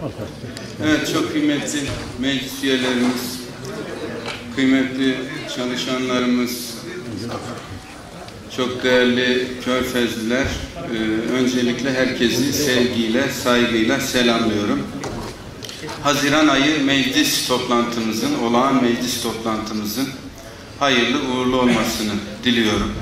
Evet, çok kıymetli meclis üyelerimiz, kıymetli çalışanlarımız, çok değerli Körfezliler, öncelikle herkesi sevgiyle, saygıyla selamlıyorum. Haziran ayı meclis toplantımızın, olağan meclis toplantımızın hayırlı uğurlu olmasını diliyorum.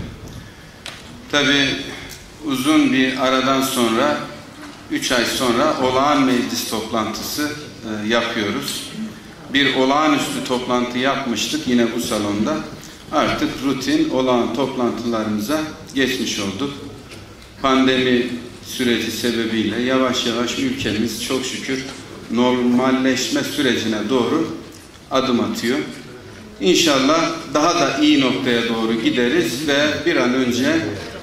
Tabii uzun bir aradan sonra, 3 ay sonra olağan meclis toplantısı yapıyoruz. Bir olağanüstü toplantı yapmıştık yine bu salonda. Artık rutin olağan toplantılarımıza geçmiş olduk. Pandemi süreci sebebiyle yavaş yavaş ülkemiz çok şükür normalleşme sürecine doğru adım atıyor. İnşallah daha da iyi noktaya doğru gideriz ve bir an önce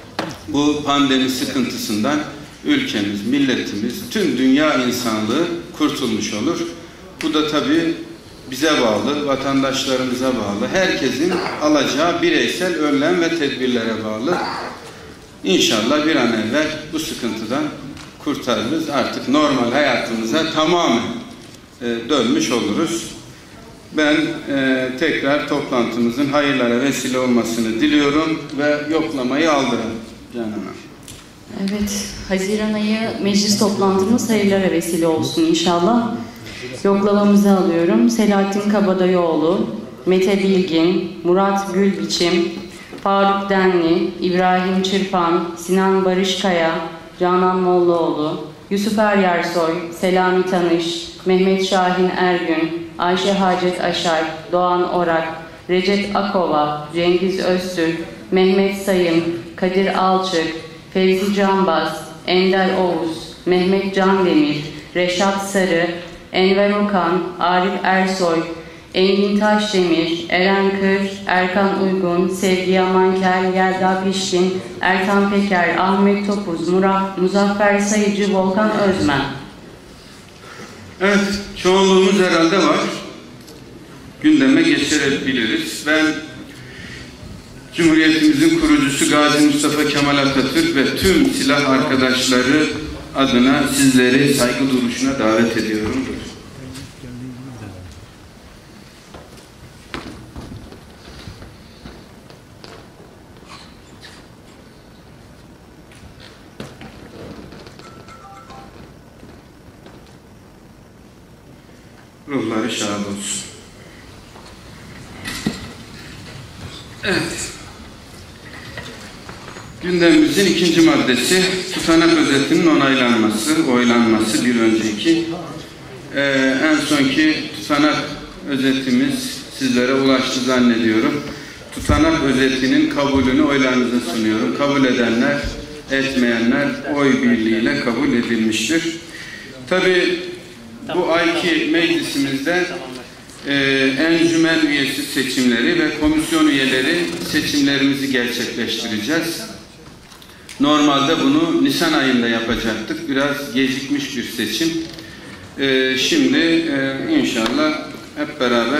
bu pandemi sıkıntısından ülkemiz, milletimiz, tüm dünya insanlığı kurtulmuş olur. Bu da tabii bize bağlı, vatandaşlarımıza bağlı, herkesin alacağı bireysel önlem ve tedbirlere bağlı. İnşallah bir an evvel bu sıkıntıdan kurtarırız. Artık normal hayatımıza tamamen dönmüş oluruz. Ben tekrar toplantımızın hayırlara vesile olmasını diliyorum ve yoklamayı aldırın Canan Hanım. Evet, Haziran ayı meclis toplantımız hayırlara vesile olsun inşallah. Yoklamamızı alıyorum. Selahattin Kabadayıoğlu, Mete Bilgin, Murat Gülbiçim, Faruk Denli, İbrahim Çırpan, Sinan Barışkaya, Canan Mollaoğlu, Yusuf Eryersoy, Selami Tanış, Mehmet Şahin Ergün, Ayşe Hacet Aşar, Doğan Orak, Recep Akova, Cengiz Öztürk, Mehmet Sayın, Kadir Alçık, Fevzi Canbaz, Ender Oğuz, Mehmet Candemir, Reşat Sarı, Enver Okan, Arif Ersoy, Engin Taşdemir, Eren Kır, Erkan Uygun, Sevgi Yamanker, Yelda Pişkin, Ertan Peker, Ahmet Topuz, Muzaffer Sayıcı, Volkan Özmen. Evet, çoğunluğumuz herhalde var. Gündeme geçirebiliriz. Ben Cumhuriyetimizin kurucusu Gazi Mustafa Kemal Atatürk ve tüm silah arkadaşları adına sizleri saygı duruşuna davet ediyorum. Ruhları şad olsun. Evet. Gündemimizin ikinci maddesi tutanak özetinin oylanması bir önceki. En sonki tutanak özetimiz sizlere ulaştı zannediyorum. Tutanak özetinin kabulünü oylarınıza sunuyorum. Kabul edenler, etmeyenler oy birliğiyle kabul edilmiştir. Tabii bu ayki meclisimizde encümen üyesi seçimleri ve komisyon üyeleri seçimlerimizi gerçekleştireceğiz. Normalde bunu Nisan ayında yapacaktık. Biraz gecikmiş bir seçim. Şimdi inşallah hep beraber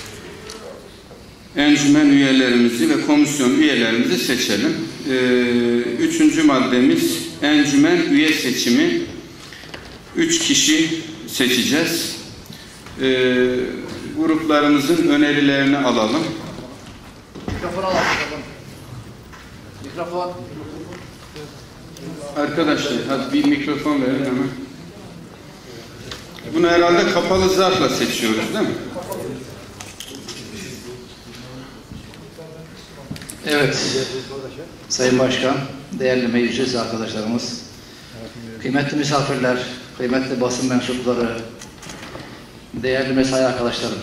encümen üyelerimizi ve komisyon üyelerimizi seçelim. Üçüncü maddemiz encümen üye seçimi. 3 kişi seçeceğiz. Gruplarımızın önerilerini alalım. Mikrofon alalım. Mikrofon. Arkadaşlar hadi bir mikrofon verin hemen. Bunu herhalde kapalı zarfla seçiyoruz değil mi? Evet. Sayın Başkan, değerli meclis arkadaşlarımız, kıymetli misafirler, kıymetli basın mensupları, değerli mesai arkadaşlarım.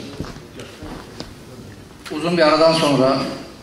Uzun bir aradan sonra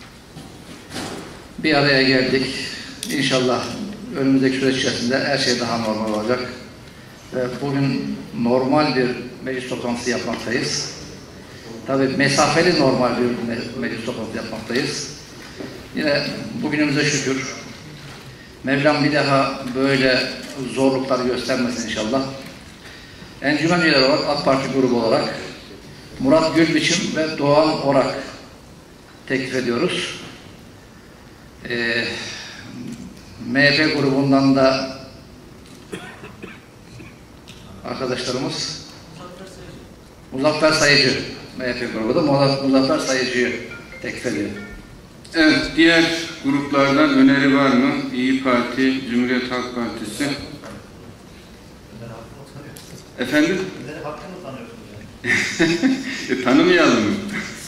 bir araya geldik. İnşallah önümüzdeki süreç içerisinde her şey daha normal olacak. Ve bugün normal bir meclis toplantısı yapmaktayız. Tabii mesafeli normal bir meclis toplantısı yapmaktayız. Yine bugünümüze şükür. Mevlam bir daha böyle zorluklar göstermesin inşallah. Encümen üyeleri olarak AK Parti grubu olarak Murat Gülbiçim ve Doğan Orak teklif ediyoruz. MHP grubundan da arkadaşlarımız Muzaffer Sayıcı, MHP grubu da Muzaffer Sayıcı'yı teklif ediyor. Evet, diğer gruplardan öneri var mı? İYİ Parti, Cumhuriyet Halk Partisi. Efendim? Hakkını tanıyorsunuz. Tanımayalım mı?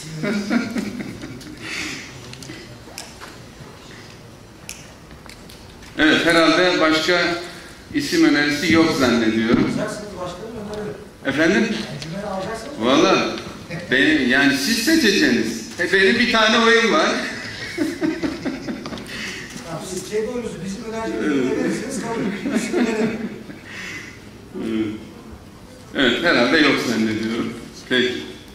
Evet, herhalde başka isim önerisi yok zannediyorum. Efendim? Valla, yani siz seçeceksiniz. Benim bir tane oyum var. Siz şey boyunuzu, bizim önerdiğimizi verirseniz kabul ederim. Evet, herhalde yok zannediyorum. Peki.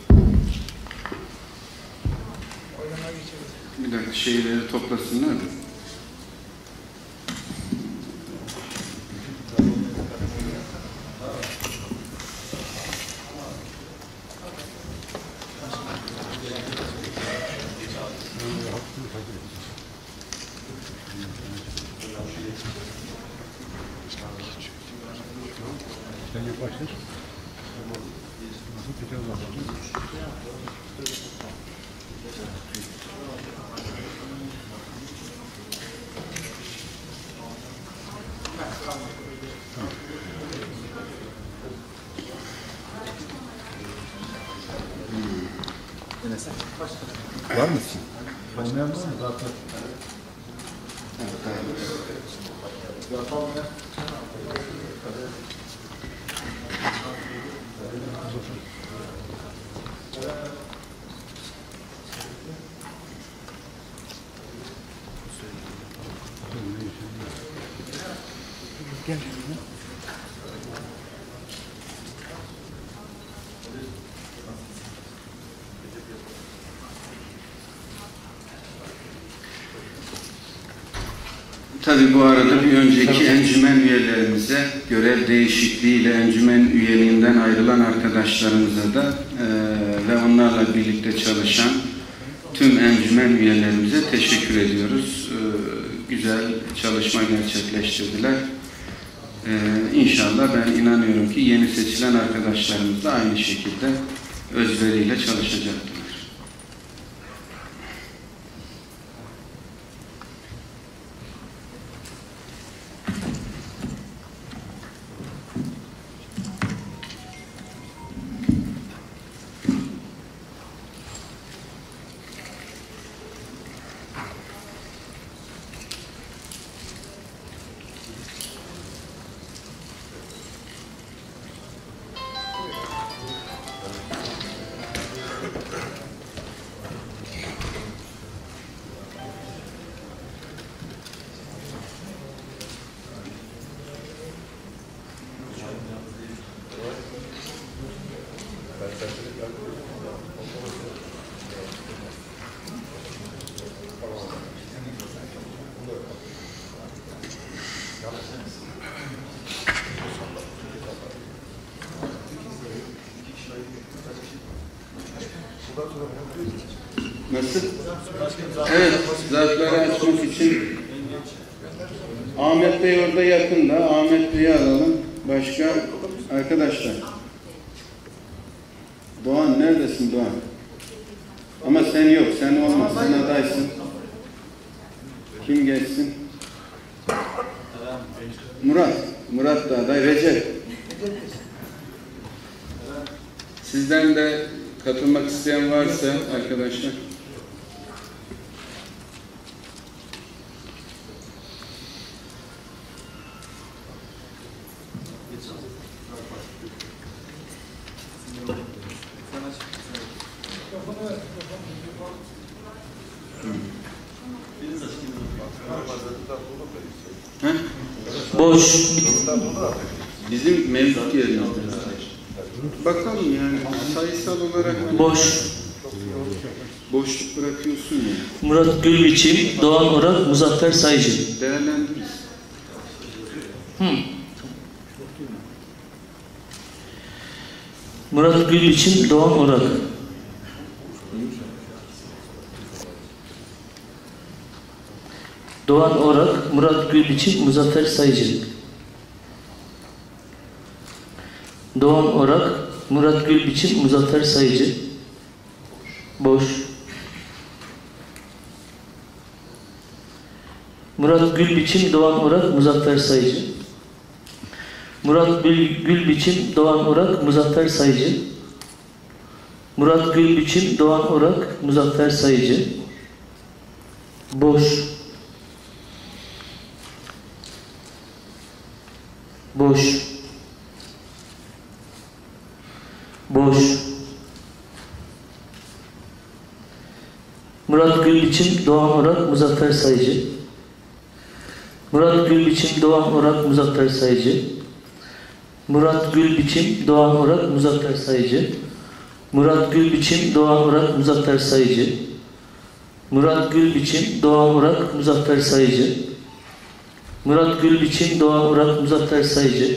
Bir dakika, şeyleri toplasınlar da. Sen yaklaştır. Nasıl tekrar uzaklaştır? Var mısın? Olmayan var mı? Zaten. Gel. Tabii bu arada bir önceki encümen üyelerimize, görev değişikliğiyle encümen üyeliğinden ayrılan arkadaşlarımıza da ve onlarla birlikte çalışan tüm encümen üyelerimize teşekkür ediyoruz. Güzel çalışma gerçekleştirdiler. İnşallah ben inanıyorum ki yeni seçilen arkadaşlarımız da aynı şekilde özveriyle çalışacaklar. Nasıl? Evet, zarfları açmak için Ahmet Bey orada yakında. Ahmet Bey'i alalım. Başka arkadaşlar. Doğan neredesin Doğan? Ama sen yok, sen olmaz. Sen adaysın. Kim geçsin? Murat. Murat da aday. Recep. Sizden de katılmak isteyen varsa arkadaşlar. Boş. Bizim mevcut yerimizde. Bakalım yani sayısal olarak Boş. boşluk bırakıyorsun ya. Murat Gülbiçim, Doğan Orak, Muzaffer Sayıcı. Değerlendiririz. Murat Gülbiçim, Doğan Orak. Doğan Orak, Murat Gülbiçim, Muzaffer Sayıcı. Doğan Orak, Murat Gülbiçim, Muzaffer Sayıcı. Boş. Murat Gülbiçim, Doğan Orak, Muzaffer Sayıcı. Murat Gülbiçim, Doğan Orak, Muzaffer Sayıcı. Murat Gülbiçim, Doğan Orak, Muzaffer Sayıcı. Boş. Boş. Boş. Murat Gülbiçim, Doğan Orak, Muzaffer Sayıcı. Murat Gülbiçim, Doğan Orak, Muzaffer Sayıcı. Murat Gülbiçim, Doğan Orak, Muzaffer Sayıcı. Murat Gülbiçim, Doğan Orak, Muzaffer Sayıcı. Murat Gülbiçim, Doğan Orak, Muzaffer Sayıcı. Murat Gülbiçim, Doğan Orak, Muzaffer Sayıcı.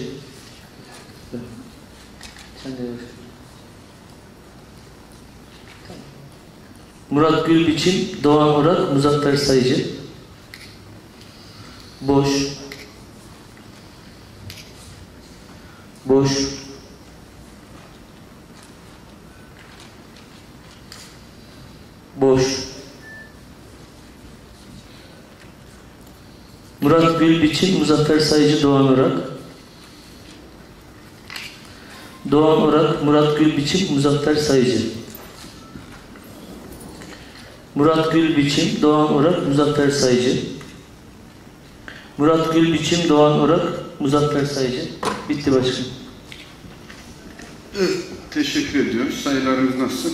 Murat Gülbiçim, Doğan Orak, Muzaffer Sayıcı. Boş. Boş. Boş. Murat Gülbiçim, Muzaffer Sayıcı, Doğan Orak. Doğan Orak, Murat Gülbiçim, Muzaffer Sayıcı. Murat Gülbiçim, Doğan Orak, Muzaffer Sayıcı. Murat Gülbiçim, Doğan Orak, Muzaffer Sayıcı. Bitti başkanım. Evet, teşekkür ediyoruz. Sayılarımız nasıl?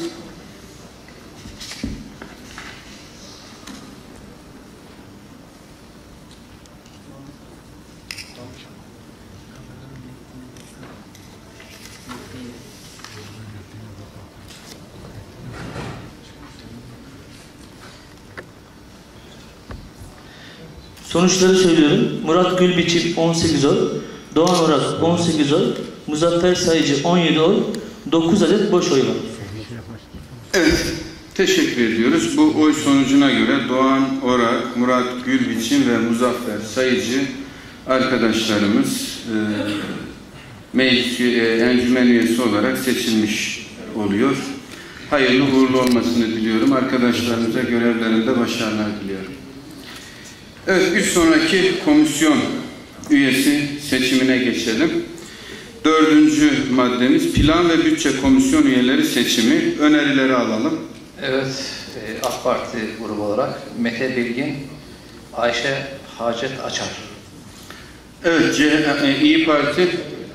Sonuçları söylüyorum. Murat Gülbiçim 18 oy, Doğan Orak 18 oy, Muzaffer Sayıcı 17 oy, 9 adet boş oy var. Evet, teşekkür ediyoruz. Bu oy sonucuna göre Doğan Orak, Murat Gülbiçim ve Muzaffer Sayıcı arkadaşlarımız meclis encümen üyesi olarak seçilmiş oluyor. Hayırlı uğurlu olmasını diliyorum. Arkadaşlarımıza görevlerinde başarılar diliyorum. Evet, bir sonraki komisyon üyesi seçimine geçelim. 4. maddemiz Plan ve Bütçe Komisyon üyeleri seçimi. Önerileri alalım. Evet, AK Parti grubu olarak Mete Bilgin, Ayşe Hacet Açar. Evet, İYİ Parti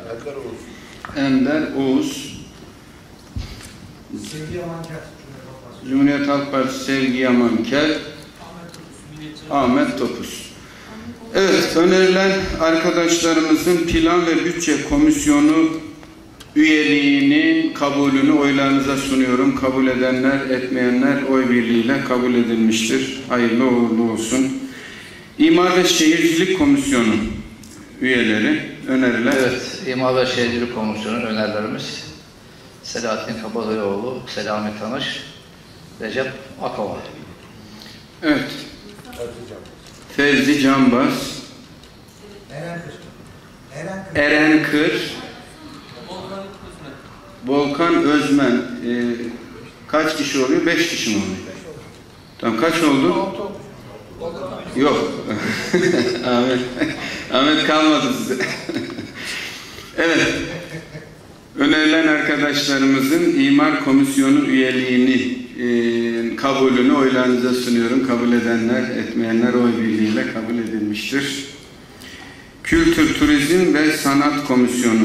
Ender Oğuz, Sevgi Yamanker, Cumhuriyet Halk Partisi Sevgi Yamanker, Ahmet Topuz. Evet, önerilen arkadaşlarımızın Plan ve Bütçe Komisyonu üyeliğinin kabulünü oylarınıza sunuyorum. Kabul edenler, etmeyenler oy birliğiyle kabul edilmiştir. Hayırlı uğurlu olsun. İmar ve Şehircilik Komisyonu üyeleri, öneriler. Evet, İmar ve Şehircilik Komisyonu önerilerimiz Selahattin Kabadayıoğlu, Selami Tanış, Recep Akova. Evet. Fevzi Canbaz, Eren Kır, Volkan Özmen. Kaç kişi oluyor? 5 kişi mi oluyor? Tamam, kaç oldu? Yok. Ahmet kalmadı size. Evet. Önerilen arkadaşlarımızın İmar Komisyonu üyeliğini kabulünü oylarınıza sunuyorum. Kabul edenler, etmeyenler oy birliğiyle kabul edilmiştir. Kültür, Turizm ve Sanat Komisyonu.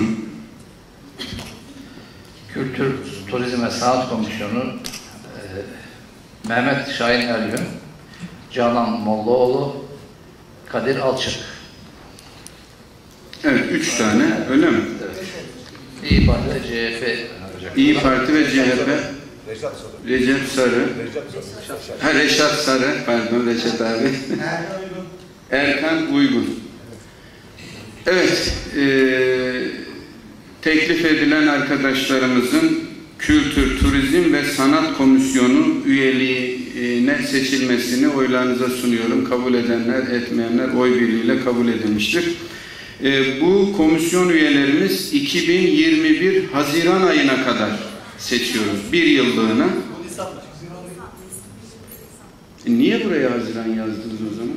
Kültür, Turizm ve Sanat Komisyonu Mehmet Şahin Ergün, Canan Mollaoğlu, Kadir Alçık. Evet, 3 tane, öyle mi? Evet. İYİ Parti ve CHP. İYİ Parti ve CHP. Recep Sarı. Reşat Sarı, pardon Reşat abi. Erkan Uygun. Evet, teklif edilen arkadaşlarımızın Kültür, Turizm ve Sanat Komisyonu üyeliğine seçilmesini oylarınıza sunuyorum. Kabul edenler, etmeyenler oy birliğiyle kabul edilmiştir. Bu komisyon üyelerimiz 2021 Haziran ayına kadar seçiyoruz. Bir yıllığına. Niye buraya Haziran yazdınız o zaman?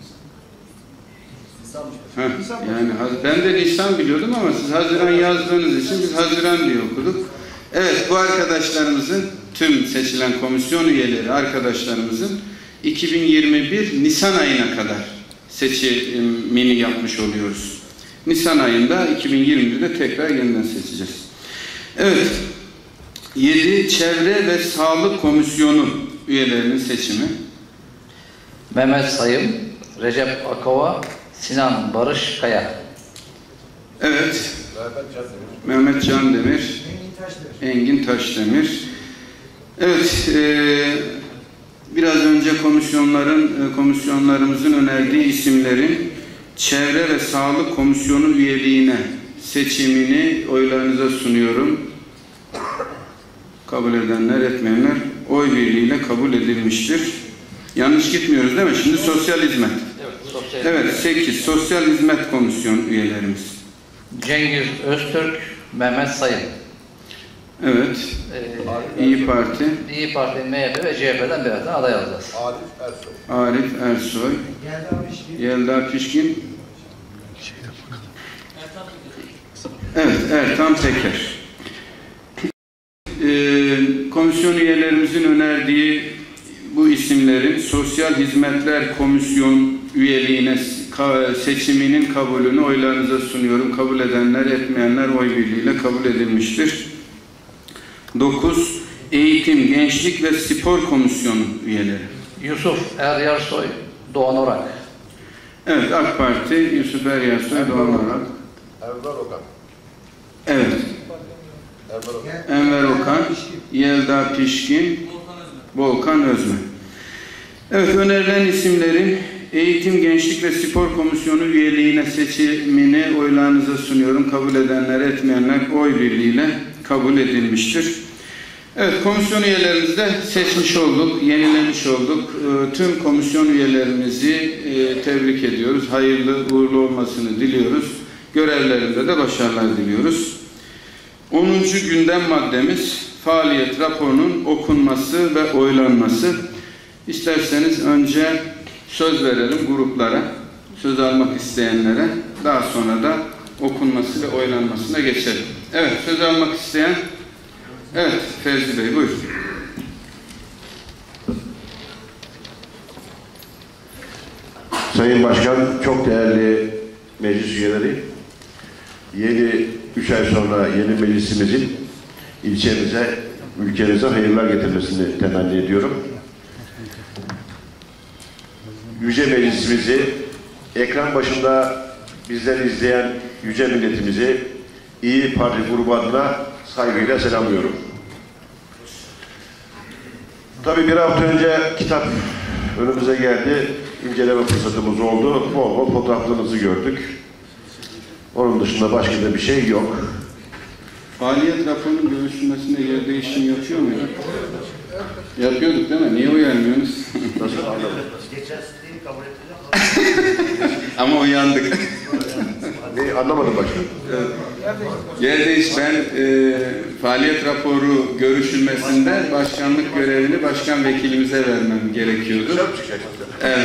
Yani ben de Nisan biliyordum ama siz Haziran yazdığınız için biz Haziran diye okuduk. Evet, bu arkadaşlarımızın, tüm seçilen komisyon üyeleri arkadaşlarımızın 2021 Nisan ayına kadar seçimini yapmış oluyoruz. Nisan ayında 2021'de tekrar yeniden seçeceğiz. Evet, 7 Çevre ve Sağlık Komisyonu üyelerinin seçimi. Mehmet Sayım, Recep Akova, Sinan Barış Kaya. Evet, Mehmet Candemir, Engin Taşdemir. Evet, biraz önce komisyonlarımızın önerdiği isimlerin Çevre ve Sağlık Komisyonu üyeliğine seçimini oylarınıza sunuyorum. Kabul edenler, etmeyenler oy birliğiyle kabul edilmiştir. Yanlış gitmiyoruz değil mi? Şimdi sosyal hizmet. Evet, 8 Sosyal Hizmet Komisyon üyelerimiz. Cengiz Öztürk, Mehmet Sayın. Evet. İyi Parti. İyi Parti, MHP ve CHP'den birazdan aday alacağız. Arif Ersoy. Yelda Pişkin. Evet, Ertan Teker. Komisyon üyelerimizin önerdiği bu isimlerin Sosyal Hizmetler Komisyon üyeliğine seçiminin kabulünü oylarınıza sunuyorum. Kabul edenler, etmeyenler oy birliğiyle kabul edilmiştir. 9 Eğitim, Gençlik ve Spor Komisyonu üyeleri. Yusuf Eryarsoy, Doğan Orak. Evet, AK Parti, Yusuf Eryarsoy, Doğan Orak. Enver Okan. Evet. Enver Okan, Yelda Pişkin, Volkan Özmen. Evet, önerilen isimlerin Eğitim, Gençlik ve Spor Komisyonu üyeliğine seçimini oylarınıza sunuyorum. Kabul edenler, etmeyenler oy birliğiyle kabul edilmiştir. Evet, komisyon üyelerimizi de seçmiş olduk, yenilemiş olduk. Tüm komisyon üyelerimizi tebrik ediyoruz. Hayırlı, uğurlu olmasını diliyoruz. Görevlerinde de başarılar diliyoruz. 10. gündem maddemiz faaliyet raporunun okunması ve oylanması. İsterseniz önce söz verelim gruplara, söz almak isteyenlere, daha sonra da okunması ve oylanmasına geçelim. Evet, söz almak isteyen, evet Fevzi Bey buyurun. Sayın Başkan, çok değerli meclis üyeleri, yeni 3 ay sonra yeni meclisimizin ilçemize, ülkemize hayırlar getirmesini temenni ediyorum. Yüce Meclisimizi, ekran başında bizleri izleyen yüce milletimizi İyi Parti grubu adına saygıyla selamlıyorum. Tabii bir hafta önce kitap önümüze geldi, inceleme fırsatımız oldu, bol bol fotoğraflarınızı gördük. Onun dışında başka da bir şey yok. Faaliyet raporunun görüşülmesinde yer değişim yapıyor muydu? Yapıyorduk değil mi? Niye uyarmıyorsunuz? Nasıl anlamadım? Ama uyandık. Ne anlamadım başkanım. Yer değiş, ben faaliyet raporu görüşülmesinde başkanlık görevini başkan vekilimize vermem gerekiyordu. Evet.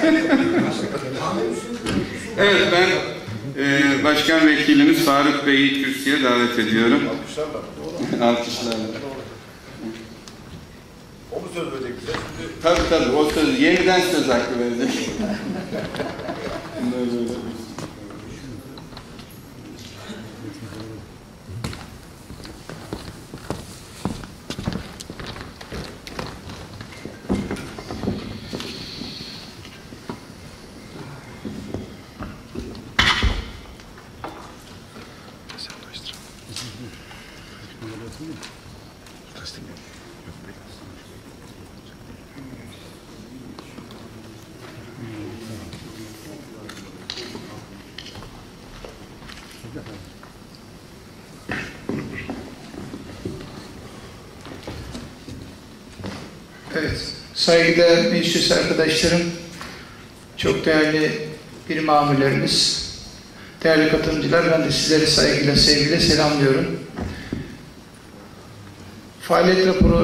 Evet, ben başkan vekilimiz Faruk Bey'i kürsüye davet ediyorum. Alkışlarla. O mu söz verecek bize? Tabii o söz, yeniden söz hakkı verecek. Evet, saygıdeğer meclis arkadaşlarım, çok değerli bir mamullerimiz, değerli katılımcılar, ben de sizleri saygıyla, sevgiyle selamlıyorum. Faaliyet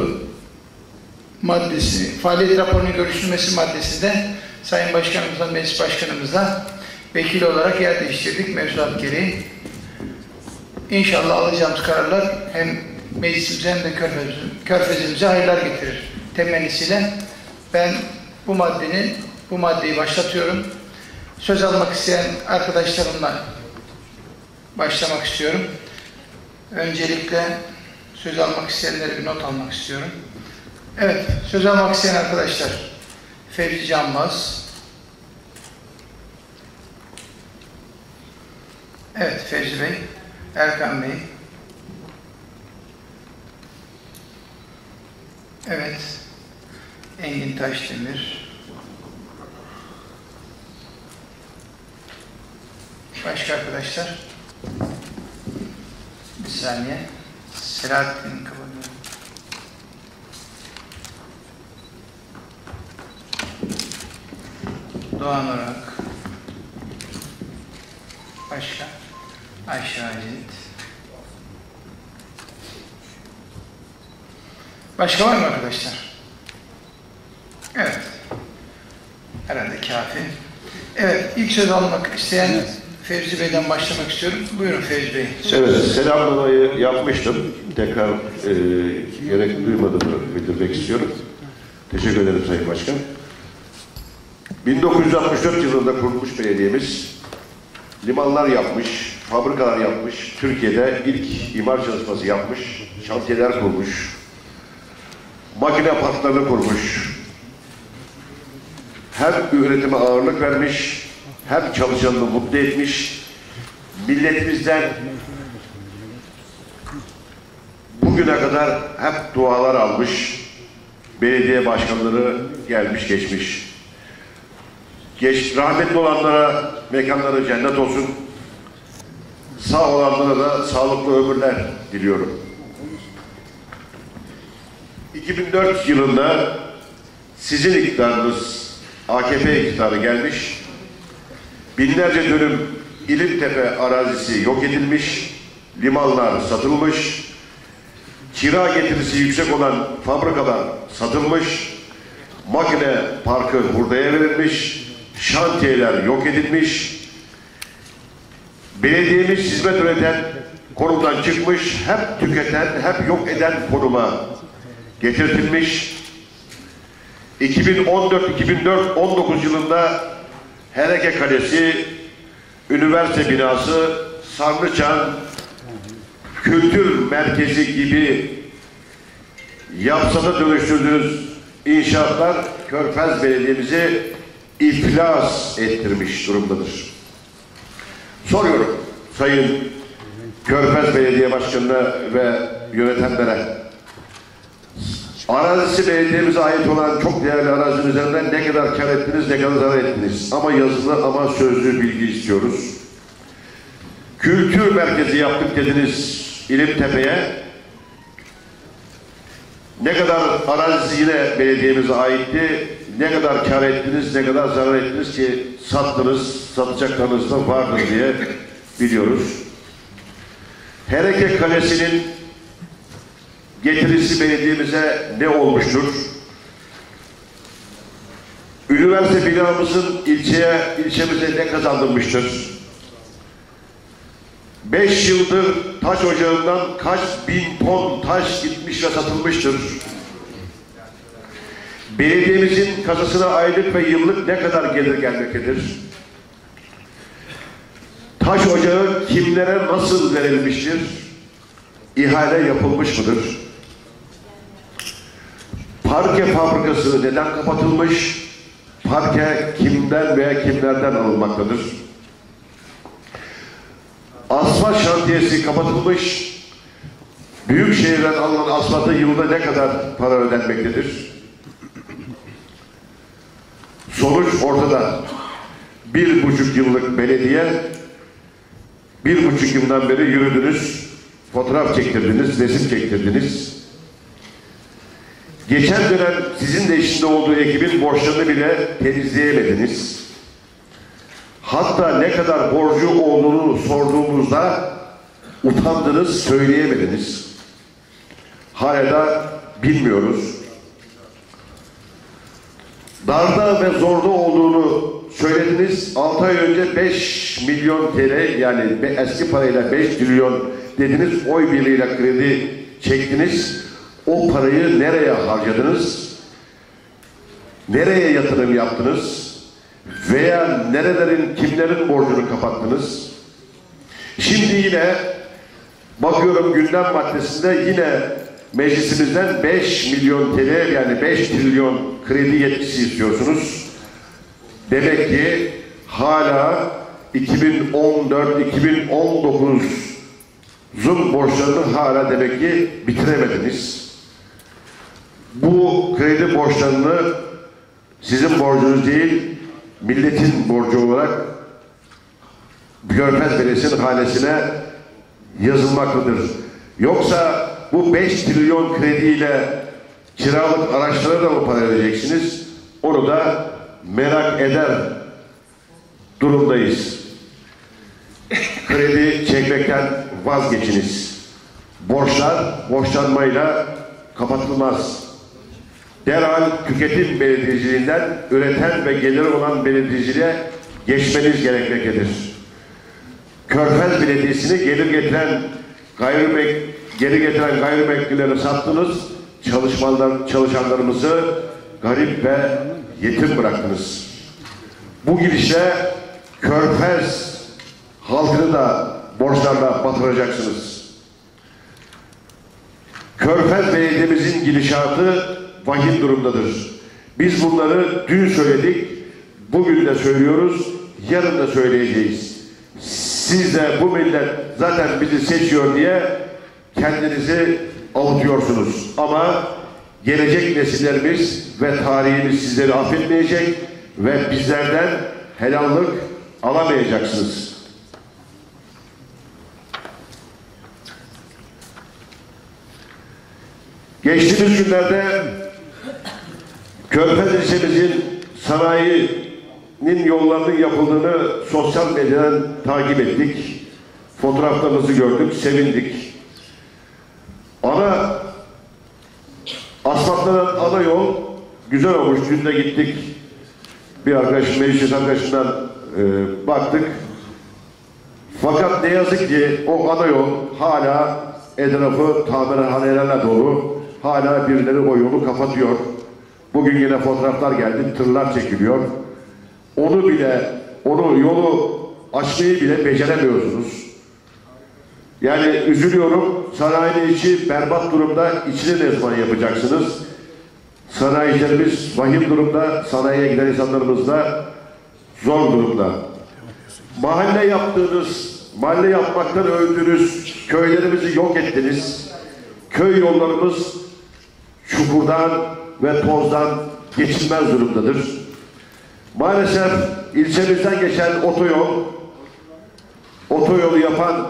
raporunun görüşülmesi maddesinde Sayın Başkanımızla, Meclis Başkanımızla vekil olarak yer değiştirdik mevzuat gereği. İnşallah alacağımız kararlar hem meclisimize hem de körfezimize hayırlar getirir temennisiyle ben bu maddeyi başlatıyorum. Söz almak isteyen arkadaşlarımla başlamak istiyorum. Öncelikle söz almak isteyenlere bir not almak istiyorum. Evet, söz almak isteyen arkadaşlar. Fevzi Canmaz. Evet, Fevzi Bey. Erkan Bey. Evet. Engin Taşdemir. Başka arkadaşlar? Bir saniye. Selahattin Kabadoğlu. Doğan Orak. Başka? Ayşe Acit. Başka var mı arkadaşlar? Evet. Herhalde kafi. Evet, ilk söz almak isteyen Fevzi Bey'den başlamak istiyorum. Buyurun Fevzi Bey. Evet, selamlamayı yapmıştım. Tekrar gerek duymadığımı bildirmek istiyorum. Teşekkür ederim Sayın Başkan. 1964 yılında kurulmuş belediyemiz limanlar yapmış, fabrikalar yapmış, Türkiye'de ilk imar çalışması yapmış, şantiyeler kurmuş, makine parklarını kurmuş, hem üretime ağırlık vermiş, hem çalışanını mutlu etmiş, milletimizden bugüne kadar hep dualar almış, belediye başkanları gelmiş geçmiş. Rahmetli olanlara mekanları cennet olsun, sağ olanlara da sağlıklı ömürler diliyorum. 2004 yılında sizin iktidarınız, AKP iktidarı gelmiş, binlerce dönüm İlimtepe arazisi yok edilmiş, limanlar satılmış, kira getirisi yüksek olan fabrikalar satılmış, makine parkı hurdaya verilmiş, şantiyeler yok edilmiş, belediyemiz hizmet üreten konumdan çıkmış, hep tüketen, hep yok eden konuma getirtilmiş. 2014-2019 yılında Hereke Kalesi, üniversite binası, Sarnıçan Kültür Merkezi gibi yapsada dönüştürdüğünüz inşaatlar Körfez Belediye'mizi iflas ettirmiş durumdadır. Soruyorum Sayın Körfez Belediye Başkanı'na ve yönetenlere, arazisi belediyemize ait olan çok değerli arazinin üzerinden ne kadar kar ettiniz, ne kadar zarar ettiniz? Ama yazılı ama sözlü bilgi istiyoruz. Kültür merkezi yaptık dediniz İlimtepe'ye. Ne kadar arazisi yine belediyemize aitti, ne kadar kar ettiniz, ne kadar zarar ettiniz ki sattınız, satacaklarınız da vardır diye biliyoruz. Hereke Kalesi'nin getirisi belediyemize ne olmuştur? Üniversite binamızın ilçemize ne kazandırmıştır? 5 yıldır taş ocağından kaç bin ton taş gitmiş ve satılmıştır? Belediyemizin kasasına aylık ve yıllık ne kadar gelir gelmektedir? Taş ocağı kimlere nasıl verilmiştir? İhale yapılmış mıdır? Parke fabrikası neden kapatılmış? Parke kimden veya kimlerden alınmaktadır? Asfalt şantiyesi kapatılmış. Büyük şehirden alınan asfalta yılda ne kadar para ödenmektedir? Sonuç ortada. 1,5 yıllık belediye, 1,5 yıldan beri yürüdünüz, fotoğraf çektirdiniz, resim çektirdiniz. Geçen dönem sizin de içinde olduğu ekibin borçlarını bile temizleyemediniz. Hatta ne kadar borcu olduğunu sorduğumuzda utandınız, söyleyemediniz. Hala da bilmiyoruz. Darda ve zorda olduğunu söylediniz. 6 ay önce 5 milyon TL, yani eski parayla 5 trilyon dediniz. Oy birliğiyle kredi çektiniz. O parayı nereye harcadınız? Nereye yatırım yaptınız? Veya nerelerin, kimlerin borcunu kapattınız? Şimdi yine bakıyorum gündem maddesinde yine meclisimizden 5 milyon TL, yani 5 trilyon kredi yetkisi istiyorsunuz. Demek ki hala 2014-2019'un borçlarını hala demek ki bitiremediniz. Bu kredi borçlarını sizin borcunuz değil, milletin borcu olarak Körfez Belediyesi'nin hanesine yazılmaktadır. Yoksa bu 5 trilyon krediyle kiralık araçlara da mı para vereceksiniz? Onu da merak eder durumdayız. Kredi çekmekten vazgeçiniz. Borçlar borçlanmayla kapatılmaz. Derhal tüketim belediyeciliğinden üreten ve geliri olan belediyeciliğe geçmeniz gerekmektedir. Körfez Belediyesi'ni geri getiren gayrimenkulleri sattınız, çalışanlarımızı garip ve yetim bıraktınız. Bu gidişle Körfez halkını da borçlarla batıracaksınız. Körfez Belediye'mizin gidişatı vahim durumdadır. Biz bunları dün söyledik, bugün de söylüyoruz, yarın da söyleyeceğiz. Siz de bu millet zaten bizi seçiyor diye kendinizi avutuyorsunuz. Ama gelecek nesillerimiz ve tarihimiz sizleri affetmeyecek ve bizlerden helallik alamayacaksınız. Geçtiğimiz günlerde Körfez ilçemizin sanayinin yollarının yapıldığını sosyal medyadan takip ettik. Fotoğraflarınızı gördük, sevindik. Asfaltlanan ana yol güzel olmuş. Dün de gittik. Bir arkadaşım, meclis arkadaşından baktık. Fakat ne yazık ki o ana yol hala etrafı tamirhanelerle dolu. Hala birileri o yolu kapatıyor. Bugün yine fotoğraflar geldi, tırlar çekiliyor. Yolu açmayı bile beceremiyorsunuz. Yani üzülüyorum, sanayinin içi berbat durumda, içini ne zaman yapacaksınız? Sanayicilerimiz vahim durumda, sanayiye giden insanlarımız da zor durumda. Mahalle yapmaktan övdünüz, köylerimizi yok ettiniz. Köy yollarımız çukurdan ve tozdan geçilmez durumdadır. Maalesef ilçemizden geçen otoyolu yapan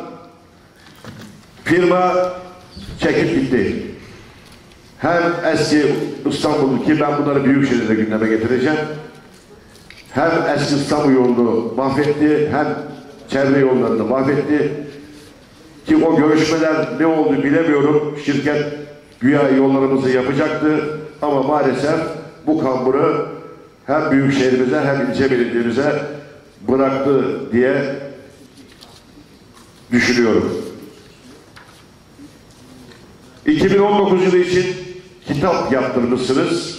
firma çekip gitti. Hem eski İstanbul'u, ki ben bunları Büyükşehir'de gündeme getireceğim, hem eski İstanbul yolunu mahvetti, hem çevre yollarını mahvetti. Ki o görüşmeler ne oldu bilemiyorum. Şirket güya yollarımızı yapacaktı ama maalesef bu kamburu hem büyükşehirimize hem ilçe belediyemize bıraktı diye düşünüyorum. 2019 yılı için kitap yaptırmışsınız.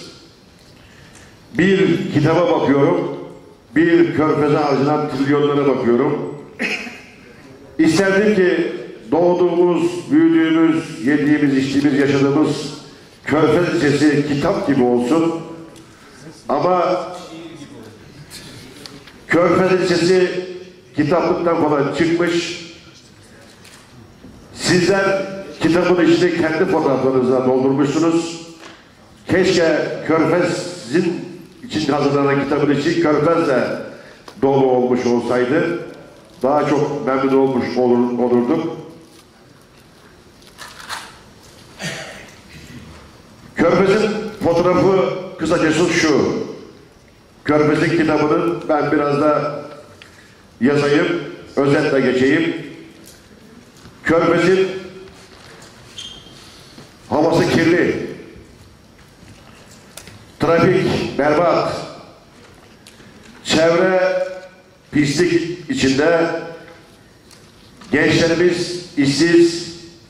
Bir kitaba bakıyorum, bir Körfez'e harcanan trilyonlara bakıyorum. İsterdim ki doğduğumuz, büyüdüğümüz, yediğimiz, içtiğimiz, yaşadığımız Körfez ilçesi kitap gibi olsun. Ama Körfez ilçesi kitaplıktan falan çıkmış. Sizler kitabın içinde kendi fotoğraflarınızla doldurmuşsunuz. Keşke Körfez'in için hazırlanan kitabın içi Körfez'le dolu olmuş olsaydı daha çok memnun olmuş olurduk. Körfez'in fotoğrafı kısacası şu. Körfez'in kitabının ben biraz da yazayım, özetle geçeyim. Körfez'in havası kirli, trafik berbat, çevre pislik içinde, gençlerimiz işsiz,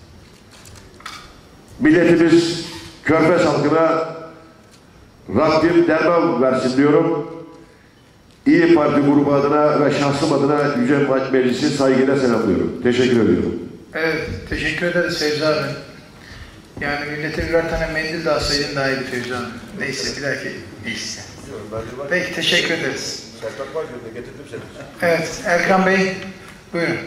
milletimiz Körfez halkına Rabbim derman versin diyorum. İYİ Parti grubu adına ve şahsım adına Yüce Meclisi saygıyla selamlıyorum. Teşekkür ediyorum. Evet, teşekkür ederiz Fevzi abi. Yani millete birer tane mendil de alsaydın daha iyiydi Fevzi abi. Neyse, bir dahaki neyse. Peki, teşekkür ederiz. Evet, Erkan Bey, buyurun.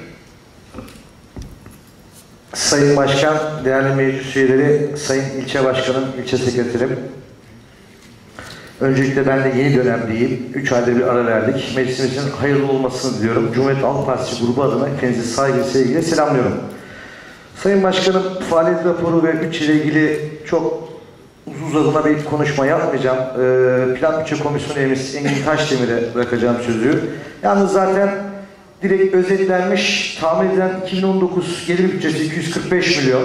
Sayın Başkan, değerli meclis üyeleri, Sayın İlçe Başkanım, İlçe Sekreterim. Öncelikle ben de yeni dönemdeyim. 3 ayda bir ara verdik. Meclisimizin hayırlı olmasını diliyorum. Cumhuriyet Halk Partisi grubu adına kendinizi saygı sevgiyle selamlıyorum. Sayın Başkanım, faaliyet raporu ve bütçe ile ilgili çok uzun bir konuşma yapmayacağım. Plan Bütçe Komisyonu üyemiz Engin Taşdemir'e bırakacağım sözü. Yalnız zaten direkt özetlenmiş, tahmin edilen 2019 gelir bütçesi 245 milyon.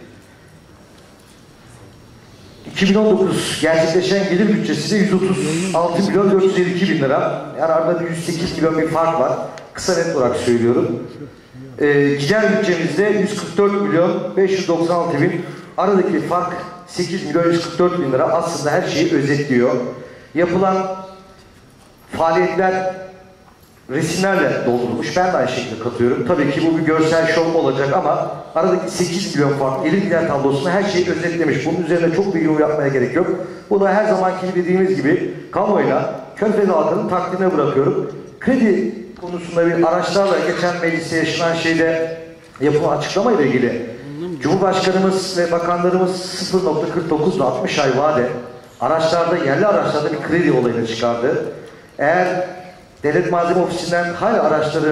2019 gerçekleşen gelir bütçesi de 136 milyon 452 bin lira. Yani arada bir 108 milyon bir fark var. Kısa net olarak söylüyorum. Gider bütçemizde 144 milyon 596 bin. Aradaki fark 8 milyon 144 bin lira. Aslında her şeyi özetliyor. Yapılan faaliyetler resimlerle doldurulmuş. Ben de aynı şekilde katılıyorum. Tabii ki bu bir görsel şov olacak ama aradaki 8 milyon fark gelir gider tablosunda her şeyi özetlemiş. Bunun üzerine çok bir yorum yapmaya gerek yok. Bu da her zamanki dediğimiz gibi kamuoyuna, Körfez halkının takdirine bırakıyorum. Kredi konusunda bir araçlarla geçen mecliste yaşanan şeyde yapılan açıklama ile ilgili Cumhurbaşkanımız ve bakanlarımız 0.49 ile 60 ay vade araçlarda, yerli araçlarda bir kredi olayını çıkardı. Eğer Devlet Malzeme Ofisi'nden hala araçları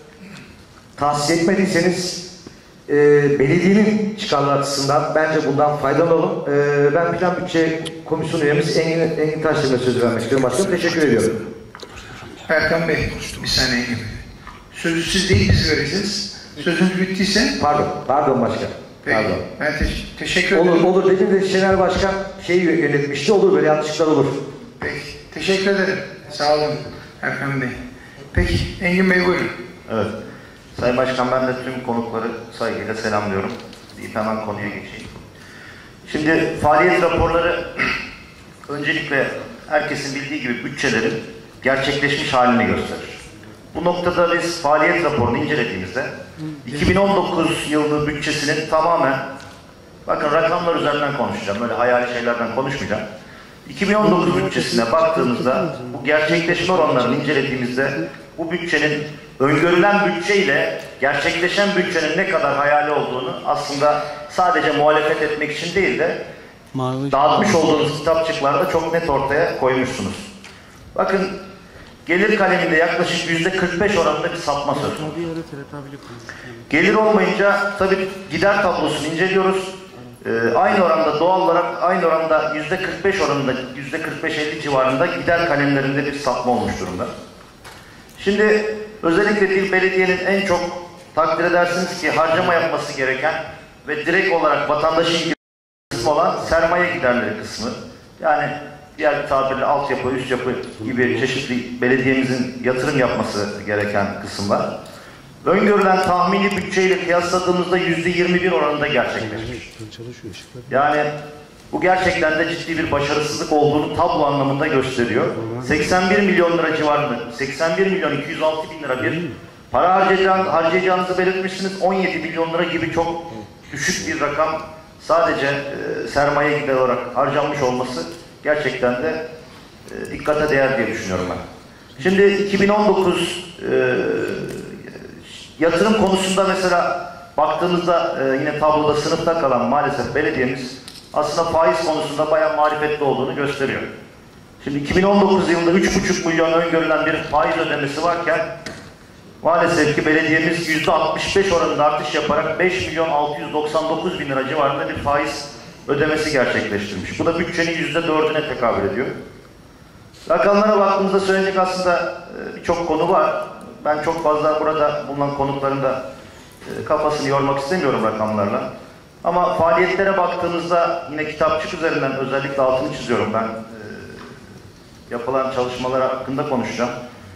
tahsis etmediyseniz belediyenin çıkarları açısından bence bundan faydalanalım. Ben Plan Bütçe Komisyonu üyemiz Engin Taşdemir'e söz vermek istiyorum. Başkanım, teşekkür ediyorum. Erkan Bey, bir saniye Engin Bey. Sözü siz değil, biz vereceğiz. Sözünüz bittiyse... Pardon başkan. Peki, pardon. ben teşekkür ederim. Olur dedim de Şener Başkan şeyi yönetmişti. Olur, böyle yanlışlıklar olur. Peki, teşekkür ederim. Sağ olun Erkan Bey. Peki, Engin Bey buyurun. Evet. Sayın Başkan, ben de tüm konukları saygıyla selamlıyorum. Deyip hemen konuya geçeyim. Şimdi faaliyet raporları öncelikle herkesin bildiği gibi bütçelerin gerçekleşmiş halini gösterir. Bu noktada biz faaliyet raporunu incelediğimizde 2019 yılı bütçesinin tamamen, bakın rakamlar üzerinden konuşacağım, böyle hayali şeylerden konuşmayacağım. 2019 bütçesine baktığımızda bu gerçekleşme oranlarını incelediğimizde bu bütçenin öngörülen bütçeyle gerçekleşen bütçenin ne kadar hayali olduğunu aslında sadece muhalefet etmek için değil de dağıtmış olduğunuz kitapçıklarda çok net ortaya koymuşsunuz. Bakın, gelir kaleminde yaklaşık %45 oranında bir sapma söz konusu. Gelir olmayınca tabii gider tablosunu inceliyoruz. Aynı oranda doğal olarak aynı oranda %45 oranında, %45-50 civarında gider kalemlerinde bir sapma olmuş durumda. Şimdi özellikle bir belediyenin en çok takdir edersiniz ki harcama yapması gereken ve direkt olarak vatandaşın kısmı olan sermaye giderleri kısmı. Yani diğer bir tabirle altyapı, üst yapı gibi çeşitli belediyemizin yatırım yapması gereken kısımlar. Öngörülen tahmini bütçeyle kıyasladığımızda %21 oranında gerçekleşmiş. Yani bu gerçekten de ciddi bir başarısızlık olduğunu tablo anlamında gösteriyor. 81 milyon lira civarında, 81 milyon 206 bin lira bir para harcayacağınızı belirtmişsiniz. 17 milyon lira gibi çok düşük bir rakam sadece sermaye gider olarak harcanmış olması gerçekten de dikkate değer diye düşünüyorum ben. Şimdi 2019 yatırım konusunda mesela baktığımızda yine tabloda sınıfta kalan maalesef belediyemiz aslında faiz konusunda bayağı marifetli olduğunu gösteriyor. Şimdi 2019 yılında 3,5 milyon öngörülen bir faiz ödemesi varken maalesef ki belediyemiz %65 oranında artış yaparak 5 milyon 699 bin lira civarında bir faiz ödemesi gerçekleştirmiş. Bu da bütçenin %4'üne tekabül ediyor. Rakamlara baktığımızda söyleyecek aslında birçok konu var. Ben çok fazla burada bulunan konukların da kafasını yormak istemiyorum rakamlarla. Ama faaliyetlere baktığımızda yine kitapçık üzerinden özellikle altını çiziyorum ben. Yapılan çalışmalar hakkında konuşacağım.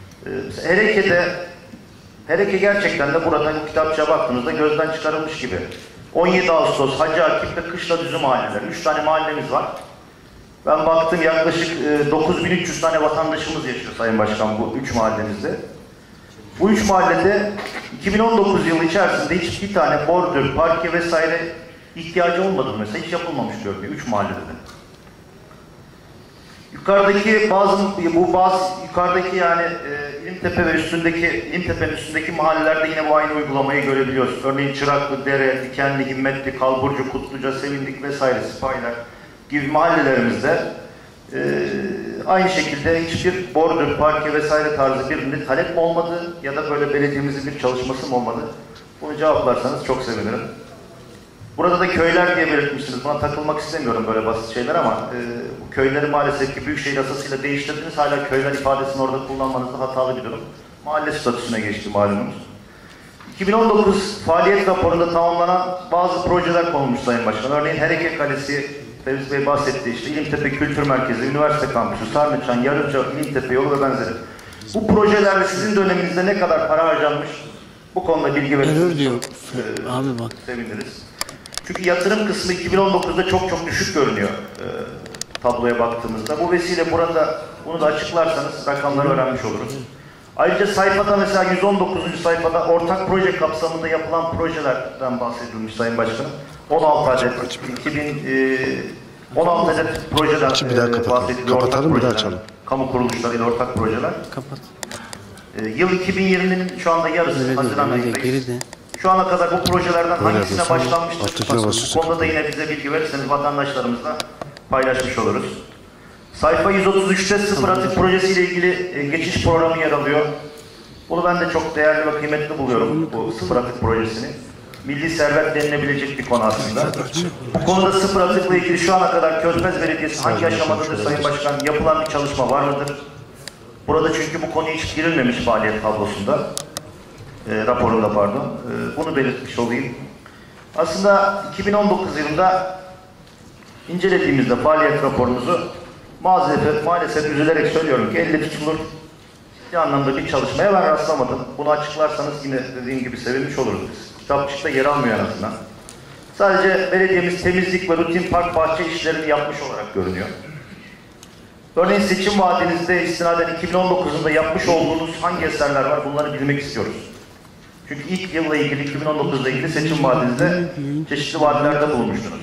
Hereke gerçekten de burada bu kitapçığa baktığınızda gözden çıkarılmış gibi. 17 Ağustos, Hacı Akif ve Kışladüzü mahalleleri. 3 tane mahallemiz var. Ben baktım yaklaşık 9300 tane vatandaşımız yaşıyor Sayın Başkan bu 3 mahallemizde. Bu 3 mahallede 2019 yılı içerisinde hiçbir tane bordür, parke vesaire ihtiyacı olmadı mesela. Hiç yapılmamış görünüyor 3 mahallede de. Yukarıdaki yukarıdaki yani İlimtepe'nin üstündeki mahallelerde yine bu aynı uygulamayı görebiliyoruz. Örneğin Çıraklı, Dere, Dikenli, Himmetli, Kalburcu, Kutluca, Sevindik vesaire Sipahiler gibi mahallelerimizde aynı şekilde hiçbir bordür, parke vesaire tarzı bir talep mi olmadı ya da böyle belediyemizin bir çalışması mı olmadı? Bunu cevaplarsanız çok sevinirim. Burada da köyler diye belirtmişsiniz. Buna takılmak istemiyorum böyle basit şeyler ama köyleri maalesef ki Büyükşehir Yasası'yla değiştirdiniz. Hala köyler ifadesini orada kullanmanızda hatalı bir durum. Mahalle statüsüne geçti malumunuz. 2019 faaliyet raporunda tamamlanan bazı projeler konulmuş Sayın Başkan. Örneğin Hereke Kalesi, Fevzi Bey bahsetti işte İlimtepe Kültür Merkezi, Üniversite Kampüsü, Sarnıçan, Yarımca, İlimtepe Yolu ve benzeri. Bu projelerde sizin döneminizde ne kadar para harcanmış? Bu konuda bilgi verirseniz seviniriz. Çünkü yatırım kısmı 2019'da çok düşük görünüyor tabloya baktığımızda. Bu vesile burada bunu da açıklarsanız rakamları öğrenmiş oluruz. Ayrıca sayfada mesela 119. sayfada ortak proje kapsamında yapılan projelerden bahsedilmiş Sayın Başkanım. 16 adet 16 adet projeden bahsediliyor. Kapatalım bir daha açalım. Kamu kuruluşlarıyla ortak projeler. Yıl 2020'nin şu anda yarısı Haziran ayındayız. Şu ana kadar bu projelerden hangisine başlanmıştır? Bu konuda da yine bize bilgi verirseniz vatandaşlarımızla paylaşmış oluruz. Sayfa 133'te sıfır atık projesiyle ilgili geçiş programı yer alıyor. Bunu ben de çok değerli ve kıymetli buluyorum bu sıfır atık projesini. Milli servet denilebilecek bir konu aslında. Bu konuda sıfır atıkla ilgili şu ana kadar Körfez Belediyesi hangi aşamadadır Sayın Başkan? Yapılan bir çalışma var mıdır? Burada çünkü bu konuya hiç girilmemiş faaliyet tablosunda. Raporunda pardon. Bunu belirtmiş olayım. Aslında 2019 yılında incelediğimizde faaliyet raporunuzu maalesef üzülerek söylüyorum ki elle tutulur bir anlamda bir çalışmaya ben rastlamadım. Bunu açıklarsanız yine dediğim gibi sevinmiş oluruz biz. Kitapçıkta yer almıyor en azından. Sadece belediyemiz temizlik ve rutin park bahçe işlerini yapmış olarak görünüyor. Örneğin seçim vaadinizde istinaden 2019'unda yapmış olduğunuz hangi eserler var bunları bilmek istiyoruz. Çünkü ilk yılla ilgili 2019'la ilgili seçim vaadinizde çeşitli vaatlerde bulunmuştunuz.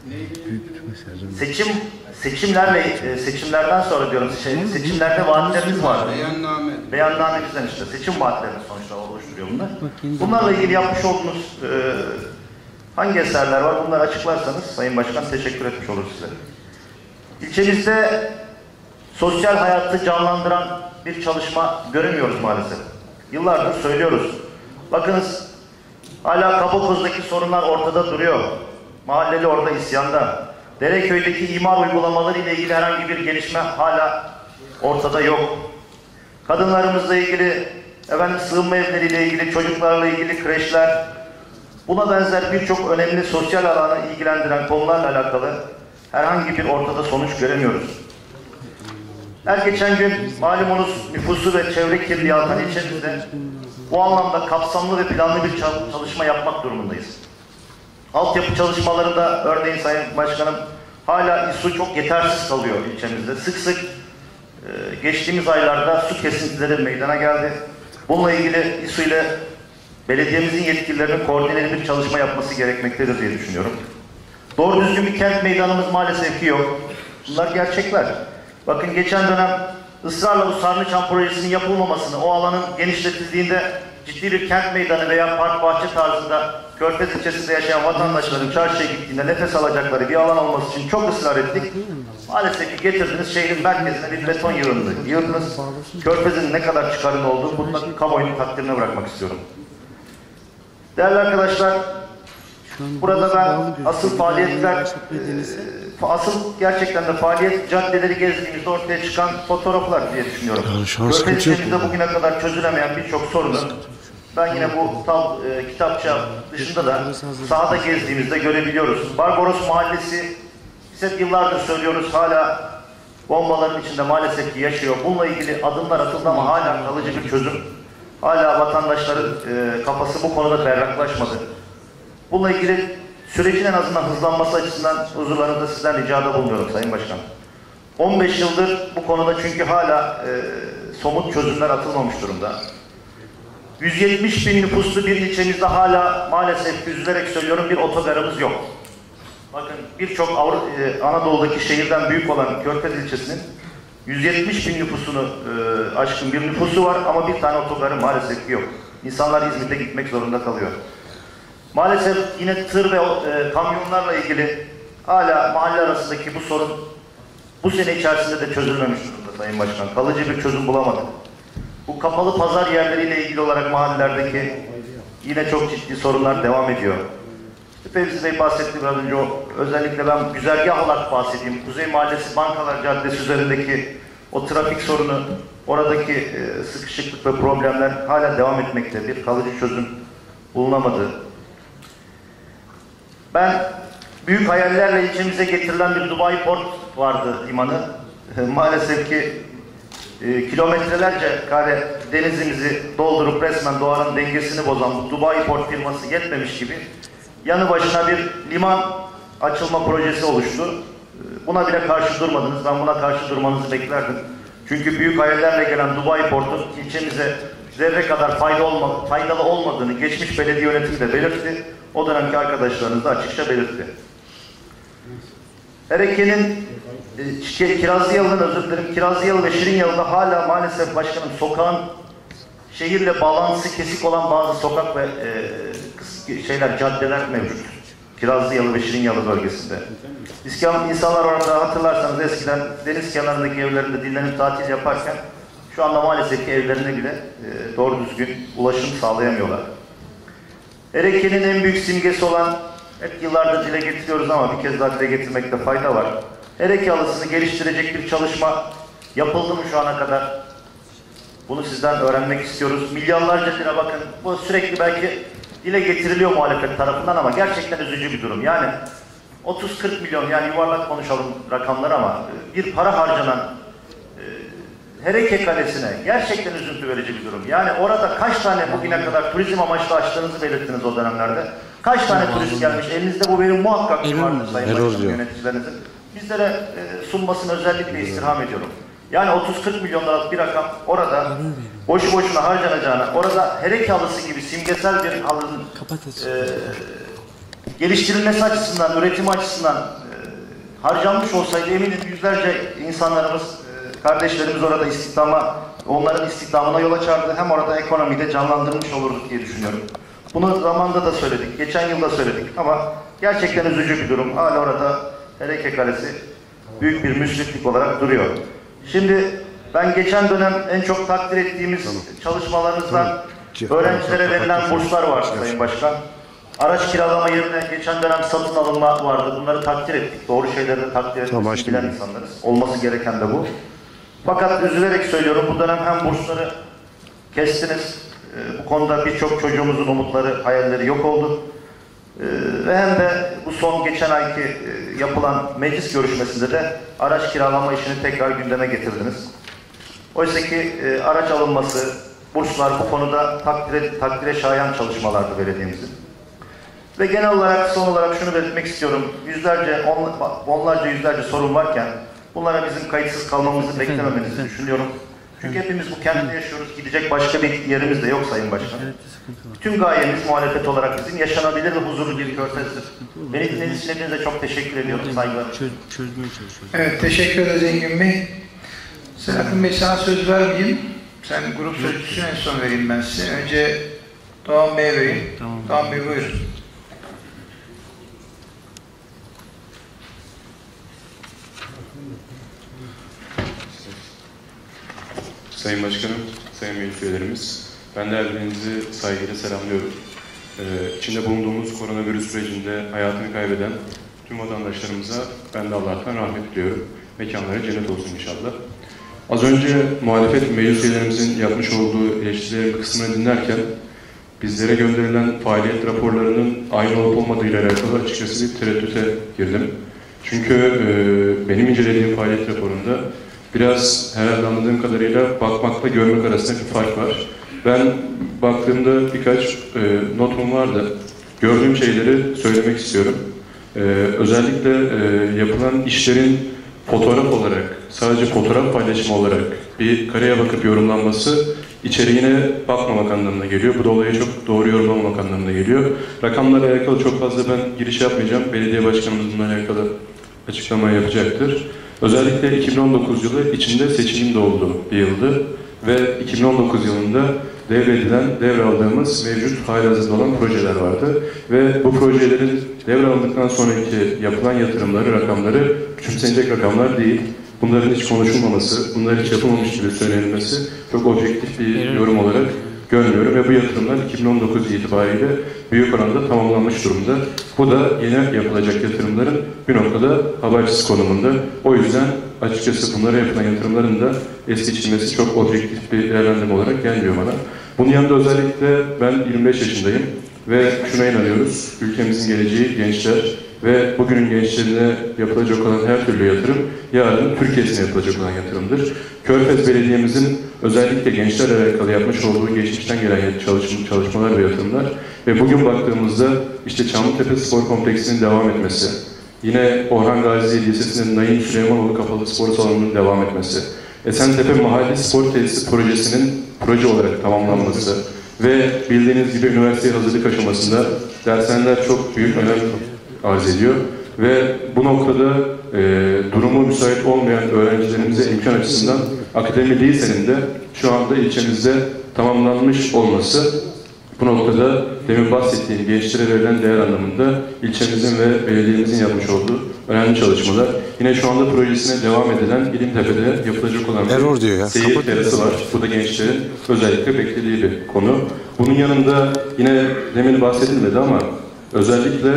Seçimlerden sonra diyorum seçimlerde vaatleriniz var. Beyannamenizden işte seçim vaatlerini sonuçta oluşturuyor bunlar. Bunlarla ilgili yapmış olduğunuz hangi eserler var bunları açıklarsanız Sayın Başkan teşekkür etmiş olur size. İlçemizde sosyal hayatı canlandıran bir çalışma göremiyoruz maalesef. Yıllardır söylüyoruz. Bakınız hala Kabakoz'daki sorunlar ortada duruyor. Mahalleli orada isyanda. Dereköy'deki imar uygulamaları ile ilgili herhangi bir gelişme hala ortada yok. Kadınlarımızla ilgili, sığınma evleri ile ilgili, çocuklarla ilgili kreşler, buna benzer birçok önemli sosyal alanı ilgilendiren konularla alakalı herhangi bir ortada sonuç göremiyoruz. Her geçen gün malumunuz nüfusu ve çevre kirliliği artan ilçemizde bu anlamda kapsamlı ve planlı bir çalışma yapmak durumundayız. Altyapı çalışmalarında örneğin Sayın Başkanım hala su çok yetersiz kalıyor ilçemizde. Sık sık geçtiğimiz aylarda su kesintileri meydana geldi. Bununla ilgili İSU ile belediyemizin yetkililerinin koordineli bir çalışma yapması gerekmektedir diye düşünüyorum. Doğru düzgün bir kent meydanımız maalesef ki yok. Bunlar gerçekler. Bakın geçen dönem ısrarla bu Sarnıçan projesinin yapılmamasını, o alanın genişletildiğinde ciddi bir kent meydanı veya park bahçe tarzında Körfez ilçesinde yaşayan vatandaşların çarşıya gittiğinde nefes alacakları bir alan olması için çok ısrar ettik. Maalesef ki getirdiniz şehrin merkezine bir beton yığındınız. Körfez'in ne kadar çıkarın olduğu bunu kamuoyunun takdirine bırakmak istiyorum. Değerli arkadaşlar, Burada ben asıl faaliyetler, asıl gerçekten de faaliyet caddeleri gezdiğimizde ortaya çıkan fotoğraflar diye düşünüyorum. Körfez'imizde bugüne kadar çözülemeyen birçok sorunu ben yine bu kitapça dışında da sahada gezdiğimizde görebiliyoruz. Barbaros Mahallesi, biz hep yıllardır söylüyoruz, hala bombaların içinde maalesef ki yaşıyor. Bununla ilgili adımlar atıldı ama hala kalıcı bir çözüm. Hala vatandaşların kafası bu konuda berraklaşmadı. Bununla ilgili sürecin en azından hızlanması açısından huzurlarınızda sizden ricada bulunuyorum Sayın Başkan. 15 yıldır bu konuda çünkü hala somut çözümler atılmamış durumda. 170 bin nüfuslu bir ilçemizde hala maalesef üzülerek söylüyorum bir otogarımız yok. Bakın birçok Anadolu'daki şehirden büyük olan Körfez ilçesinin 170 bin nüfusunu aşkın bir nüfusu var ama bir tane otogarı maalesef yok. İnsanlar İzmit'e gitmek zorunda kalıyor. Maalesef yine tır ve kamyonlarla ilgili hala mahalle arasındaki bu sorun bu sene içerisinde de çözülmemiş durumda Sayın Başkan. Kalıcı bir çözüm bulamadık. Bu kapalı pazar yerleriyle ilgili olarak mahallelerdeki yine çok ciddi sorunlar devam ediyor. Fevzi Bey bahsetti biraz önce, özellikle ben güzergah olarak bahsedeyim. Kuzey Mahallesi Bankalar Caddesi üzerindeki o trafik sorunu, oradaki sıkışıklık ve problemler hala devam etmekte. Bir kalıcı çözüm bulunamadı. Ben büyük hayallerle ilçemize getirilen bir Dubai Port vardı limanı. Maalesef ki kilometrelerce kare denizimizi doldurup resmen doğanın dengesini bozan bu Dubai Port firması yetmemiş gibi yanı başına bir liman açılma projesi oluştu. Buna bile karşı durmadınız. Ben buna karşı durmanızı beklerdim. Çünkü büyük hayallerle gelen Dubai Port'un ilçemize zerre kadar faydalı olmadığını geçmiş belediye yönetimi de belirtti. O dönemki arkadaşlarınız da açıkça belirtti. Ereke'nin Kirazlıyalı'nın, özür dilerim, Kirazlıyalı ve Şirinyalı'da hala maalesef başkanım sokağın şehirle bağlantısı kesik olan bazı sokak ve caddeler mevcut. Kirazlıyalı ve Şirinyalı bölgesinde. İnsanlar orada hatırlarsanız eskiden deniz kenarındaki evlerinde dinlenip tatil yaparken şu anda maalesef ki evlerine bile doğru düzgün ulaşım sağlayamıyorlar. Ereke'nin en büyük simgesi olan, hep yıllardır dile getiriyoruz ama bir kez daha dile getirmekte fayda var. Ereke halısını geliştirecek bir çalışma yapıldı mı şu ana kadar? Bunu sizden öğrenmek istiyoruz. Milyonlarca lira, bakın bu sürekli belki dile getiriliyor muhalefet tarafından ama gerçekten üzücü bir durum. Yani 30-40 milyon, yani yuvarlak konuşalım rakamlar ama bir para harcanan Hereke Kalesi'ne gerçekten üzüntü verici bir durum. Yani orada kaç tane bugüne kadar turizm amaçlı açtığınızı belirttiniz o dönemlerde. Kaç tane turist gelmiş? Elinizde bu benim muhakkak ki vardır Sayın Başkanım, yöneticilerinizin. Bizlere sunmasını özellikle istirham ediyorum. Yani 30-40 milyon liralık bir rakam orada boşu boşuna harcanacağına, orada Hereke halısı gibi simgesel bir halının geliştirilmesi açısından, üretimi açısından harcanmış olsaydı eminim yüzlerce insanlarımız, kardeşlerimiz orada onların istihdamına yol açardı. Hem orada ekonomiyi de canlandırmış olurduk diye düşünüyorum. Bunu zamanda da söyledik, geçen yılda söyledik ama gerçekten üzücü bir durum. Hala orada Hereke Kalesi büyük bir müsriflik olarak duruyor. Şimdi ben geçen dönem en çok takdir ettiğimiz çalışmalarımızdan öğrencilere verilen burslar var Sayın Başkan. Araç kiralama yerine geçen dönem satın alınma vardı. Bunları takdir ettik. Doğru şeyleri de takdir etmesini bilen insanlarız. Olması gereken de bu. Fakat üzülerek söylüyorum, bu dönem hem bursları kestiniz, bu konuda birçok çocuğumuzun umutları, hayalleri yok oldu. Ve hem de bu son geçen ayki yapılan meclis görüşmesinde de araç kiralama işini tekrar gündeme getirdiniz. Oysa ki araç alınması, burslar bu konuda takdire şayan çalışmalardı belediyemizin. Ve genel olarak, son olarak şunu belirtmek istiyorum. Yüzlerce sorun varken bunlara bizim kayıtsız kalmamızı beklememenizi düşünüyorum. Çünkü hepimiz bu kentte yaşıyoruz. Gidecek başka bir yerimiz de yok Sayın Başkan. Tüm gayemiz muhalefet olarak bizim yaşanabilir ve huzurlu bir Körfez'dir. Beni dinlediğiniz için hepinize çok teşekkür ediyorum. Saygılar. Evet, teşekkür ederiz Engin Bey. Selahattin Bey, sana söz vermeyeyim. Sen grup sözcüsünü en son vereyim ben size. Önce Doğan Bey'e vereyim. Tamam. Doğan Bey buyurun. Sayın Başkanım, Sayın Meclis Üyelerimiz, ben de her birinizi saygıyla selamlıyorum. içinde bulunduğumuz koronavirüs sürecinde hayatını kaybeden tüm vatandaşlarımıza ben de Allah'tan rahmet diliyorum. Mekanları cennet olsun inşallah. Az önce muhalefet meclis üyelerimizin yapmış olduğu eleştirilerin bir kısmını dinlerken bizlere gönderilen faaliyet raporlarının aynı olup olmadığıyla alakalı açıkçası bir tereddüte girdim. Çünkü benim incelediğim faaliyet raporunda biraz herhalde anladığım kadarıyla bakmakla görmek arasında bir fark var. Ben baktığımda birkaç notum vardı. Gördüğüm şeyleri söylemek istiyorum. Özellikle yapılan işlerin fotoğraf olarak, sadece fotoğraf paylaşımı olarak bir kareye bakıp yorumlanması içeriğine bakmamak anlamına geliyor. Bu da olayı çok doğru yorumlamamak anlamına geliyor. Rakamlarla alakalı çok fazla ben giriş yapmayacağım. Belediye başkanımız bununla alakalı açıklama yapacaktır. Özellikle 2019 yılı içinde seçimin de olduğu bir yıldı ve 2019 yılında devraldığımız mevcut halihazırda olan projeler vardı ve bu projelerin devraldıktan sonraki yapılan yatırımları, rakamları küçümsenecek rakamlar değil. Bunların hiç konuşulmaması, bunların hiç yapılmamış gibi söylenilmesi çok objektif bir yorum olarak görmüyorum ve bu yatırımlar 2019 itibariyle büyük oranda tamamlanmış durumda. Bu da yeni yapılacak yatırımların bir noktada habersiz konumunda. O yüzden açıkçası bunlara yapılan yatırımların da es geçilmesi çok objektif bir değerlendirme olarak gelmiyor bana. Bunun yanında özellikle ben 25 yaşındayım ve şuna inanıyoruz. Ülkemizin geleceği gençler ve bugünün gençlerine yapılacak olan her türlü yatırım yarın Türkiye'sine yapılacak olan yatırımdır. Körfez Belediye'mizin özellikle gençlerle alakalı yapmış olduğu geçmişten gelen çalışmalar ve yatırımlar ve bugün baktığımızda işte Çamlıtepe Spor Kompleksinin devam etmesi, yine Orhan Gazi Lisesi'nin Naim Süleymanoğlu Kapalı Spor Salonu'nun devam etmesi, Esentepe Mahalli Spor Tesisi projesinin proje olarak tamamlanması ve bildiğiniz gibi üniversiteye hazırlık aşamasında dershaneler çok büyük önem arz ediyor ve bu noktada durumu müsait olmayan öğrencilerimize imkan açısından akademi lisenin de şu anda ilçemizde tamamlanmış olması bu noktada demin bahsettiğim gençlere verilen değer anlamında ilçemizin ve belediyemizin yapmış olduğu önemli çalışmalar. Yine şu anda projesine devam edilen İlimtepe'de yapılacak olan bir seyir terası var. Bu da gençlerin özellikle beklediği bir konu. Bunun yanında yine demin bahsedilmedi ama özellikle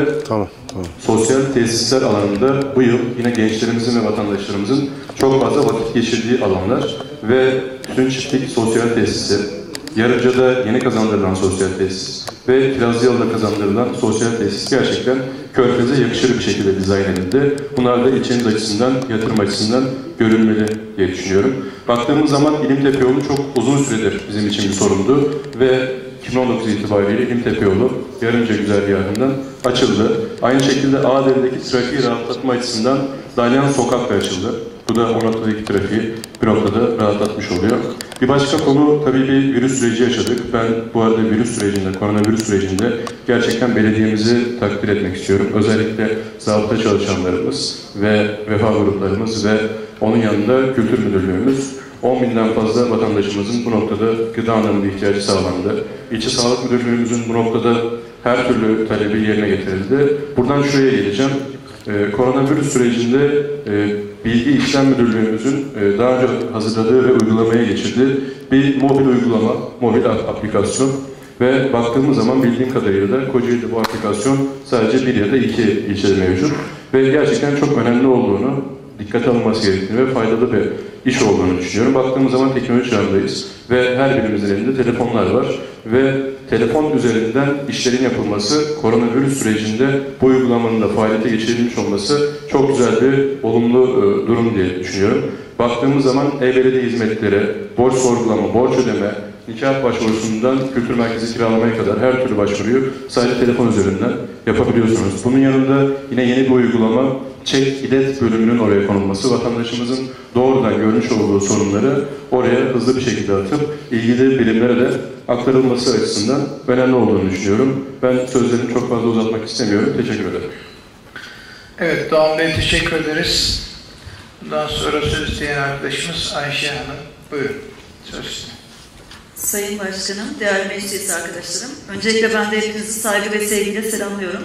sosyal tesisler alanında bu yıl yine gençlerimizin ve vatandaşlarımızın çok fazla vakit geçirdiği alanlar ve Tütün Çiftlik Sosyal Tesisi, Yarıca'da yeni kazandırılan sosyal tesis ve Kirazlıyalı'da kazandırılan sosyal tesis gerçekten Körfez'e yakışır bir şekilde dizayn edildi. Bunlar da ilçemiz açısından, yatırım açısından görülmeli diye düşünüyorum. Baktığımız zaman İlimtepe yolu çok uzun süredir bizim için bir sorundu ve 2019 itibariyle İlimtepe yolu Yarınca güzergahından açıldı. Aynı şekilde Ağdere'deki trafiği rahatlatma açısından Dalyan Sokak da açıldı. Bu da o noktadaki trafiği bir noktada rahatlatmış oluyor. Bir başka konu tabii bir virüs süreci yaşadık. Ben bu arada koronavirüs sürecinde gerçekten belediyemizi takdir etmek istiyorum. Özellikle zabıta çalışanlarımız ve vefa gruplarımız ve onun yanında kültür müdürlüğümüz 10.000'den fazla vatandaşımızın bu noktada gıda anlamında ihtiyacı sağlandı. İlçe Sağlık Müdürlüğümüzün bu noktada her türlü talebi yerine getirildi. Buradan şuraya geleceğim. Koronavirüs sürecinde Bilgi İşlem Müdürlüğümüzün daha önce hazırladığı ve uygulamaya geçirdiği bir mobil uygulama, mobil aplikasyon ve baktığımız zaman bildiğim kadarıyla da Kocaeli'de bu aplikasyon sadece bir ya da iki ilçede mevcut ve gerçekten çok önemli olduğunu, dikkate alınması gerektiğini ve faydalı bir iş olduğunu düşünüyorum. Baktığımız zaman teknoloji çağındayız ve her birimizin elinde telefonlar var ve telefon üzerinden işlerin yapılması, koronavirüs sürecinde bu uygulamanın da faaliyete geçirilmiş olması çok güzel bir olumlu durum diye düşünüyorum. Baktığımız zaman e-belediye hizmetleri, borç sorgulama, borç ödeme, nikah başvurusundan kültür merkezi kiralamaya kadar her türlü başvuruyu sadece telefon üzerinden yapabiliyorsunuz. Bunun yanında yine yeni bir uygulama, çek ilet bölümünün oraya konulması, vatandaşımızın doğrudan görmüş olduğu sorunları oraya hızlı bir şekilde atıp ilgili birimlere de aktarılması açısından önemli olduğunu düşünüyorum. Ben sözlerimi çok fazla uzatmak istemiyorum. Teşekkür ederim. Evet, Doğan Bey teşekkür ederiz. Bundan sonra söz isteyen arkadaşımız Ayşe Hanım. Buyurun. Söz isteyin. Sayın Başkanım, değerli meclis arkadaşlarım, öncelikle ben de hepinizi saygı ve sevgiyle selamlıyorum.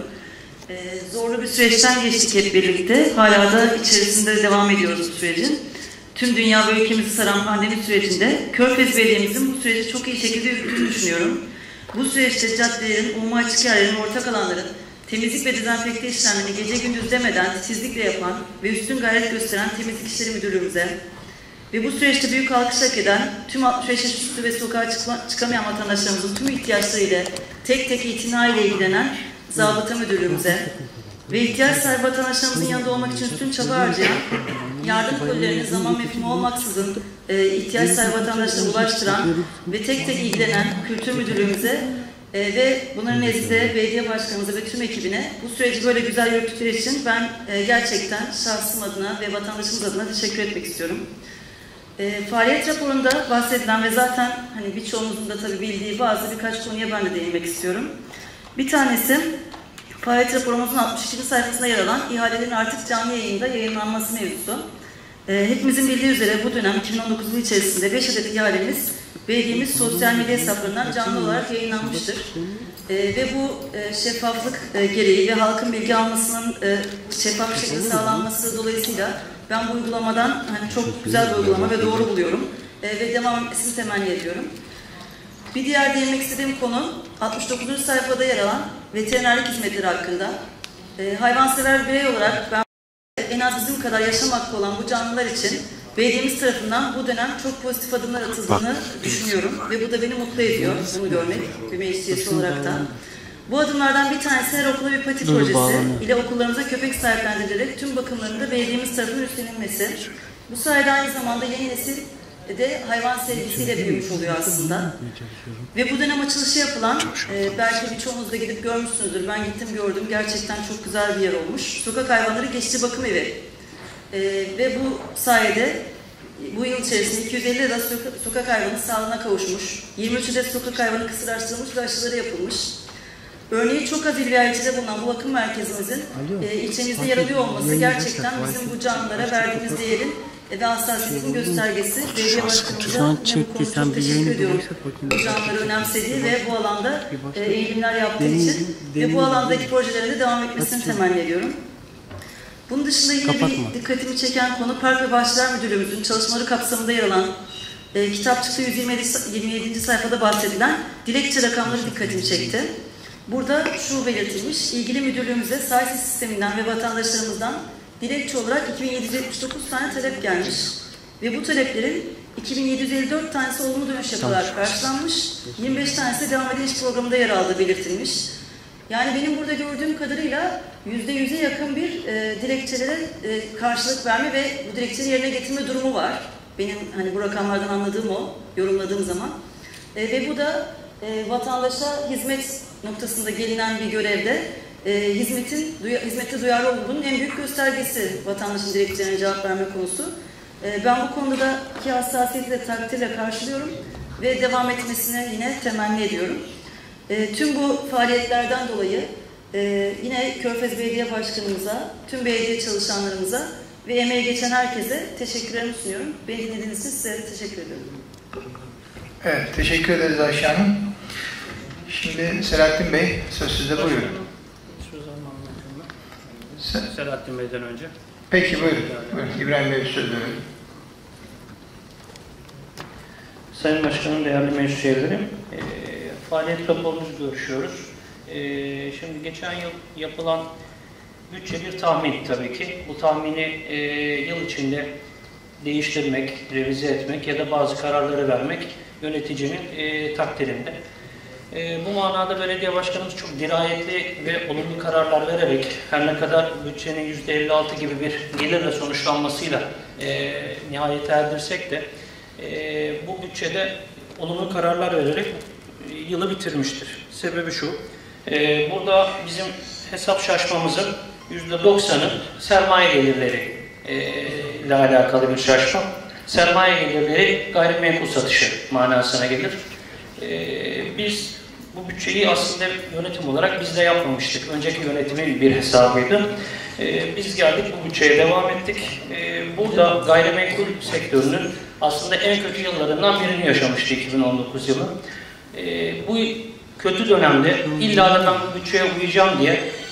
Zorlu bir süreçten geçtik hep birlikte. Hala da içerisinde devam ediyoruz bu sürecin. Tüm dünya ve ülkemizi saran pandemi sürecinde Körfez Belediye'mizin bu süreci çok iyi şekilde yürüttüğünü düşünüyorum. Bu süreçte caddelerin, umuma açık yerlerin, ortak alanların temizlik ve dezenfekte işlemlerini gece gündüz demeden titizlikle yapan ve üstün gayret gösteren Temizlik İşleri Müdürlüğümüze ve bu süreçte büyük alkış hak eden tüm 65 yaş üstü ve sokağa çıkamayan vatandaşlarımızın tüm ihtiyaçlarıyla tek tek itinayla ilgilenen Zabıta Müdürlüğümüze ve ihtiyaç sahibi vatandaşlarımızın yanında olmak için üstün çaba harcayan, yardım kolilerini zaman mefhumu olmaksızın ihtiyaç sahibi vatandaşlara ulaştıran ve tek tek ilgilenen Kültür Müdürlüğümüze ve bunların nezdinde belediye başkanımıza ve tüm ekibine bu süreci böyle güzel yürüttükleri için ben gerçekten şahsım adına ve vatandaşımız adına teşekkür etmek istiyorum. Faaliyet raporunda bahsedilen ve zaten hani birçoğumuzun da tabii bildiği birkaç konuya ben de değinmek istiyorum. Bir tanesi faaliyet raporumuzun 62. sayfasında yer alan ihalelerin artık canlı yayında yayınlanması mevzusu. Hepimizin bildiği üzere bu dönem 2019 yılı içerisinde 5 adet ihalemiz belediyemiz sosyal medya hesaplarından canlı olarak yayınlanmıştır. Ve bu şeffaflık gereği ve halkın bilgi almasının şeffaf bir şekilde sağlanması dolayısıyla ben bu uygulamadan hani çok güzel bir uygulama ve doğru buluyorum ve devam etmesini temenni ediyorum. Bir diğer değinmek istediğim konu 69. sayfada yer alan veterinerlik hizmetleri hakkında. Hayvansever birey olarak ben en az bizim kadar yaşam hakkı olan bu canlılar için belediyemiz tarafından bu dönem çok pozitif adımlar atıldığını düşünüyorum ve bu da beni mutlu ediyor bunu görmek bir meclis üyesi olarak da. Bu adımlardan bir tanesi her okula bir pati projesi ile okullarımıza köpek sahiplendirilerek tüm bakımlarında belediyemiz tarafından üstlenilmesi. Bu sayede aynı zamanda yeni nesil de hayvan sevgisiyle büyümüş oluyor aslında. Ve bu dönem açılışı yapılan, belki birçoğunuz da gidip görmüşsünüzdür, ben gittim gördüm, gerçekten çok güzel bir yer olmuş. Sokak hayvanları geçici bakım evi. Ve bu sayede bu yıl içerisinde 250 adet sokak hayvanı sağlığına kavuşmuş, 23 adet sokak hayvanı kısırlaştırılmış ve aşıları yapılmış. Örneğin çok az il ve ilçede bulunan bu bakım merkezimizin ilçemizde yer alıyor olması gerçekten bizim bu canlılara verdiğimiz değerin ve hassasiyetin göstergesi. Belediye başkanımıza bu konuda çok teşekkür ediyorum. Bu canlıları önemsediği ve bu alanda eğilimler yaptığı için ve bu alandaki projelere de devam etmesini temenni ediyorum. Bunun dışında yine bir dikkatimi çeken konu Park ve Bahçeler Müdürlüğümüzün çalışmaları kapsamında yer alan kitapçıkta 127. sayfada bahsedilen dilekçe rakamları dikkatimi çekti. Burada şu belirtilmiş, ilgili müdürlüğümüze sayısız sisteminden ve vatandaşlarımızdan dilekçe olarak 2779 tane talep gelmiş ve bu taleplerin 2754 tanesi olumlu dönüş yapılarak karşılanmış, 25 tanesi devam ediş programında yer aldığı belirtilmiş. Yani benim burada gördüğüm kadarıyla %100'e yakın bir dilekçelere karşılık verme ve bu dilekçeleri yerine getirme durumu var. Benim hani bu rakamlardan anladığım o, yorumladığım zaman. Ve bu da vatandaşa hizmet noktasında gelinen bir görevde hizmette duyarlı olduğunun en büyük göstergesi vatandaşın dilekçelerine cevap verme konusu. Ben bu konudaki hassasiyeti de takdirle karşılıyorum ve devam etmesine yine temenni ediyorum. Tüm bu faaliyetlerden dolayı yine Körfez Belediye Başkanımıza, tüm belediye çalışanlarımıza ve emeği geçen herkese teşekkürlerimi sunuyorum. Beni dinlediğiniz için size teşekkür ediyorum. Evet, teşekkür ederiz Ayşe Hanım. Şimdi Selahattin Bey, söz sizde, buyurun. Selahattin Bey'den önce. Peki, buyurun. İbrahim Bey söz verelim. Sayın Başkanım, değerli meclis üyeleri, faaliyet raporumuzu görüşüyoruz. Şimdi geçen yıl yapılan bütçe bir tahmin tabii ki. Bu tahmini yıl içinde değiştirmek, revize etmek ya da bazı kararları vermek yöneticinin takdirinde. Bu manada belediye başkanımız çok dirayetli ve olumlu kararlar vererek her ne kadar bütçenin %56 gibi bir gelirle sonuçlanmasıyla nihayete erdirsek de bu bütçede olumlu kararlar vererek yılı bitirmiştir. Sebebi şu, burada bizim hesap şaşmamızın %90'ı sermaye gelirleri ile alakalı bir şaşma. Sermaye gelirleri gayrimenkul satışı manasına gelir. Biz bu bütçeyi aslında yönetim olarak biz de yapmamıştık. Önceki yönetimin bir hesabıydı. Biz geldik, bu bütçeye devam ettik. Burada gayrimenkul sektörünün aslında en kötü yıllarından birini yaşamıştı 2019 yılı. Bu kötü dönemde illa da ben bu bütçeye uyacağım diye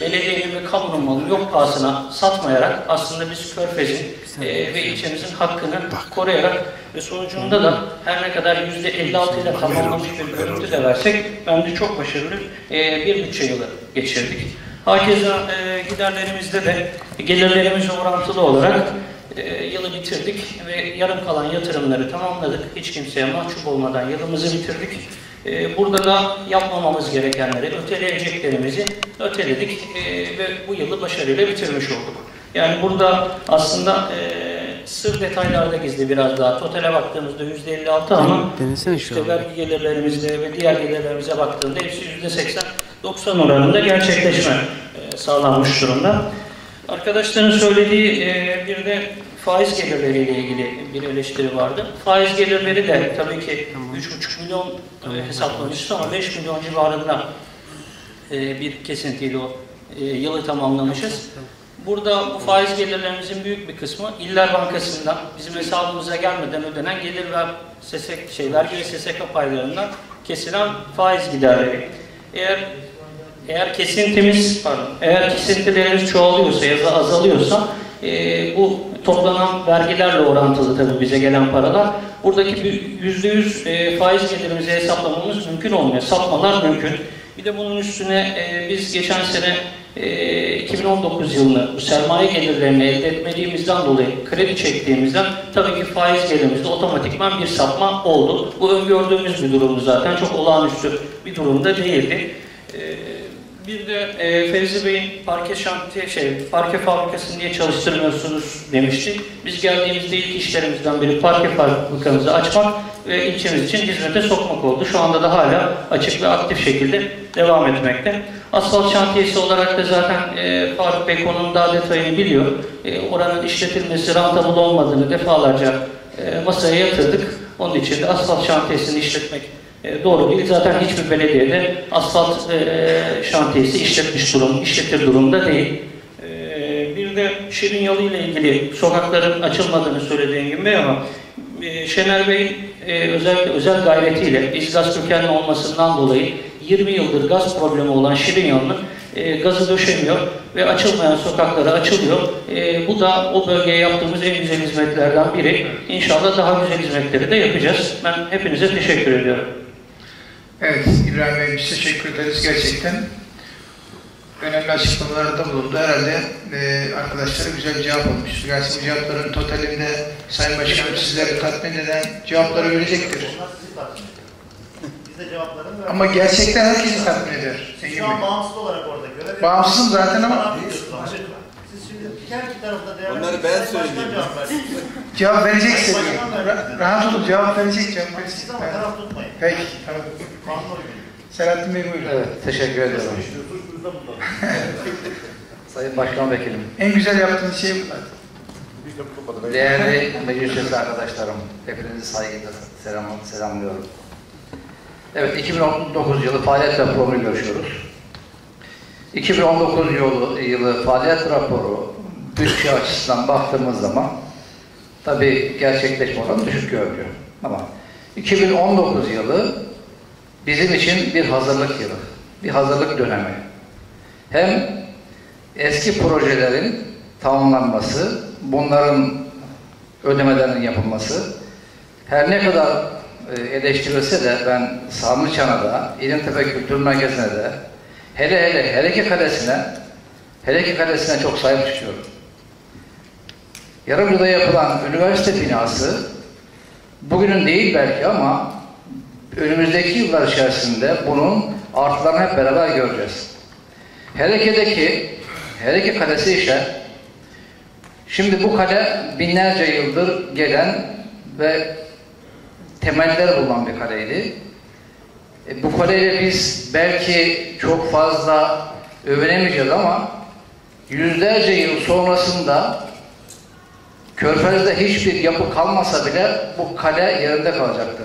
belediyenin ve kamunun malını yok pahasına satmayarak aslında biz Körfez'in ve ilçemizin hakkını koruyarak ve sonucunda da her ne kadar %56 ile tamamlamış bir görüntü de versek bence çok başarılı bir bütçe yılı geçirdik. Hakeza giderlerimizde de gelirlerimize orantılı olarak yılı bitirdik ve yarım kalan yatırımları tamamladık. Hiç kimseye mahcup olmadan yılımızı bitirdik. Burada da yapmamamız gerekenleri, öteleyeceklerimizi öteledik ve bu yılı başarıyla bitirmiş olduk. Yani burada aslında sır detaylarda gizli biraz daha. Totale baktığımızda %56 ama işte vergi gelirlerimizde ve diğer gelirlerimize baktığında hepsi %80-90 oranında gerçekleşme sağlanmış durumda. Arkadaşların söylediği bir de faiz gelirleriyle ilgili bir eleştiri vardı. Faiz gelirleri de tabii ki 3,5 milyon hesaplamışız ama 5 milyon civarında bir kesintiyle o yılı tamamlamışız. Burada bu faiz gelirlerimizin büyük bir kısmı İller Bankası'ndan bizim hesabımıza gelmeden ödenen gelir ve vergi ve SSK paylarından kesilen faiz giderleri. Eğer kesintilerimiz çoğalıyorsa ya da azalıyorsa bu toplanan vergilerle orantılı tabii bize gelen paralar. Buradaki %100 faiz gelirimizi hesaplamamız mümkün olmuyor. Sapmalar mümkün. Bir de bunun üstüne biz geçen sene 2019 yılını bu sermaye gelirlerini elde etmediğimizden dolayı kredi çektiğimizden tabii ki faiz gelirimizde otomatikman bir sapma oldu. Bu öngördüğümüz bir durumdu zaten. Çok olağanüstü bir durumda değildi. Bir de Fevzi Bey'in parke fabrikasını niye çalıştırmıyorsunuz demişti. Biz geldiğimizde ilk işlerimizden biri parke fabrikamızı açmak ve ilçemiz için hizmete sokmak oldu. Şu anda da hala açık ve aktif şekilde devam etmekte. Asfalt şantiyesi olarak da zaten Faruk Bey konunun daha detayını biliyor. Oranın işletilmesi rentable olmadığını defalarca masaya yatırdık. Onun için de asfalt şantiyesini işletmek doğru değil. Zaten hiçbir belediyede asfalt şantiyesi işletir durumda değil. Bir de Şirinyalı ile ilgili sokakların açılmadığını söylediğim gibi ama Şener Bey'in özel gayretiyle İzgaz kökenli olmasından dolayı 20 yıldır gaz problemi olan Şirinyalı'nın gazı döşemiyor ve açılmayan sokakları açılıyor. Bu da o bölgeye yaptığımız en güzel hizmetlerden biri. İnşallah daha güzel hizmetleri de yapacağız. Ben hepinize teşekkür ediyorum. Evet, İbrahim Bey biz teşekkür ederiz gerçekten. Önemli açıklamalarda bulundu. Herhalde arkadaşlara güzel bir cevap olmuş. Gerçi bu cevapların totalinde Sayın Başkanım sizleri tatmin eden cevapları verecektir. Ama gerçekten herkesi tatmin eder. Şu an bağımsız olarak orada görev. Bağımsızım zaten ama siz şimdi her iki tarafta değerli. Onları ben söyleyeyim. Cevap vereceksin. Rahat olun, cevap verecek. Ama taraf tutmayın. Peki, tamam. Selahattin Bey buyurun. Evet, teşekkür ederim. Sayın Başkan Vekilim. En güzel yaptığınız şey bu. Değerli meclis üyesi arkadaşlarım, hepinizi saygıyla selamlıyorum. Evet, 2019 yılı faaliyet raporunu görüşüyoruz. 2019 yılı faaliyet raporu bütçe açısından baktığımız zaman tabii gerçekleşme oranı düşük görünüyor. Ama 2019 yılı bizim için bir hazırlık yılı, bir hazırlık dönemi. Hem eski projelerin tamamlanması, bunların ödemelerinin yapılması, her ne kadar eleştirilse de ben Sarnıçan'a İlimtepe Kültür Merkezi'ne de hele Hereke Kalesi'ne çok sahip çıkıyorum. Yarımcı'da yapılan üniversite binası bugünün değil belki ama önümüzdeki yıllar içerisinde bunun artılarını hep beraber göreceğiz. Hereke Kalesi ise şimdi bu kale binlerce yıldır gelen ve temeller bulunan bir kaleydi. Bu kaleyle biz belki çok fazla övünemeyeceğiz ama yüzlerce yıl sonrasında Körfez'de hiçbir yapı kalmasa bile bu kale yerinde kalacaktır.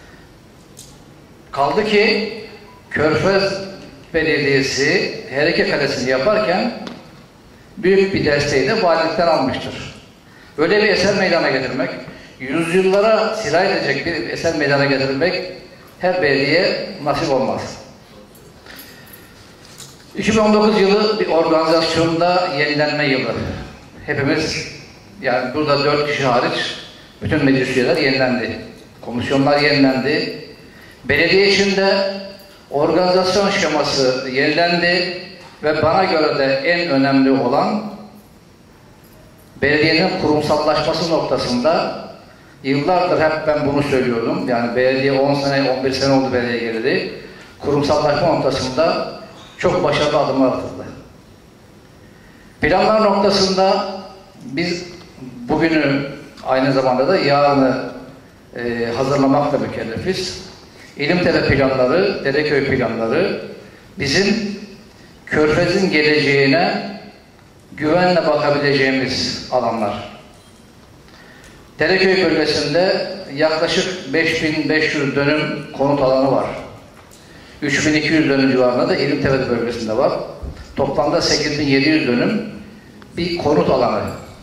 Kaldı ki Körfez Belediyesi Hereke Kalesi'ni yaparken büyük bir desteği de valilikten almıştır. Böyle bir eser meydana getirmek, yüzyıllara sirayet edecek bir eser meydana getirmek her belediye nasip olmaz. 2019 yılı bir organizasyonda yenilenme yılı. Hepimiz, yani burada 4 kişi hariç bütün meclis üyeleri yenilendi. Komisyonlar yenilendi. Belediye içinde organizasyon şeması yenilendi ve bana göre de en önemli olan belediyenin kurumsallaşması noktasında yıllardır hep ben bunu söylüyordum. Yani belediye 10 sene, 11 sene oldu belediye geldi. Kurumsallaşma noktasında çok başarılı adımlar atıldı. Planlar noktasında biz bugünü aynı zamanda da yarını hazırlamakla mükellefiz. İlimtepe planları, Dereköy planları bizim Körfez'in geleceğine güvenle bakabileceğimiz alanlar. Dereköy bölgesinde yaklaşık 5500 dönüm konut alanı var. 3200 dönüm civarında da İlimtepe bölgesinde var. Toplamda 8700 dönüm bir konut alanı.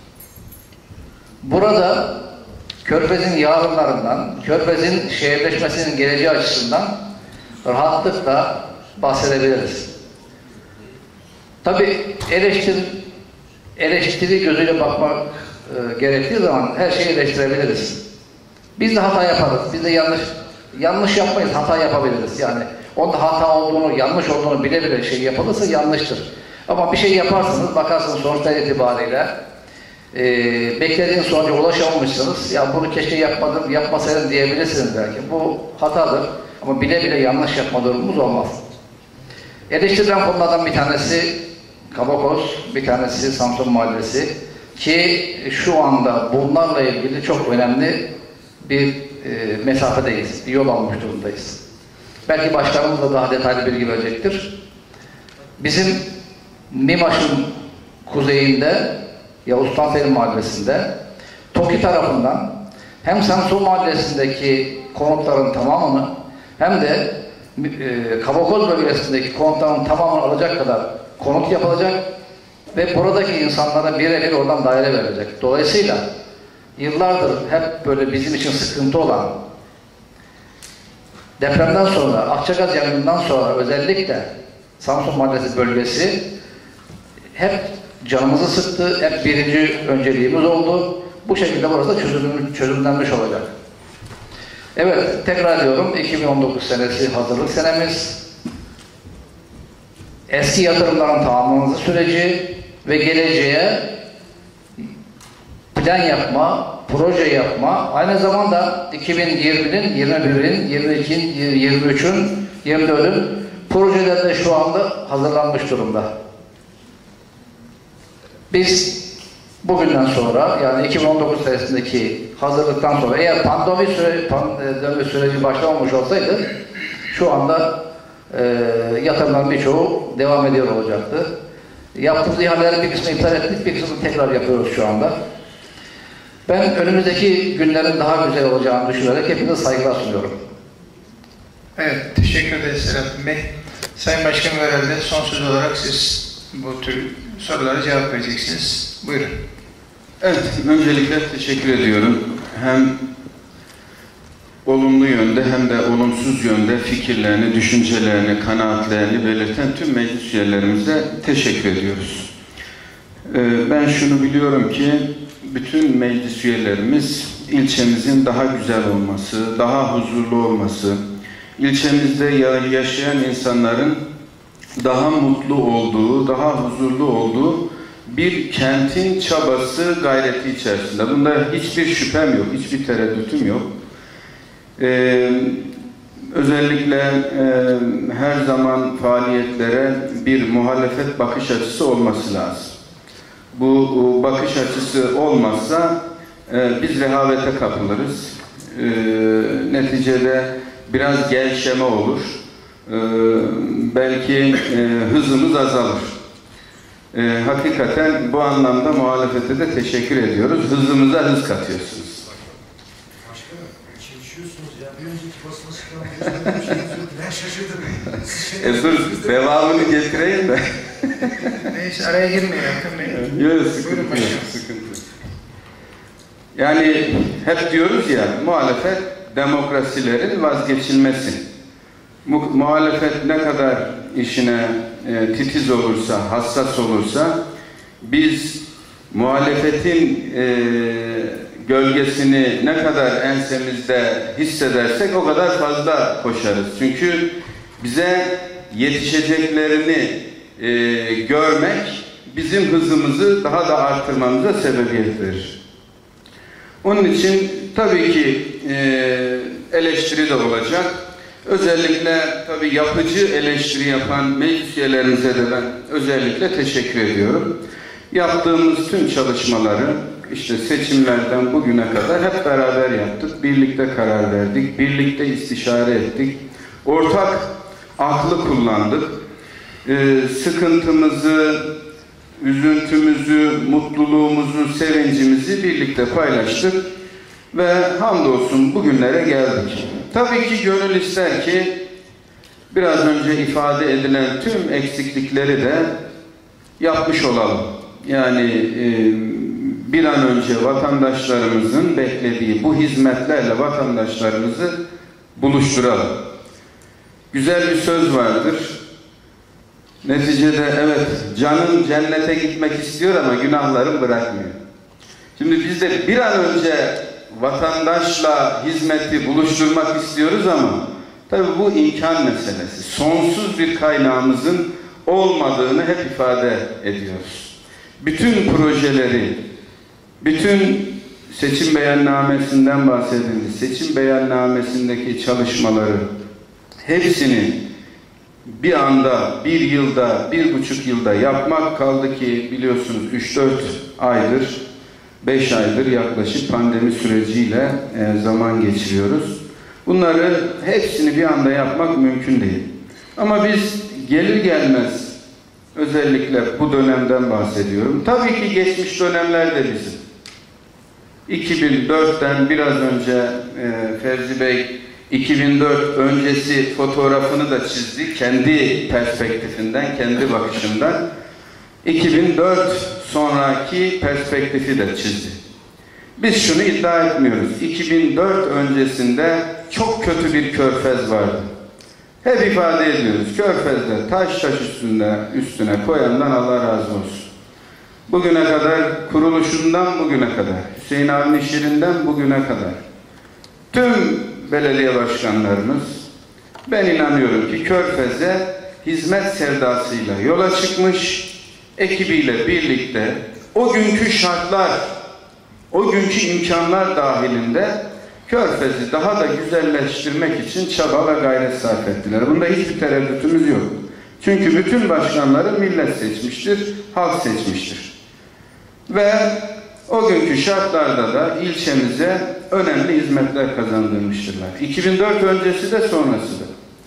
Burada Körfez'in yarınlarından, Körfez'in şehirleşmesinin geleceği açısından rahatlıkla bahsedebiliriz. Yanlış eleştiri gözüyle bakmak gerektiği zaman her şeyi eleştirebiliriz. Biz de hata yaparız. Biz de yanlış yapmayız, hata yapabiliriz. Yani onda hata olduğunu, yanlış olduğunu bile bile şey yapılırsa yanlıştır. Ama bir şey yaparsınız, bakarsınız sonuçta itibariyle beklediğiniz sonuca ulaşamamışsınız. Ya bunu keşke yapmasaydım diyebilirsiniz belki. Bu hatadır. Ama bile bile yanlış yapma durumumuz olmaz. Eleştirilen konulardan bir tanesi Kabakoz, bir tanesi Samsun Mahallesi ki şu anda bunlarla ilgili çok önemli bir mesafedeyiz, bir yol almış durumdayız. Belki başkanımız da daha detaylı bilgi verecektir. Bizim Mimaş'ın kuzeyinde, Yavuz Tanferin Mahallesi'nde TOKİ tarafından hem Samsun Mahallesi'ndeki konutların tamamını hem de Kabakoz bölgesindeki konutların tamamını alacak kadar konut yapılacak ve buradaki insanlara birebir oradan daire verilecek. Dolayısıyla yıllardır hep böyle bizim için sıkıntı olan depremden sonra, Akçagaz yangından sonra özellikle Samsun Mahallesi bölgesi hep canımızı sıktı, hep birinci önceliğimiz oldu. Bu şekilde burası da çözümlenmiş olacak. Evet, tekrar diyorum, 2019 senesi hazırlık senemiz. Eski yatırımların tamamlanması süreci ve geleceğe plan yapma, proje yapma, aynı zamanda 2020'nin, 21'in, 22'in, 23'ün, 24'ün projeleri de şu anda hazırlanmış durumda. Biz bugünden sonra, yani 2019 senesindeki hazırlıktan sonra, eğer pandemi süreci başlamamış olsaydı şu anda yatırımların birçoğu devam ediyor olacaktı. Yaptığımız ihalelerin bir kısmını iptal ettik, bir kısmını tekrar yapıyoruz şu anda. Ben önümüzdeki günlerin daha güzel olacağını düşünerek hepinize saygılar sunuyorum. Evet, teşekkür ederiz Selahattin Bey. Sayın Başkanım, herhalde son söz olarak siz bu tür sorulara cevap vereceksiniz. Buyurun. Evet, öncelikle teşekkür ediyorum. Hem olumlu yönde hem de olumsuz yönde fikirlerini, düşüncelerini, kanaatlerini belirten tüm meclis üyelerimize teşekkür ediyoruz. Ben şunu biliyorum ki bütün meclis üyelerimiz ilçemizin daha güzel olması, daha huzurlu olması, ilçemizde yaşayan insanların daha mutlu olduğu, daha huzurlu olduğu bir kentin çabası, gayreti içerisinde. Bunda hiçbir şüphem yok, hiçbir tereddütüm yok. Özellikle her zaman faaliyetlere bir muhalefet bakış açısı olması lazım. Bu bakış açısı olmazsa biz rehavete kapılırız. Neticede biraz gevşeme olur. Belki hızımız azalır. Hakikaten bu anlamda muhalefete de teşekkür ediyoruz. Hızımıza hız katıyorsunuz. Başkanım, çelişiyorsunuz ya. Bir önceki basına çıkan bir şey yazıyordu. Ben şaşırdım. Dur, devamını getireyim de. Neyse, araya girmeyin Hakan Bey. Yok, sıkıntı. Yani hep diyoruz ya, muhalefet demokrasilerin vazgeçilmesi. Muhalefet ne kadar işine titiz olursa, hassas olursa, biz muhalefetin gölgesini ne kadar ensemizde hissedersek o kadar fazla koşarız. Çünkü bize yetişeceklerini görmek bizim hızımızı daha da arttırmamıza sebebiyet verir. Onun için tabii ki eleştiri de olacak. Özellikle tabii yapıcı eleştiri yapan meclis üyelerimize de ben özellikle teşekkür ediyorum. Yaptığımız tüm çalışmaları işte seçimlerden bugüne kadar hep beraber yaptık. Birlikte karar verdik, birlikte istişare ettik. Ortak aklı kullandık. Sıkıntımızı, üzüntümüzü, mutluluğumuzu, sevincimizi birlikte paylaştık ve hamdolsun bugünlere geldik. Tabii ki gönül ister ki biraz önce ifade edilen tüm eksiklikleri de yapmış olalım. Yani bir an önce vatandaşlarımızın beklediği bu hizmetlerle vatandaşlarımızı buluşturalım. Güzel bir söz vardır. Neticede evet, canım cennete gitmek istiyor ama günahlarım bırakmıyor. Şimdi biz de bir an önce vatandaşla hizmeti buluşturmak istiyoruz ama tabii bu imkan meselesi. Sonsuz bir kaynağımızın olmadığını hep ifade ediyoruz. Bütün projeleri, bütün seçim beyannamesinden bahsedildi. Seçim beyannamesindeki çalışmaları hepsini bir anda, bir yılda, 1,5 yılda yapmak kaldı ki biliyorsunuz 3-4 aydır, 5 aydır yaklaşık pandemi süreciyle zaman geçiriyoruz. Bunları hepsini bir anda yapmak mümkün değil. Ama biz gelir gelmez, özellikle bu dönemden bahsediyorum. Tabii ki geçmiş dönemler de bizim. 2004'ten biraz önce Fevzi Bey 2004 öncesi fotoğrafını da çizdi. Kendi perspektifinden, kendi bakışından. 2004 sonraki perspektifi de çizdi. Biz şunu iddia etmiyoruz. 2004 öncesinde çok kötü bir körfez vardı. Hep ifade ediyoruz. Körfez'de taş üstüne koyandan Allah razı olsun. Bugüne kadar, kuruluşundan bugüne kadar, Hüseyin Avni Şirin'den bugüne kadar tüm belediye başkanlarımız, ben inanıyorum ki Körfez'e hizmet sevdasıyla yola çıkmış, ekibiyle birlikte o günkü şartlar, o günkü imkanlar dahilinde Körfez'i daha da güzelleştirmek için çaba ve gayret sarf ettiler. Bunda hiçbir tereddütümüz yok. Çünkü bütün başkanları millet seçmiştir, halk seçmiştir. Ve o günkü şartlarda da ilçemize önemli hizmetler kazandırmıştırlar. 2004 öncesi de sonrası da.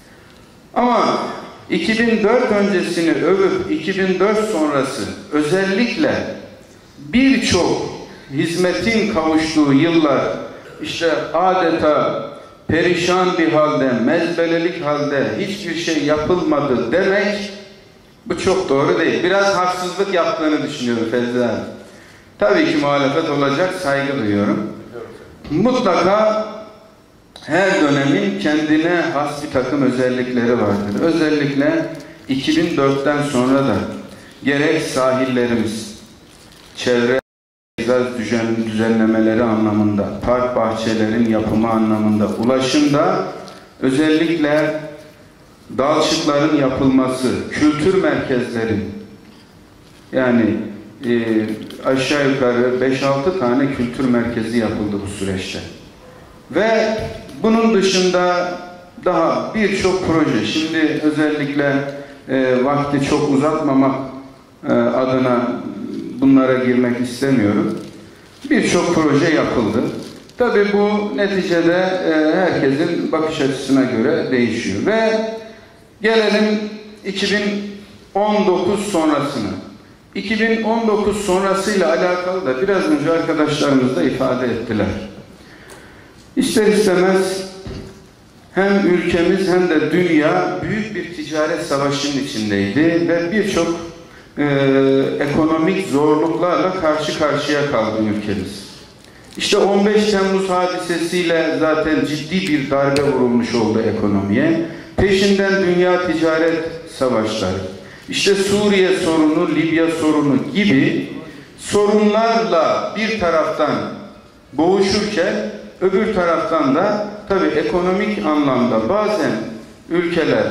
Ama 2004 öncesini övüp 2004 sonrası özellikle birçok hizmetin kavuştuğu yıllar işte adeta perişan bir halde, mezbelelik halde hiçbir şey yapılmadı demek bu çok doğru değil. Biraz haksızlık yaptığını düşünüyorum Fevzi abi. Tabii ki muhalefet olacak, saygı duyuyorum. Mutlaka her dönemin kendine has bir takım özellikleri vardır. Özellikle 2004'ten sonra da gerek sahillerimiz, çevre düzenlemeleri anlamında, park bahçelerin yapımı anlamında, ulaşımda özellikle dalşıkların yapılması, kültür merkezlerin yani aşağı yukarı 5-6 tane kültür merkezi yapıldı bu süreçte. Ve bunun dışında daha birçok proje. Şimdi özellikle vakti çok uzatmamak adına bunlara girmek istemiyorum. Birçok proje yapıldı. Tabii bu neticede herkesin bakış açısına göre değişiyor. Ve gelelim 2019 sonrasına. 2019 sonrasıyla alakalı da biraz önce arkadaşlarımız da ifade ettiler. İster istemez hem ülkemiz hem de dünya büyük bir ticaret savaşının içindeydi ve birçok ekonomik zorluklarla karşı karşıya kaldı ülkemiz. İşte 15 Temmuz hadisesiyle zaten ciddi bir darbe vurulmuş oldu ekonomiye. Peşinden dünya ticaret savaşları. işte Suriye sorunu, Libya sorunu gibi sorunlarla bir taraftan boğuşurken öbür taraftan da tabii ekonomik anlamda bazen ülkeler,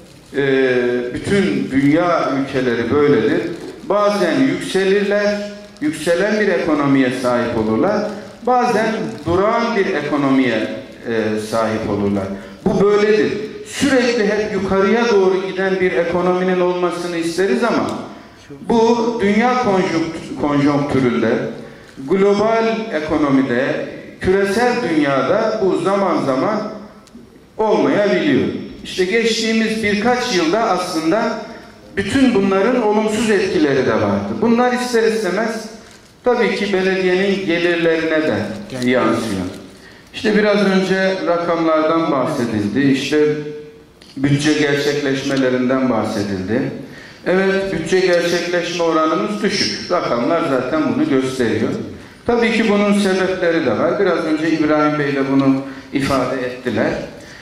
bütün dünya ülkeleri böyledir. Bazen yükselirler, yükselen bir ekonomiye sahip olurlar. Bazen durağan bir ekonomiye sahip olurlar. Bu böyledir. Sürekli hep yukarıya doğru giden bir ekonominin olmasını isteriz ama bu dünya konjonktüründe, global ekonomide, küresel dünyada bu zaman zaman olmayabiliyor. İşte geçtiğimiz birkaç yılda aslında bütün bunların olumsuz etkileri de vardı. Bunlar ister istemez tabii ki belediyenin gelirlerine de yansıyor. İşte biraz önce rakamlardan bahsedildi. İşte bütçe gerçekleşmelerinden bahsedildi. Evet, bütçe gerçekleşme oranımız düşük. Rakamlar zaten bunu gösteriyor. Tabii ki bunun sebepleri de var. Biraz önce İbrahim Bey de bunu ifade ettiler.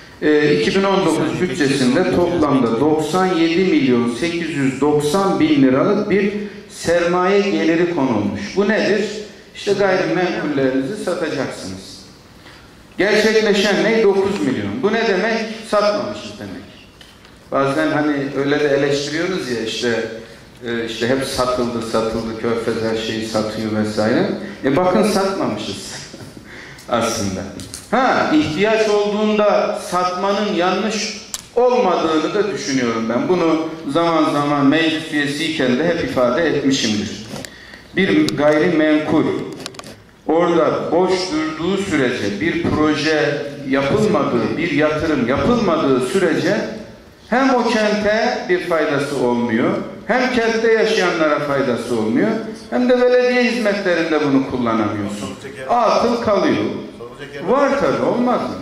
2019 bütçesinde toplamda 97 milyon 890 bin liralık bir sermaye geliri konulmuş. Bu nedir? İşte gayrimenkullerinizi satacaksınız. Gerçekleşen ne? 9 milyon. Bu ne demek? Satmamışız demek. Bazen hani öyle de eleştiriyoruz ya işte hep satıldı, Körfez her şeyi satıyor vesaire. Bakın satmamışız aslında. İhtiyaç olduğunda satmanın yanlış olmadığını da düşünüyorum ben. Bunu zaman zaman meclis üyesiyken de hep ifade etmişimdir. Bir gayrimenkul orada boş durduğu sürece, bir proje yapılmadığı, bir yatırım yapılmadığı sürece hem o kente bir faydası olmuyor, hem kentte yaşayanlara faydası olmuyor, hem de belediye hizmetlerinde bunu kullanamıyorsun. Atıl kalıyor. Var tabii, olmaz mı?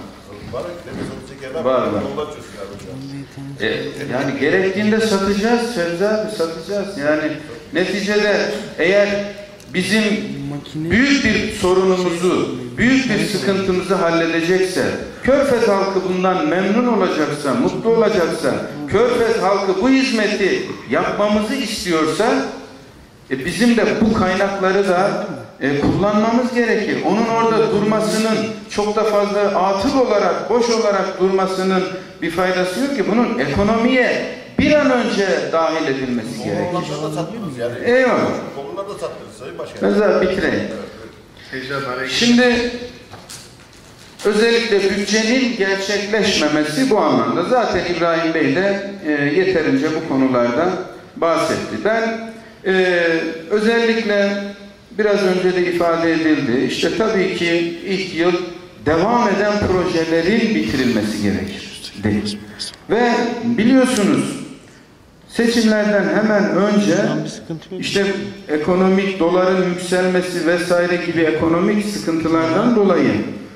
Var. Yani gerektiğinde satacağız, Sevda abi, satacağız. Yani neticede eğer bizim büyük bir sorunumuzu, büyük bir sıkıntımızı halledecekse, Körfez halkı bundan memnun olacaksa, mutlu olacaksa, Körfez halkı bu hizmeti yapmamızı istiyorsa, bizim de bu kaynakları da kullanmamız gerekir. Onun orada durmasının, çok da fazla atıl olarak, boş olarak durmasının bir faydası yok ki. Bunun ekonomiye bir an önce dahil edilmesi gerekir. Konularda sattınız yani. Eyvallah. Konularda sattınız Sayın Başkan. Mesela bitireyim. Şimdi özellikle bütçenin gerçekleşmemesi bu anlamda. Zaten İbrahim Bey de yeterince bu konulardan bahsetti. Ben özellikle biraz önce de ifade edildi. İşte tabii ki ilk yıl devam eden projelerin bitirilmesi gerekir. Değil. Ve biliyorsunuz seçimlerden hemen önce işte ekonomik, doların yükselmesi vesaire gibi ekonomik sıkıntılardan dolayı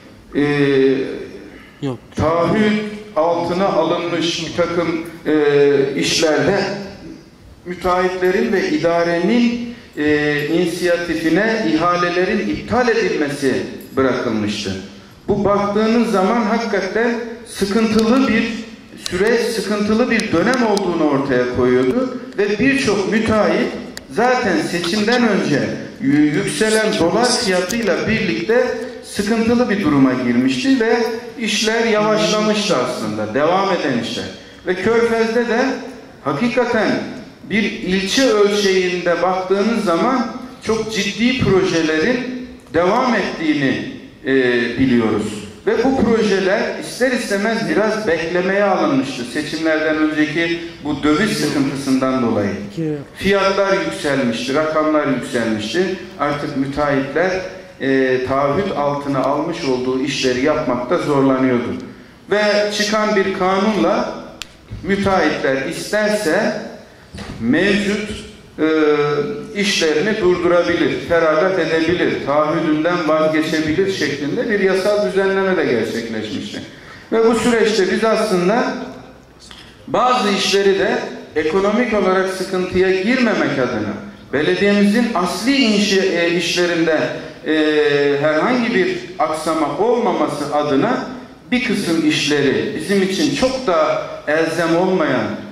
taahhüt altına alınmış bir takım işlerde müteahhitlerin ve idarenin inisiyatifine ihalelerin iptal edilmesi bırakılmıştı. Bu baktığınız zaman hakikaten sıkıntılı bir süreç, sıkıntılı bir dönem olduğunu ortaya koyuyordu ve birçok müteahhit zaten seçimden önce yükselen dolar fiyatıyla birlikte sıkıntılı bir duruma girmişti ve işler yavaşlamıştı aslında, devam eden işler. Ve Körfez'de de hakikaten bir ilçe ölçeğinde baktığınız zaman çok ciddi projelerin devam ettiğini biliyoruz. Ve bu projeler ister istemez biraz beklemeye alınmıştı. Seçimlerden önceki bu döviz sıkıntısından dolayı. Fiyatlar yükselmişti, rakamlar yükselmişti. Artık müteahhitler taahhüt altına almış olduğu işleri yapmakta zorlanıyordu. Ve çıkan bir kanunla müteahhitler isterse mevcut işlerini durdurabilir, feragat edebilir, taahhüdünden vazgeçebilir şeklinde bir yasal düzenleme de gerçekleşmişti. Ve bu süreçte biz aslında bazı işleri de ekonomik olarak sıkıntıya girmemek adına belediyemizin asli işlerinde herhangi bir aksama olmaması adına bir kısım işleri bizim için çok da elzem olmayan,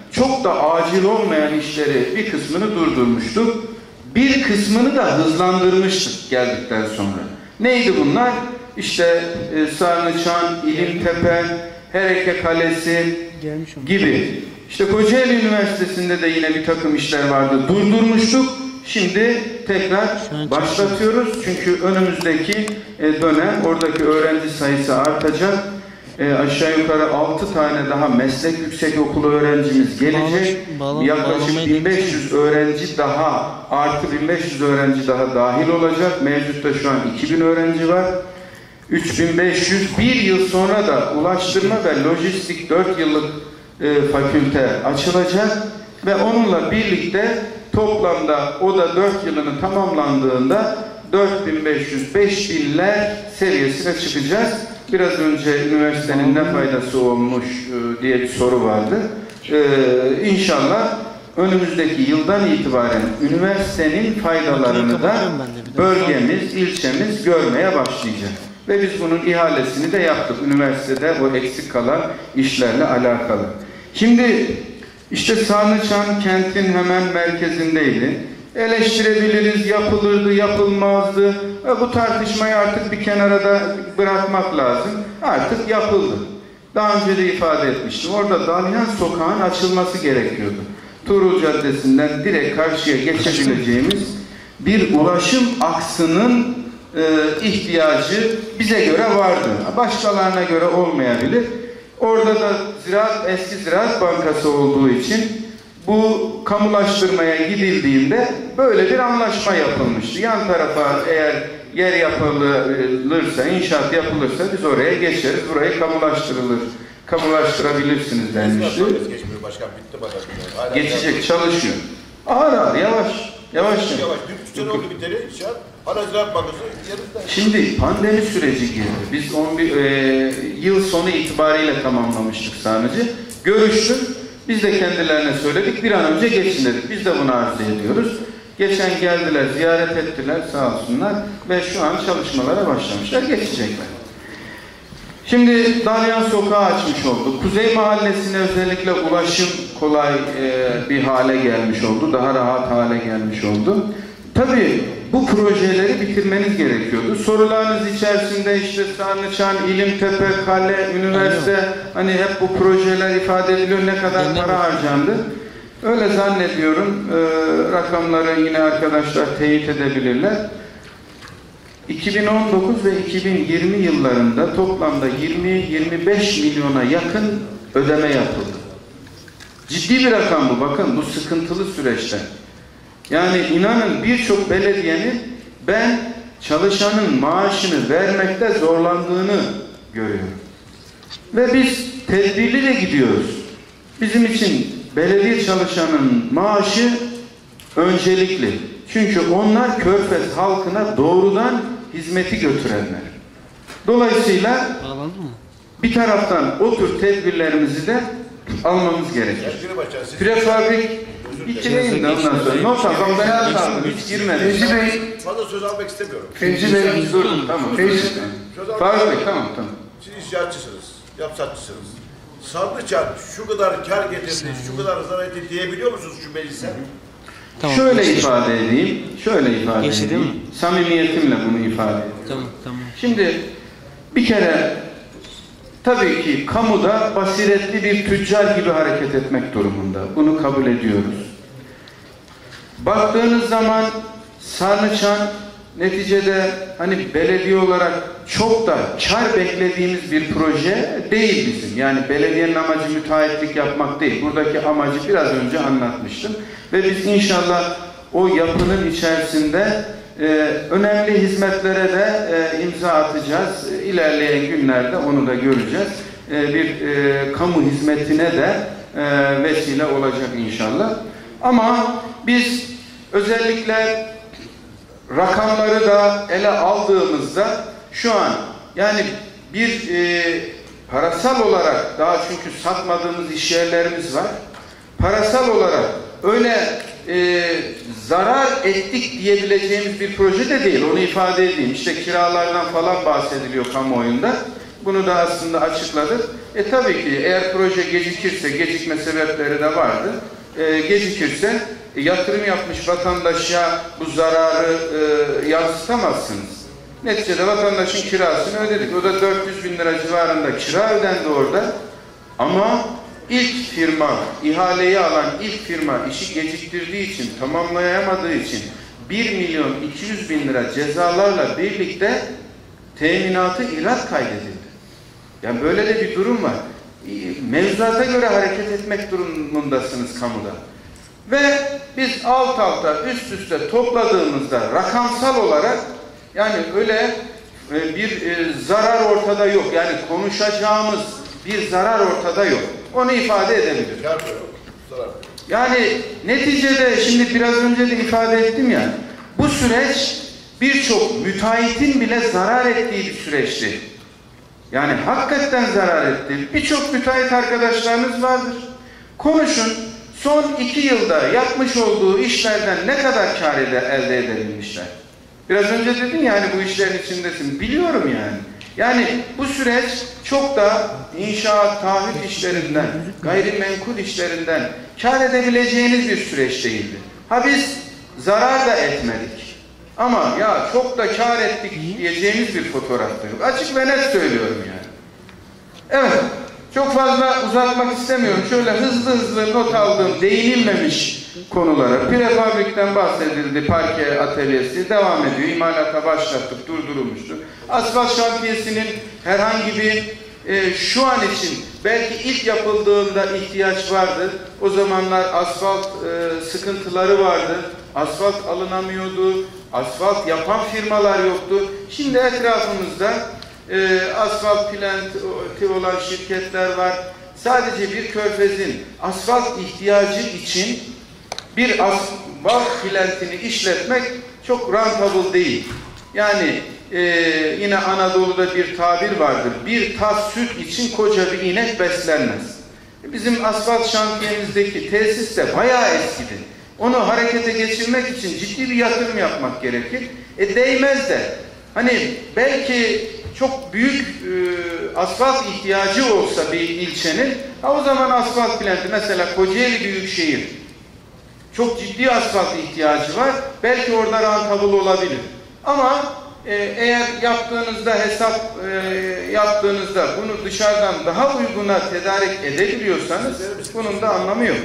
çok da acil olmayan işleri bir kısmını durdurmuştuk. Bir kısmını da hızlandırmıştık geldikten sonra. Neydi bunlar? İşte Sarnıçan, İlimtepe, Hereke Kalesi gibi. İşte Kocaeli Üniversitesi'nde de yine bir takım işler vardı. Durdurmuştuk. Şimdi tekrar başlatıyoruz. Çünkü önümüzdeki dönem oradaki öğrenci sayısı artacak. Aşağı yukarı 6 tane daha meslek yüksekokulu öğrencimiz gelecek. Yaklaşık 1500 öğrenci daha, artı 1500 öğrenci daha dahil olacak. Mevcutta şu an 2000 öğrenci var. 3500, bir yıl sonra da ulaştırma ve lojistik 4 yıllık fakülte açılacak ve onunla birlikte toplamda o da 4 yılını tamamlandığında 4500-5000'ler seviyesine çıkacağız. Biraz önce üniversitenin ne faydası olmuş diye bir soru vardı. İnşallah önümüzdeki yıldan itibaren üniversitenin faydalarını da bölgemiz, ilçemiz görmeye başlayacak. Ve biz bunun ihalesini de yaptık. Üniversitede o eksik kalan işlerle alakalı. Şimdi işte Sarnıçan kentin hemen merkezindeydi. Eleştirebiliriz, yapılırdı, yapılmazdı. Bu tartışmayı artık bir kenara da bırakmak lazım. Artık yapıldı. Daha önce de ifade etmiştim. Orada Dalyan Sokağı'nın açılması gerekiyordu. Tuğrul Caddesi'nden direkt karşıya geçebileceğimiz bir ulaşım aksının ihtiyacı bize göre vardı. Başkalarına göre olmayabilir. Orada da eski Ziraat Bankası olduğu için bu kamulaştırmaya gidildiğinde böyle bir anlaşma yapılmıştı. Yan tarafa eğer yer yapılırsa, inşaat yapılırsa biz oraya geçeriz. Burayı kamulaştırabilirsiniz denmişti. Geçecek, çalışıyor. Ağır ağır, yavaş. Dünkü sene oldu biteri inşaat. Hala Ziraat Bankası yerinde. Şimdi pandemi süreci girdi. Biz 11 yıl sonu itibariyle tamamlamıştık sadece. Görüştük. Biz de kendilerine söyledik. Bir an önce geçin dedik. Biz de bunu arzu ediyoruz. Geçen geldiler, ziyaret ettiler sağ olsunlar. Ve şu an çalışmalara başlamışlar. Geçecekler. Şimdi Dalyan Sokağı açmış olduk. Kuzey Mahallesi'ne özellikle ulaşım kolay bir hale gelmiş oldu. Daha rahat hale gelmiş oldu. Tabii bu projeleri bitirmeniz gerekiyordu. Sorularınız içerisinde işte Sarnıçan, İlimtepe, Kale, üniversite, hani hep bu projeler ifade ediliyor, ne kadar para harcandı. Öyle zannediyorum. Rakamları yine arkadaşlar teyit edebilirler. 2019 ve 2020 yıllarında toplamda 20-25 milyona yakın ödeme yapıldı. Ciddi bir rakam bu. Bakın bu sıkıntılı süreçte. Yani inanın birçok belediyenin ben çalışanın maaşını vermekte zorlandığını görüyorum. Ve biz tedbirli de gidiyoruz. Bizim için belediye çalışanın maaşı öncelikli. Çünkü onlar Körfez halkına doğrudan hizmeti götürenler. Dolayısıyla bir taraftan o tür tedbirlerimizi de almamız gerekir. Prefabrik bitireyim de ondan sonra. Not aldım, ben aldım, hiç girmedim. Fevzi Bey, fazla söz almak istemiyorum. Fevzi Bey, durun, tamam. Faruk Bey, tamam. Siz inşaatçısınız, yapsatçısınız. Sarnıçan şu kadar kar getirdi, şu kadar zarar etti diyebiliyor musunuz şu meclise? Tamam, şöyle ifade edeyim. Samimiyetimle bunu ifade edeyim. Tamam. Şimdi bir kere tabii ki kamuda basiretli bir tüccar gibi hareket etmek durumunda. Bunu kabul ediyoruz. Baktığınız zaman Sarnıçan neticede hani belediye olarak çok da kar beklediğimiz bir proje değil bizim. Yani belediyenin amacı müteahhitlik yapmak değil. Buradaki amacı biraz önce anlatmıştım. Ve biz inşallah o yapının içerisinde önemli hizmetlere de imza atacağız. İlerleyen günlerde onu da göreceğiz. Bir kamu hizmetine de vesile olacak inşallah. Ama biz özellikle rakamları da ele aldığımızda şu an yani bir parasal olarak daha çünkü satmadığımız iş yerlerimiz var. Parasal olarak öyle zarar ettik diyebileceğimiz bir proje de değil. Onu ifade edeyim. İşte kiralardan falan bahsediliyor kamuoyunda. Bunu da aslında açıkladık. Tabii ki eğer proje gecikirse, gecikme sebepleri de vardı. Gecikirse yatırım yapmış vatandaşa bu zararı yansıtamazsınız. Neticede vatandaşın kirasını ödedik. O da 400.000 lira civarında kira ödendi orada. Ama ilk firma, ihaleyi alan ilk firma işi geciktirdiği için, tamamlayamadığı için 1.200.000 lira cezalarla birlikte teminatı ihraç kaydedildi. Yani böyle de bir durum var. Mevzuata göre hareket etmek durumundasınız kamuda. Ve biz alt alta, üst üste topladığımızda rakamsal olarak yani öyle bir zarar ortada yok. Yani konuşacağımız bir zarar ortada yok. Onu ifade edebiliriz. Yani neticede şimdi biraz önce de ifade ettim ya, bu süreç birçok müteahhitin bile zarar ettiği bir süreçti. Yani hakikaten zarar etti. Birçok müteahhit arkadaşlarınız vardır. Konuşun, son 2 yılda yapmış olduğu işlerden ne kadar kar elde edebilmişler. Biraz önce dedin ya hani bu işlerin içindesin. Biliyorum yani. Yani bu süreç çok da inşaat, taahhüt işlerinden, gayrimenkul işlerinden kar edebileceğiniz bir süreç değildi. Ha biz zarar da etmedik. Ama ya çok da kar ettik diyeceğimiz bir fotoğraftı. Açık ve net söylüyorum yani. Evet, çok fazla uzatmak istemiyorum. Şöyle hızlı not aldığım, değinilmemiş konulara. Prefabrikten bahsedildi, parke atölyesi devam ediyor. İmalata başlattık, durdurulmuştu. Asfalt şantiyesinin herhangi bir şu an için belki ilk yapıldığında ihtiyaç vardı. O zamanlar asfalt sıkıntıları vardı. Asfalt alınamıyordu. Asfalt yapan firmalar yoktu. Şimdi etrafımızda asfalt planti olan şirketler var. Sadece bir körfezin asfalt ihtiyacı için bir asfalt plantini işletmek çok rentable değil. Yani yine Anadolu'da bir tabir vardır. Bir tas süt için koca bir inek beslenmez. Bizim asfalt şantiyemizdeki tesis de bayağı eskidi. Onu harekete geçirmek için ciddi bir yatırım yapmak gerekir. Değmez de. Hani belki çok büyük asfalt ihtiyacı olsa bir ilçenin, o zaman asfalt planti, mesela Kocaeli Büyükşehir çok ciddi asfalt ihtiyacı var. Belki orada rentable olabilir. Ama eğer yaptığınızda hesap yaptığınızda bunu dışarıdan daha uyguna tedarik edebiliyorsanız bunun da anlamı yok.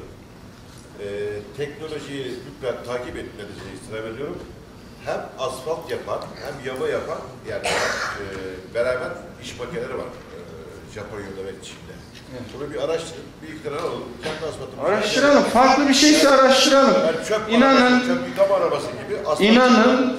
Teknolojiyi lütfen takip etmenizi istirham ediyorum. Hem asfalt yapan hem yama yapan yani beraber iş makineleri var Japonya'da ve Çin'de. Evet. Bunu bir araştırın, bir iki tane alalım. Kendi asfaltımızı araştıralım. Farklı bir şeyse araştıralım. Yani çöp İnanın, çöp yıkama arabası gibi asfalt inanın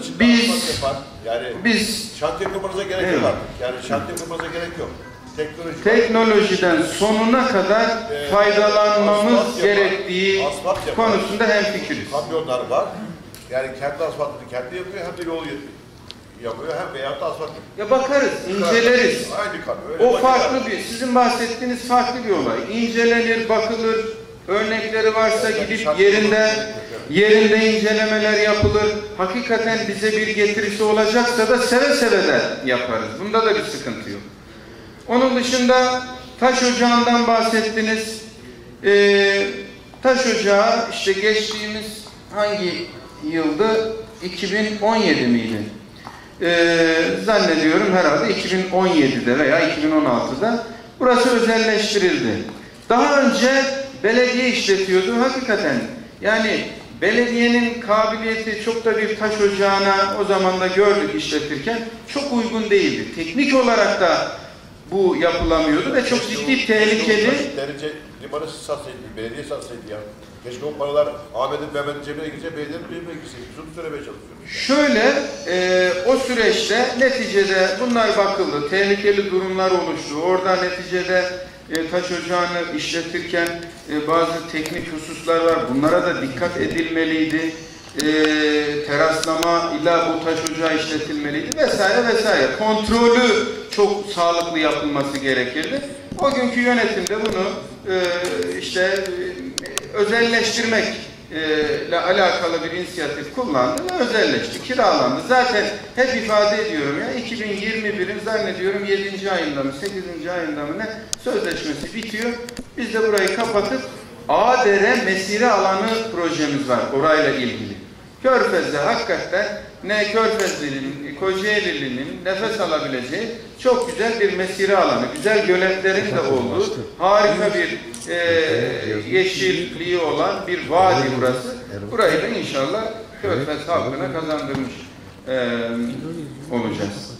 biz şantiye kurmanıza gerek yok artık. Yani şantiye kurmanıza gerek yok. Teknolojiden sonuna kadar faydalanmamız gerektiği konusunda hemfikiriz. Kamyonlar var. Yani kendi asfaltını kendi yapıyor, hem de yol yapıyor, hem veyahut da asfalt yapıyor. Ya bakarız, inceleriz. Aynı kamyon. O farklı bir, sizin bahsettiğiniz farklı bir olay. İncelenir, bakılır, örnekleri varsa gidip yerinde incelemeler yapılır. Hakikaten bize bir getirisi olacaksa da seve seve de yaparız. Bunda da bir sıkıntı yok. Onun dışında taş ocağından bahsettiniz. Taş ocağı işte geçtiğimiz hangi yıldı? 2017 miydi? Zannediyorum herhalde 2017'de veya 2016'da burası özelleştirildi. Daha önce belediye işletiyordu hakikaten. Yani belediyenin kabiliyeti çok da bir taş ocağına o zaman da gördük işletirken çok uygun değildi. Teknik olarak da bu yapılamıyordu ve çok ciddi tehlikeli. Derece limanı satsaydı, belediye satsaydı ya. Keşke o paralar Ahmet'in, Mehmet'in cebine gidecek, belediyenin cebine gidecek. Biz onu söylemeye çalışıyoruz. Şöyle, o süreçte neticede bunlar bakıldı. Tehlikeli durumlar oluştu. Orada neticede taş ocağını işletirken bazı teknik hususlar var. Bunlara da dikkat edilmeliydi. Teraslama illa bu taş ocağı işletilmeliydi vesaire vesaire. Kontrolü çok sağlıklı yapılması gerekirdi. O günkü yönetimde bunu özelleştirmek ile alakalı bir inisiyatif kullandı ve özelleşti, kiralandı. Zaten hep ifade ediyorum ya, 2021'in zannediyorum 7. ayında mı 8. ayında mı ne sözleşmesi bitiyor. Biz de burayı kapatıp Ağdere mesire alanı projemiz var orayla ilgili. Körfez'de hakikaten ne Körfezli'nin, Kocaeli'nin nefes alabileceği çok güzel bir mesire alanı, güzel göletlerin de olduğu harika bir yeşilliği olan bir vadi burası. Burayı da inşallah Körfez halkına kazandırmış olacağız.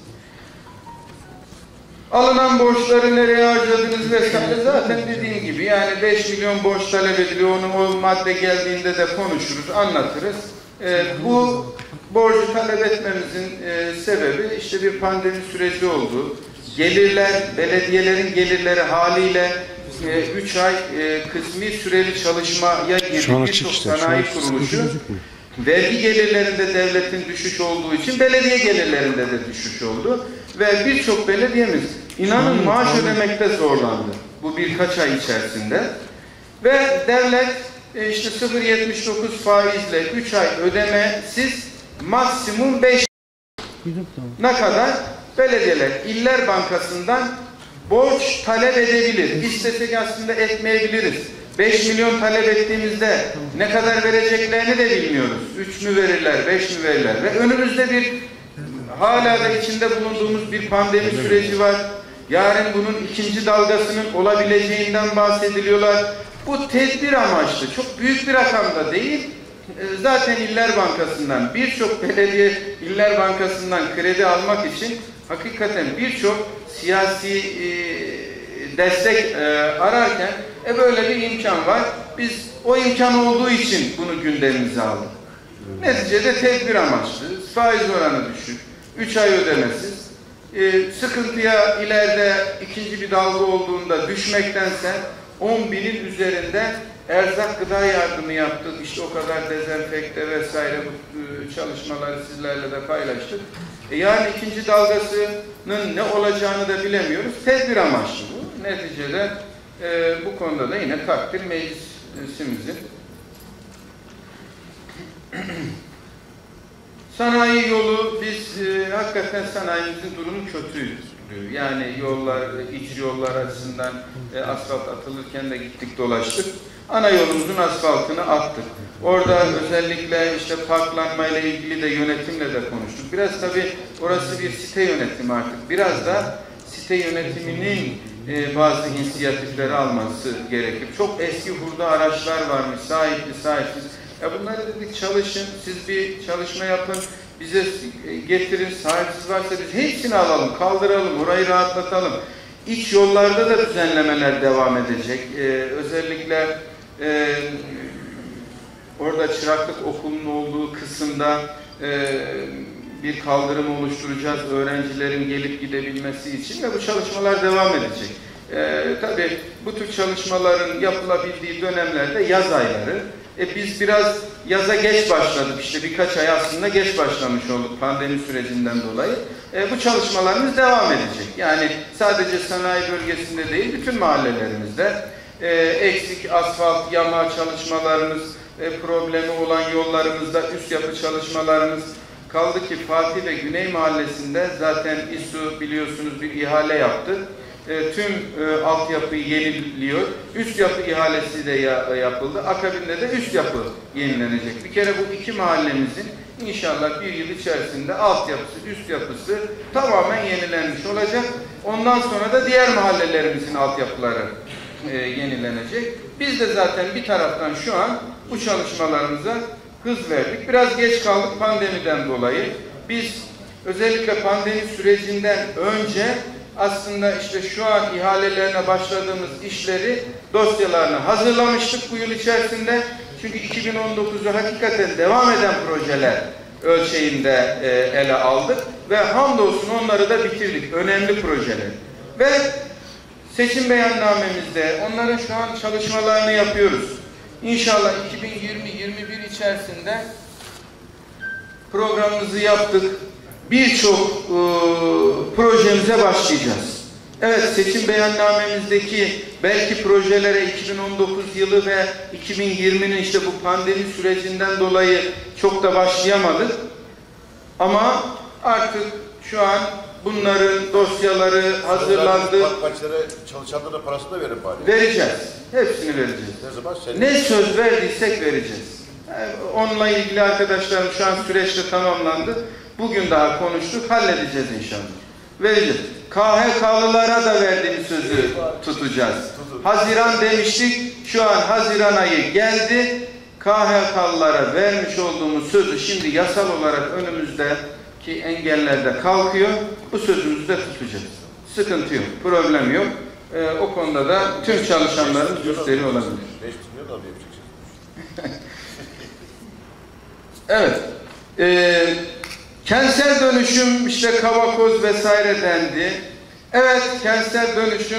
Alınan borçları nereye harcadınız vesaire zaten dediğim gibi yani 5 milyon borç talep ediliyor. Onu o madde geldiğinde de konuşuruz, anlatırız. Bu borcu talep etmemizin sebebi işte bir pandemi süreci oldu. Gelirler, belediyelerin gelirleri haliyle 3 ay kısmi süreli çalışmaya girdi birçok sanayi kuruluşu. Vergi gelirlerinde devletin düşüş olduğu için belediye gelirlerinde de düşüş oldu. Ve birçok belediyemiz inanın maaş ödemekte zorlandı bu birkaç ay içerisinde. Ve devlet işte 0,79 faizle 3 ay ödemesiz maksimum 5 ne kadar belediyeler İller Bankası'ndan borç talep edebilir. İstesek aslında etmeyebiliriz. 5 milyon talep ettiğimizde ne kadar vereceklerini de bilmiyoruz. 3 mü verirler, 5 mi verirler? Ve önümüzde bir hala da içinde bulunduğumuz bir pandemi süreci var. Yarın bunun ikinci dalgasının olabileceğinden bahsediliyorlar. Bu tedbir amaçlı. Çok büyük bir rakam da değil. Zaten İller Bankası'ndan birçok belediye İller Bankası'ndan kredi almak için hakikaten birçok siyasi destek ararken böyle bir imkan var. Biz o imkan olduğu için bunu gündemimize aldık. Neticede tedbir amaçlı, faiz oranı düşük, 3 ay ödemesiz, sıkıntıya ileride ikinci bir dalga olduğunda düşmektense 10.000'in üzerinde erzak gıda yardımı yaptık. İşte o kadar dezenfekte vesaire bu çalışmaları sizlerle de paylaştık. Yani ikinci dalgasının ne olacağını da bilemiyoruz. Tedbir amaçlı bu. Neticede bu konuda da yine takdir meclisimizin. Sanayi yolu, biz hakikaten sanayimizin durumu kötüydü. Yani yollar, iç yollar açısından asfalt atılırken de gittik dolaştık. Ana yolumuzun asfaltını attık. Orada özellikle işte parklanmayla ilgili de yönetimle de konuştuk. Biraz tabii orası bir site yönetimi artık. Biraz da site yönetiminin bazı inisiyatifleri alması gerekir. Çok eski hurda araçlar varmış, sahipli, sahipsiz. Ya bunları dedik çalışın, siz bir çalışma yapın, bize getirin, sahipsiz varsa biz hepsini alalım, kaldıralım, orayı rahatlatalım. İç yollarda da düzenlemeler devam edecek. Özellikle orada çıraklık okulunun olduğu kısımda bir kaldırım oluşturacağız öğrencilerin gelip gidebilmesi için ve bu çalışmalar devam edecek. Tabii bu tür çalışmaların yapılabildiği dönemlerde yaz ayları. Biz biraz yaza geç başladık. İşte birkaç ay aslında geç başlamış olduk pandemi sürecinden dolayı. Bu çalışmalarımız devam edecek. Yani sadece sanayi bölgesinde değil, bütün mahallelerimizde eksik asfalt, yama çalışmalarımız, problemi olan yollarımızda üst yapı çalışmalarımız kaldı ki Fatih ve Güney Mahallesi'nde zaten İSU biliyorsunuz bir ihale yaptı. Tüm altyapıyı yeniliyor. Üst yapı ihalesi de yapıldı. Akabinde de üst yapı yenilenecek. Bir kere bu iki mahallemizin inşallah bir yıl içerisinde altyapısı, üst yapısı tamamen yenilenmiş olacak. Ondan sonra da diğer mahallelerimizin altyapıları yenilenecek. Biz de zaten bir taraftan şu an bu çalışmalarımıza hız verdik. Biraz geç kaldık pandemiden dolayı. Biz özellikle pandemi sürecinden önce aslında işte şu an ihalelerine başladığımız işleri, dosyalarını hazırlamıştık bu yıl içerisinde. Çünkü 2019'da hakikaten devam eden projeler ölçeğinde ele aldık ve hamdolsun onları da bitirdik. Önemli projeler. Ve seçim beyannamemizde onların şu an çalışmalarını yapıyoruz. İnşallah 2020-21 içerisinde programımızı yaptık. Birçok projemize başlayacağız. Evet, seçim beyannamemizdeki belki projelere 2019 yılı ve 2020'nin işte bu pandemi sürecinden dolayı çok da başlayamadık. Ama artık şu an bunların dosyaları hazırlandı. Başları çalışanlara parasını da verin bari. Vereceğiz. Hepsini vereceğiz. Ne zaman? Ne söz verdiysek vereceğiz. Yani onunla ilgili arkadaşlarım şu an süreçte tamamlandı. Bugün daha konuştuk. Halledeceğiz inşallah. Vereceğiz. KHK'lılara da verdiğimiz sözü tutacağız. Haziran demiştik. Şu an Haziran ayı geldi. KHK'lılara vermiş olduğumuz sözü şimdi yasal olarak önümüzdeki engellerde kalkıyor. Bu sözümüzü de tutacağız. Sıkıntı yok. Problem yok. O konuda da tüm çalışanların üstleri olabilir. 5 milyon da yapacaksınız. Evet. Kentsel dönüşüm, işte Kavakoz vesaire dendi. Evet, kentsel dönüşüm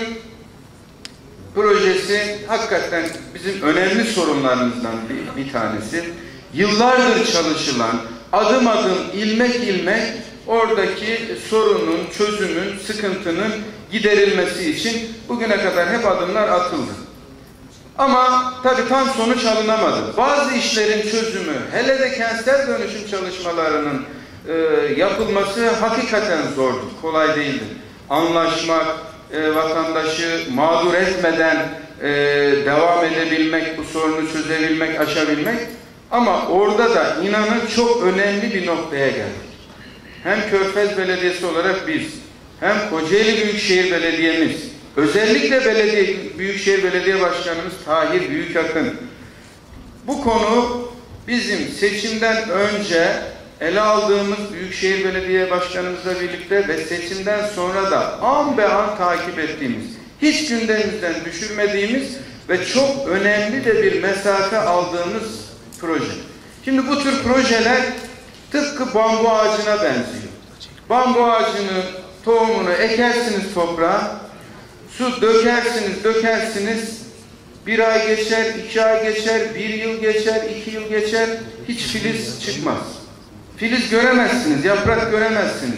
projesi hakikaten bizim önemli sorunlarımızdan bir tanesi. Yıllardır çalışılan, adım adım, ilmek ilmek oradaki sorunun, çözümün, sıkıntının giderilmesi için bugüne kadar hep adımlar atıldı. Ama tabii tam sonuç alınamadı. Bazı işlerin çözümü, hele de kentsel dönüşüm çalışmalarının yapılması hakikaten zordu, kolay değildi. Anlaşmak, vatandaşı mağdur etmeden devam edebilmek, bu sorunu çözebilmek, aşabilmek. Ama orada da inanın çok önemli bir noktaya geldik. Hem Körfez Belediyesi olarak biz, hem Kocaeli Büyükşehir Belediye'miz, özellikle Büyükşehir Belediye Başkanımız Tahir Büyükakın, bu konu bizim seçimden önce ele aldığımız Büyükşehir Belediye Başkanımızla birlikte ve seçimden sonra da an be an takip ettiğimiz, hiç gündemimizden düşürmediğimiz ve çok önemli de bir mesafe aldığımız proje. Şimdi bu tür projeler tıpkı bambu ağacına benziyor. Bambu ağacının tohumunu ekersiniz toprağa, su dökersiniz, 1 ay geçer, 2 ay geçer, 1 yıl geçer, 2 yıl geçer, hiç filiz çıkmaz. Filiz göremezsiniz, yaprak göremezsiniz.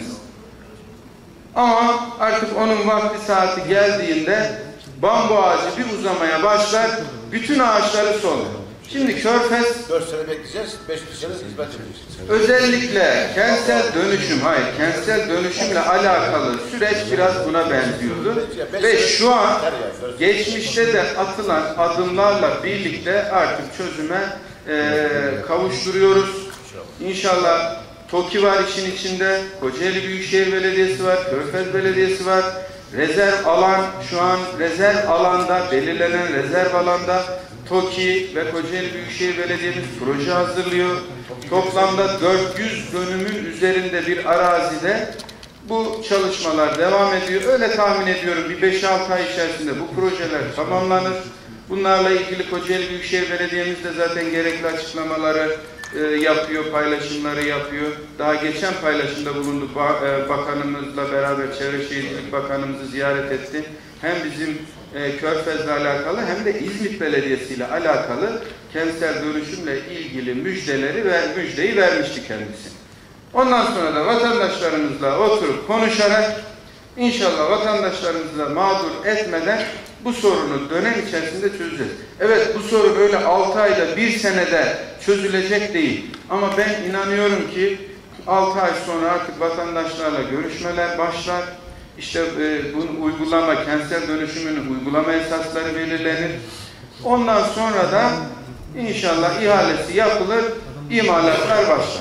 Ama artık onun vakti saati geldiğinde bambu ağacı bir uzamaya başlar, bütün ağaçları solar. Şimdi Körfez 4 sene bekleyeceğiz, 5 sene hizmet edeceğiz. Özellikle kentsel dönüşümle alakalı süreç biraz buna benziyordu. Ve şu an geçmişte de atılan adımlarla birlikte artık çözüme kavuşturuyoruz. İnşallah TOKİ var işin içinde, Kocaeli Büyükşehir Belediyesi var, Körfez Belediyesi var. Rezerv alan, şu an rezerv alanda, belirlenen rezerv alanda TOKİ ve Kocaeli Büyükşehir Belediye'miz proje hazırlıyor. Toplamda 400 dönümün üzerinde bir arazide bu çalışmalar devam ediyor. Öyle tahmin ediyorum bir 5-6 ay içerisinde bu projeler tamamlanır. Bunlarla ilgili Kocaeli Büyükşehir Belediye'miz de zaten gerekli açıklamaları yapıyor, paylaşımları yapıyor. Daha geçen paylaşımda bulunduk. Bakanımızla beraber Çevre Şehircilik Bakanımızı ziyaret etti. Hem bizim Körfez'le alakalı hem de İzmit Belediyesi ile alakalı kentsel dönüşümle ilgili müjdeyi vermişti kendisi. Ondan sonra da vatandaşlarımızla oturup konuşarak inşallah vatandaşlarımızla mağdur etmeden bu sorunu dönem içerisinde çözeceğiz. Evet, bu sorun öyle 6 ayda 1 senede çözülecek değil. Ama ben inanıyorum ki 6 ay sonra artık vatandaşlarla görüşmeler başlar. İşte bu uygulama, kentsel dönüşümün uygulama esasları belirlenir. Ondan sonra da inşallah ihalesi yapılır, imalatlar başlar.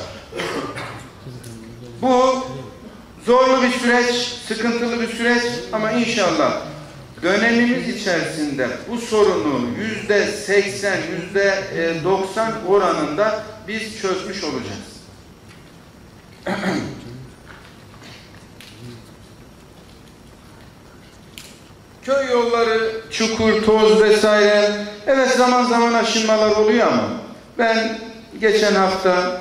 Bu zorlu bir süreç, sıkıntılı bir süreç ama inşallah dönemimiz içerisinde bu sorunu %80, %90 oranında biz çözmüş olacağız. Köy yolları, çukur, toz vesaire, evet zaman zaman aşınmalar oluyor ama ben geçen hafta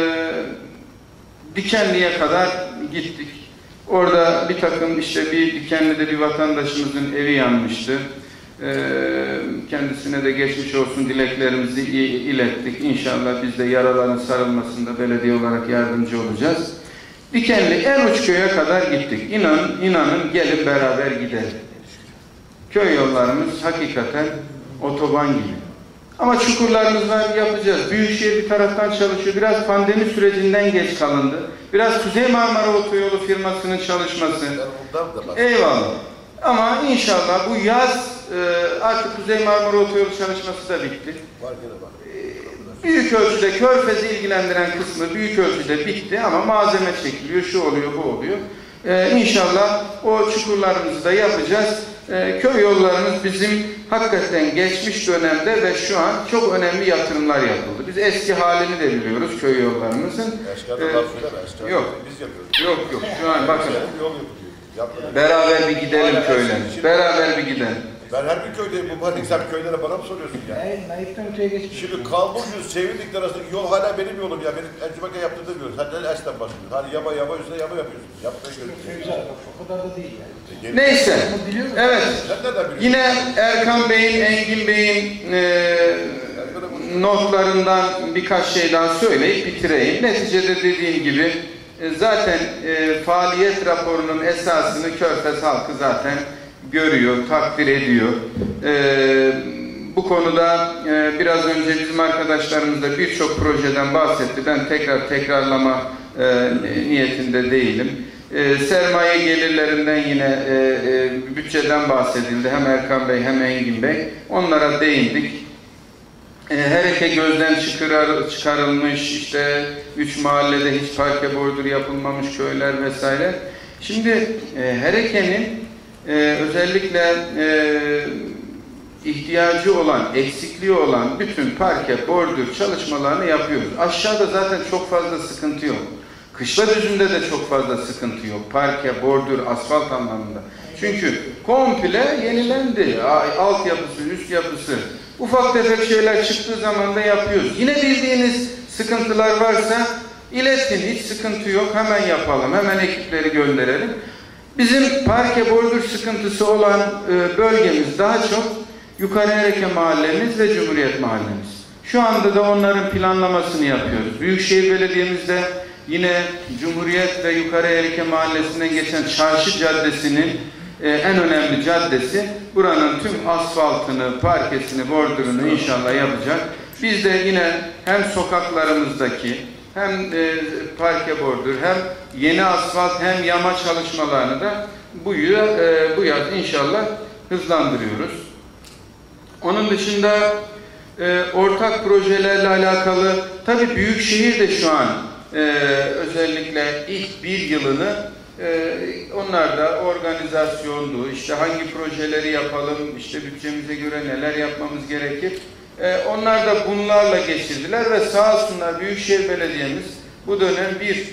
Dikenli'ye kadar gittik. Orada bir takım işte Dikenli'de bir vatandaşımızın evi yanmıştı. Kendisine de geçmiş olsun dileklerimizi ilettik. İnşallah biz de yaraların sarılmasında belediye olarak yardımcı olacağız. Dikenli en uç köye kadar gittik. İnanın gelin beraber gidelim. Köy yollarımız hakikaten otoban gibi. Ama çukurlarımız var, yapacağız. Büyükşehir bir taraftan çalışıyor. Biraz pandemi sürecinden geç kalındı. Biraz Kuzey Marmara Otoyolu firmasının çalışması. Eyvallah. Ama inşallah bu yaz artık Kuzey Marmara Otoyolu çalışması da bitti. Büyük ölçüde Körfez'i ilgilendiren kısmı büyük ölçüde bitti ama malzeme çekiliyor, şu oluyor, bu oluyor. İnşallah o çukurlarımızı da yapacağız. Köy yollarımız bizim hakikaten geçmiş dönemde ve şu an çok önemli yatırımlar yapıldı. Biz eski halini de biliyoruz köy yollarımızın. Yok. Şu an bakın. Beraber bir gidelim köyler. Beraber bir gidelim. Ben her bir köydeyim. Bu sen köylere bana mı soruyorsun ya? Naip'ten öteye geçmiş. Şimdi Kalburguz, Sevindik arasındaki yol hala benim yolum ya. Benim Encümak'a yaptırdığım yol. Sen de Ers'ten başlıyorsun. Hani yaba üstüne yaba yapıyorsun. Yapmayı görüyorsun. O kadar da değil yani. Neyse. Evet. Yine Erkan Bey'in, Engin Bey'in notlarından birkaç şey daha söyleyip bitireyim. Neticede dediğim gibi zaten faaliyet raporunun esasını Körfez halkı zaten görüyor, takdir ediyor. Bu konuda biraz önce bizim arkadaşlarımız da birçok projeden bahsetti. Ben tekrarlama niyetinde değilim. Sermaye gelirlerinden yine bütçeden bahsedildi. Hem Erkan Bey hem Engin Bey. Onlara değindik. Hereke gözden çıkarılmış, işte 3 mahallede hiç parke bordür yapılmamış köyler vesaire. Şimdi Hereke'nin özellikle ihtiyacı olan, eksikliği olan bütün parke, bordür çalışmalarını yapıyoruz. Aşağıda zaten çok fazla sıkıntı yok. Kışladüzü'nde de çok fazla sıkıntı yok. Parke, bordür, asfalt anlamında. Çünkü komple yenilendi. Altyapısı, üst yapısı. Ufak tefek şeyler çıktığı zaman da yapıyoruz. Yine bildiğiniz sıkıntılar varsa iletin. Hiç sıkıntı yok. Hemen yapalım. Hemen ekipleri gönderelim. Bizim parke bordür sıkıntısı olan bölgemiz daha çok Yukarı Hereke Mahallemiz ve Cumhuriyet Mahallemiz. Şu anda da onların planlamasını yapıyoruz. Büyükşehir Belediye'mizde yine Cumhuriyet ve Yukarı Hereke Mahallesi'nden geçen Çarşı Caddesi'nin en önemli caddesi. Buranın tüm asfaltını, parkesini, bordürünü inşallah yapacak. Biz de yine hem sokaklarımızdaki hem parke bordür, hem yeni asfalt, hem yama çalışmalarını da bu yaz inşallah hızlandırıyoruz. Onun dışında ortak projelerle alakalı, tabii Büyükşehir de şu an özellikle ilk bir yılını onlar da organizasyondu, işte hangi projeleri yapalım, işte bütçemize göre neler yapmamız gerekir. Onlar da bunlarla geçirdiler ve sağ olsunlar Büyükşehir Belediye'miz bu dönem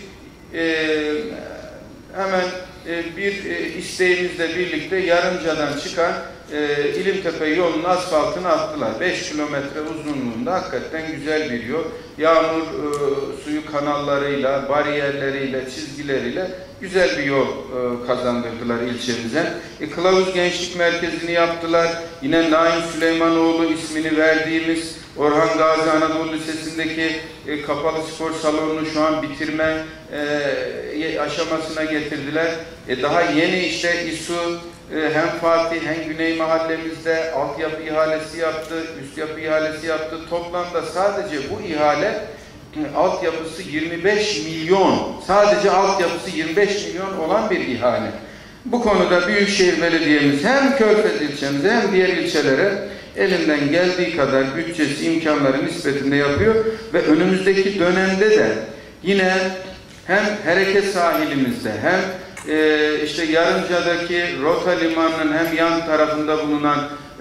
hemen bir isteğimizle birlikte Yarımca'dan çıkan İlimtepe yolunun asfaltını attılar. 5 kilometre uzunluğunda hakikaten güzel bir yol. Yağmur suyu kanallarıyla, bariyerleriyle, çizgileriyle güzel bir yol kazandırdılar ilçemize. Kılavuz Gençlik Merkezi'ni yaptılar. Yine Naim Süleymanoğlu ismini verdiğimiz Orhan Gazi Anadolu Lisesi'ndeki kapalı spor salonunu şu an bitirme aşamasına getirdiler. Daha yeni işte İSU hem Fatih hem Güney Mahallemizde altyapı ihalesi yaptı, üst yapı ihalesi yaptı. Toplamda sadece bu ihale altyapısı 25 milyon, sadece altyapısı 25 milyon olan bir ihale. Bu konuda Büyükşehir Belediye'miz hem Körfez ilçemize hem diğer ilçelere elinden geldiği kadar bütçesi, imkanları nispetinde yapıyor ve önümüzdeki dönemde de yine hem Hereke sahilimizde hem işte Yarımca'daki Rota Limanı'nın hem yan tarafında bulunan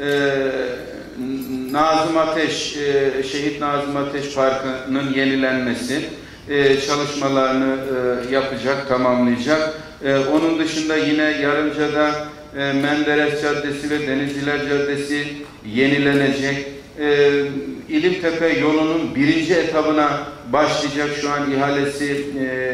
Nazım Ateş, Şehit Nazım Ateş Parkı'nın yenilenmesi çalışmalarını yapacak, tamamlayacak. Onun dışında yine Yarımca'da Menderes Caddesi ve Denizciler Caddesi yenilenecek. İlimtepe yolunun 1. etabına başlayacak. Şu an ihalesi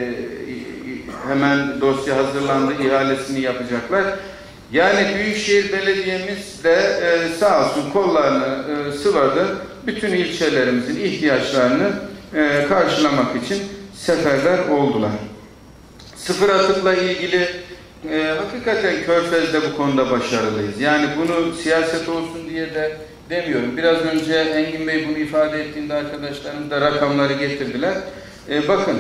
hemen dosya hazırlandı. İhalesini yapacaklar. Yani Büyükşehir Belediye'miz de sağ olsun kollarını sıvadı. Bütün ilçelerimizin ihtiyaçlarını karşılamak için seferber oldular. Sıfır atıkla ilgili hakikaten Körfez'de bu konuda başarılıyız. Yani bunu siyaset olsun diye de demiyorum. Biraz önce Engin Bey bunu ifade ettiğinde arkadaşlarımız da rakamları getirdiler. Bakın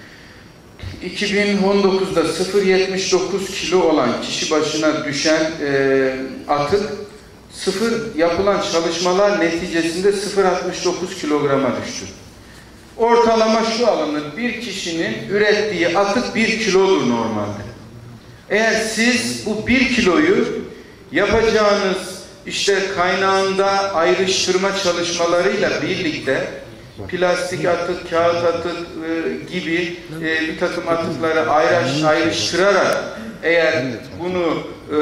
2019'da 0,79 kilo olan kişi başına düşen atık yapılan çalışmalar neticesinde 0,69 kilograma düştü. Ortalama şu alınır, bir kişinin ürettiği atık 1 kilodur normalde. Eğer siz bu 1 kiloyu yapacağınız işte kaynağında ayrıştırma çalışmalarıyla birlikte plastik atık, kağıt atık gibi bir takım atıkları ayrıştırarak eğer bunu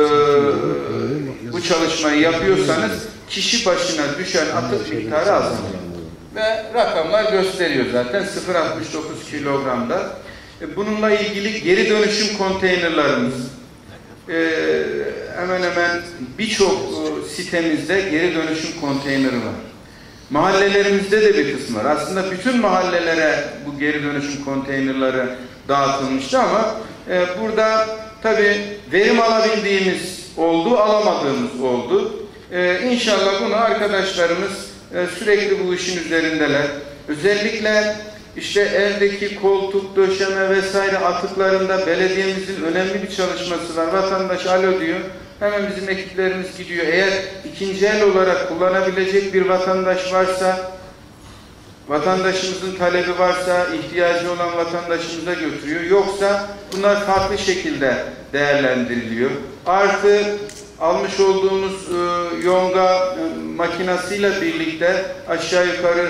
bu çalışmayı yapıyorsanız kişi başına düşen atık miktarı azalıyor. Ve rakamlar gösteriyor zaten 0,69 kilogramda. Bununla ilgili geri dönüşüm konteynerlarımız hemen hemen birçok sitemizde geri dönüşüm konteyneri var. Mahallelerimizde de bir kısmı var. Aslında bütün mahallelere bu geri dönüşüm konteynerleri dağıtılmıştı ama burada tabii verim alabildiğimiz oldu, alamadığımız oldu. İnşallah bunu arkadaşlarımız sürekli bu işin üzerindeler. Özellikle işte evdeki koltuk, döşeme vesaire atıklarında belediyemizin önemli bir çalışması var. Vatandaş alo diyor. Hemen bizim ekiplerimiz gidiyor. Eğer ikinci el olarak kullanabilecek bir vatandaş varsa, vatandaşımızın talebi varsa, ihtiyacı olan vatandaşımıza götürüyor. Yoksa bunlar farklı şekilde değerlendiriliyor. Artı almış olduğumuz yonga makinasıyla birlikte aşağı yukarı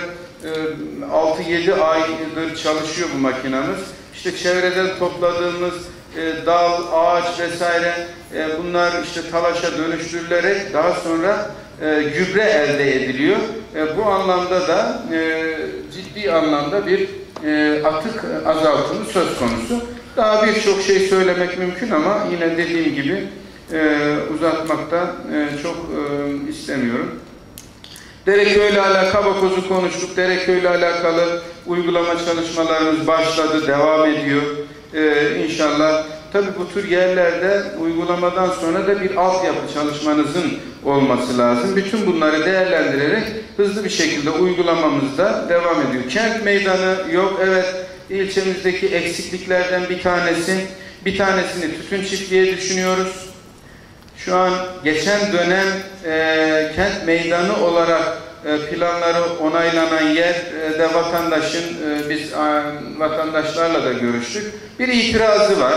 6-7 aydır çalışıyor bu makinamız. İşte çevreden topladığımız dal, ağaç vesaire bunlar işte talaşa dönüştürülerek daha sonra gübre elde ediliyor. Bu anlamda da ciddi anlamda bir atık azaltımı söz konusu. Daha birçok şey söylemek mümkün ama yine dediğim gibi uzatmakta çok istemiyorum. Dereköy ile alakalı Kabakoz'u konuştuk. Dereköy ile alakalı uygulama çalışmalarımız başladı, devam ediyor. İnşallah. Tabii bu tür yerlerde uygulamadan sonra da bir altyapı çalışmanızın olması lazım. Bütün bunları değerlendirerek hızlı bir şekilde uygulamamızda devam ediyor. Kent meydanı yok. Evet, ilçemizdeki eksikliklerden bir tanesini tütün çiftliğe düşünüyoruz. Şu an geçen dönem kent meydanı olarak planları onaylanan yerde vatandaşın, biz vatandaşlarla da görüştük. Bir itirazı var.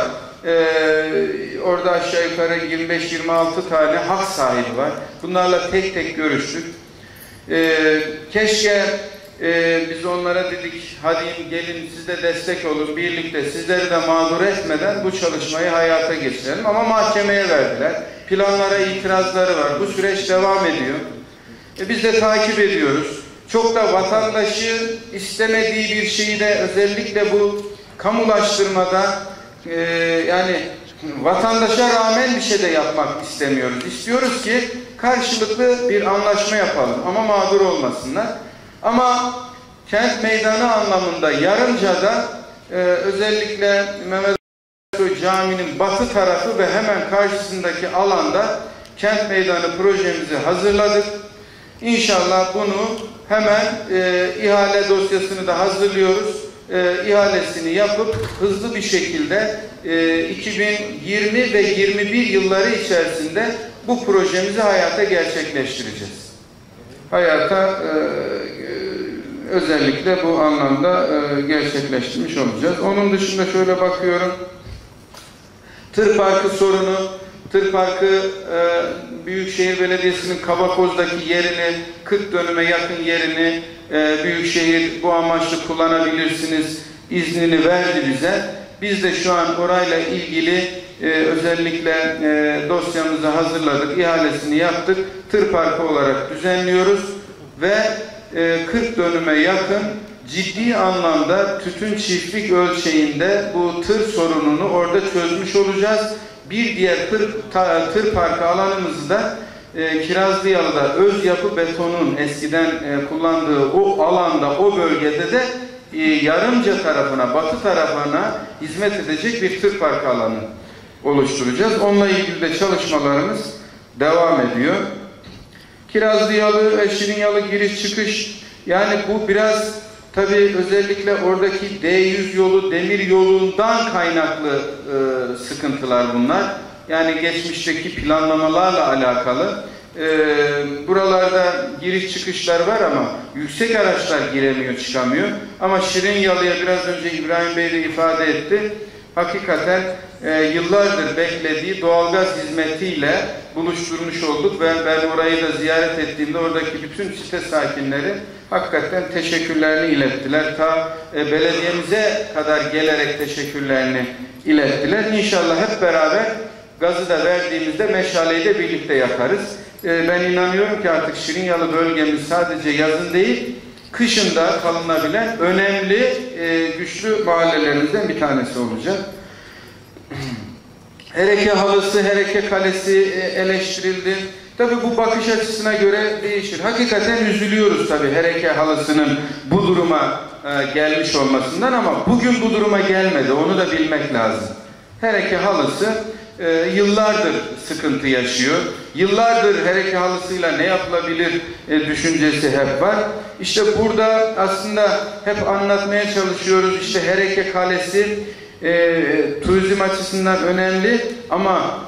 Orada aşağı yukarı 25-26 tane hak sahibi var. Bunlarla tek tek görüştük. Keşke biz onlara dedik, hadi gelin siz de destek olun, birlikte sizleri de mağdur etmeden bu çalışmayı hayata geçirelim. Ama mahkemeye verdiler. Planlara itirazları var. Bu süreç devam ediyor. Biz de takip ediyoruz. Çok da vatandaşın istemediği bir şeyi de özellikle bu kamulaştırmada yani vatandaşa rağmen bir şey de yapmak istemiyoruz. İstiyoruz ki karşılıklı bir anlaşma yapalım ama mağdur olmasınlar. Ama kent meydanı anlamında Yarımca'da özellikle Mehmet Camii'nin batı tarafı ve hemen karşısındaki alanda kent meydanı projemizi hazırladık. İnşallah bunu hemen ihale dosyasını da hazırlıyoruz. İhalesini yapıp hızlı bir şekilde 2020 ve 2021 yılları içerisinde bu projemizi hayata gerçekleştireceğiz. Hayata özellikle bu anlamda gerçekleştirmiş olacağız. Onun dışında şöyle bakıyorum. Tır parkı sorunu, tır parkı Büyükşehir Belediyesi'nin Kabakoz'daki yerini, 40 dönüme yakın yerini Büyükşehir bu amaçlı kullanabilirsiniz iznini verdi bize. Biz de şu an orayla ilgili özellikle dosyamızı hazırladık, ihalesini yaptık. Tır parkı olarak düzenliyoruz ve 40 dönüme yakın ciddi anlamda tütün çiftlik ölçeğinde bu tır sorununu orada çözmüş olacağız. Bir diğer tır parkı alanımızı da Kirazlıyalı'da öz yapı betonun eskiden kullandığı o alanda, o bölgede de Yarımca tarafına, batı tarafına hizmet edecek bir tır parkı alanı oluşturacağız. Onunla ilgili de çalışmalarımız devam ediyor. Kirazlıyalı ve Şirinyalı giriş çıkış, yani bu biraz tabii özellikle oradaki D100 yolu, demir yolundan kaynaklı sıkıntılar bunlar. Yani geçmişteki planlamalarla alakalı. Buralarda giriş çıkışlar var ama yüksek araçlar giremiyor, çıkamıyor. Ama Şirinyalı'ya biraz önce İbrahim Bey de ifade etti. Hakikaten yıllardır beklediği doğalgaz hizmetiyle buluşturmuş olduk ve ben orayı da ziyaret ettiğimde oradaki bütün site sakinleri hakikaten teşekkürlerini ilettiler. Ta belediyemize kadar gelerek teşekkürlerini ilettiler. İnşallah hep beraber gazı da verdiğimizde meşaleyi de birlikte yakarız. Ben inanıyorum ki artık Şirinyalı bölgemiz sadece yazın değil, kışın da kalınabilen önemli, güçlü mahallelerimizden bir tanesi olacak. Hereke halısı, Hereke Kalesi eleştirildi. Tabii bu bakış açısına göre değişir. Hakikaten üzülüyoruz tabii Hereke halısının bu duruma gelmiş olmasından ama bugün bu duruma gelmedi. Onu da bilmek lazım. Hereke halısı yıllardır sıkıntı yaşıyor. Yıllardır Hereke halısıyla ne yapılabilir düşüncesi hep var. İşte burada aslında hep anlatmaya çalışıyoruz. İşte Hereke Kalesi turizm açısından önemli ama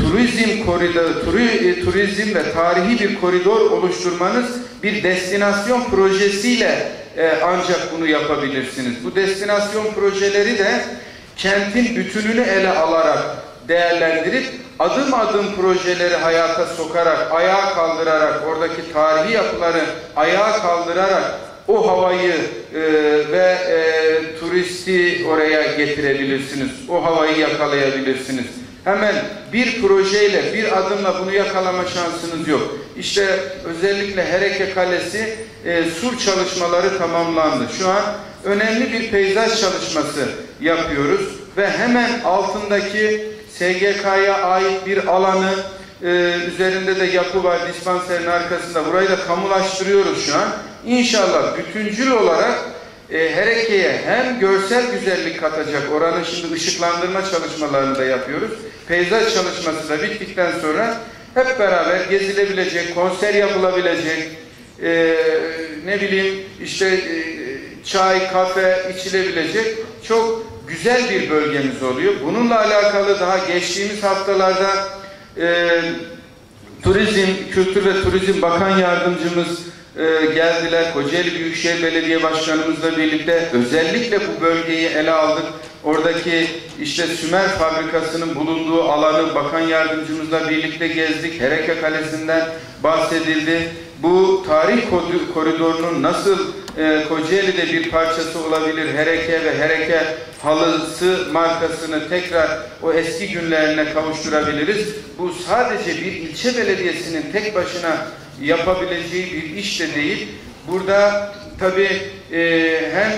turizm ve tarihi bir koridor oluşturmanız bir destinasyon projesiyle ancak bunu yapabilirsiniz. Bu destinasyon projeleri de kentin bütününü ele alarak değerlendirip adım adım projeleri hayata sokarak, ayağa kaldırarak, oradaki tarihi yapıları ayağa kaldırarak o havayı ve turisti oraya getirebilirsiniz. O havayı yakalayabilirsiniz. Hemen bir projeyle, bir adımla bunu yakalama şansınız yok. İşte özellikle Hereke Kalesi sur çalışmaları tamamlandı. Şu an önemli bir peyzaj çalışması yapıyoruz ve hemen altındaki SGK'ya ait bir alanı, üzerinde de yapı var, dispanserin arkasında. Burayı da kamulaştırıyoruz şu an. İnşallah bütüncül olarak Hereke'ye hem görsel güzellik katacak, oranın şimdi ışıklandırma çalışmalarını da yapıyoruz. Peyzaj çalışması da bittikten sonra hep beraber gezilebilecek, konser yapılabilecek, ne bileyim işte çay, kafe içilebilecek çok güzel bir bölgemiz oluyor. Bununla alakalı daha geçtiğimiz haftalarda Kültür ve Turizm Bakan Yardımcımız geldiler. Kocaeli Büyükşehir Belediye Başkanımızla birlikte özellikle bu bölgeyi ele aldık. Oradaki işte Sümer Fabrikası'nın bulunduğu alanı Bakan Yardımcımızla birlikte gezdik. Hereke Kalesi'nden bahsedildi. Bu tarih koridorunun nasıl Kocaeli'de bir parçası olabilir, Hereke ve Hereke halısı markasını tekrar o eski günlerine kavuşturabiliriz. Bu sadece bir ilçe belediyesinin tek başına yapabileceği bir iş de değil. Burada tabii hem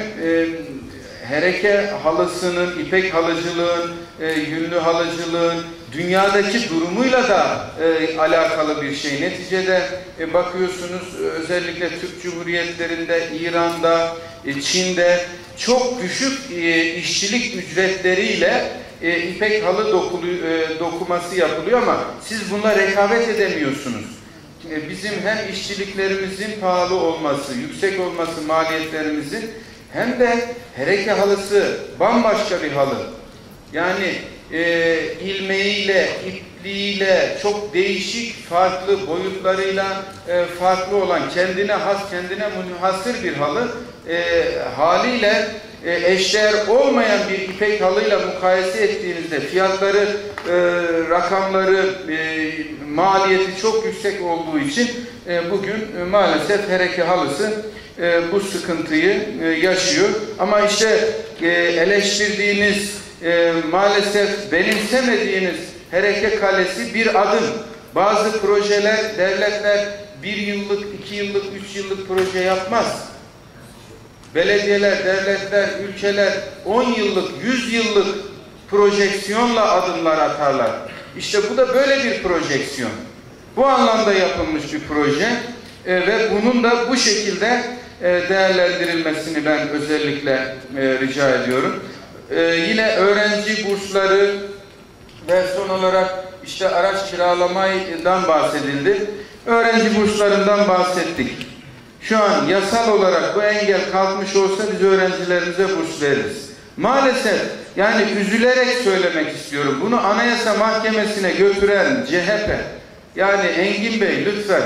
Hereke halısının, ipek halıcılığın, yünlü halıcılığın dünyadaki durumuyla da alakalı bir şey. Neticede bakıyorsunuz özellikle Türk Cumhuriyetlerinde, İran'da, Çin'de çok düşük işçilik ücretleriyle ipek halı dokuması yapılıyor ama siz bununla rekabet edemiyorsunuz. Bizim hem işçiliklerimizin pahalı olması, yüksek olması maliyetlerimizin hem de Hereke halısı bambaşka bir halı. Yani ilmeğiyle, ipliğiyle, çok değişik, farklı boyutlarıyla farklı olan, kendine has, kendine münhasır bir halı. Haliyle eşdeğer olmayan bir ipek halıyla mukayese ettiğinizde fiyatları, rakamları, maliyeti çok yüksek olduğu için bugün maalesef Hereke halısı bu sıkıntıyı yaşıyor. Ama işte eleştirdiğiniz, maalesef benimsemediğiniz Hereke Kalesi bir adım. Bazı projeler, devletler 1 yıllık, 2 yıllık, 3 yıllık proje yapmaz. Belediyeler, devletler, ülkeler 10 yıllık, 100 yıllık projeksiyonla adımlar atarlar. İşte bu da böyle bir projeksiyon. Bu anlamda yapılmış bir proje ve bunun da bu şekilde değerlendirilmesini ben özellikle rica ediyorum. Yine öğrenci bursları ve son olarak işte araç kiralamadan bahsedildi. Öğrenci burslarından bahsettik. Şu an yasal olarak bu engel kalkmış olsa biz öğrencilerimize burs veririz. Maalesef, yani üzülerek söylemek istiyorum, bunu Anayasa Mahkemesi'ne götüren CHP, yani Engin Bey lütfen,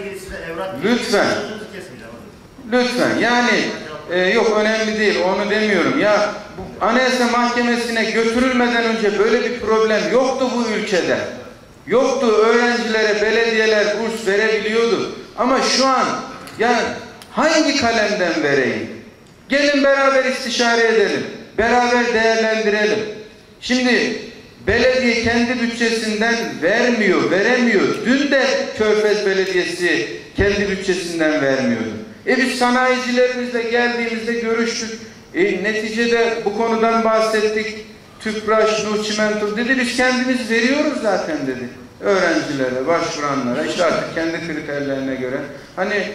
lütfen, yani yok önemli değil, onu demiyorum. Ya bu Anayasa Mahkemesi'ne götürülmeden önce böyle bir problem yoktu bu ülkede. Yoktu, öğrencilere belediyeler burs verebiliyordu. Ama şu an yani hangi kalemden vereyim? Gelin beraber istişare edelim. Beraber değerlendirelim. Şimdi belediye kendi bütçesinden veremiyor. Dün de Körfez Belediyesi kendi bütçesinden vermiyordu. Biz sanayicilerimizle geldiğimizde görüştük. Neticede bu konudan bahsettik. Tüpraş, Nuh Çimento dedi, biz kendimiz veriyoruz zaten dedi. Öğrencilere, başvuranlara, işte artık kendi kriterlerine göre. Hani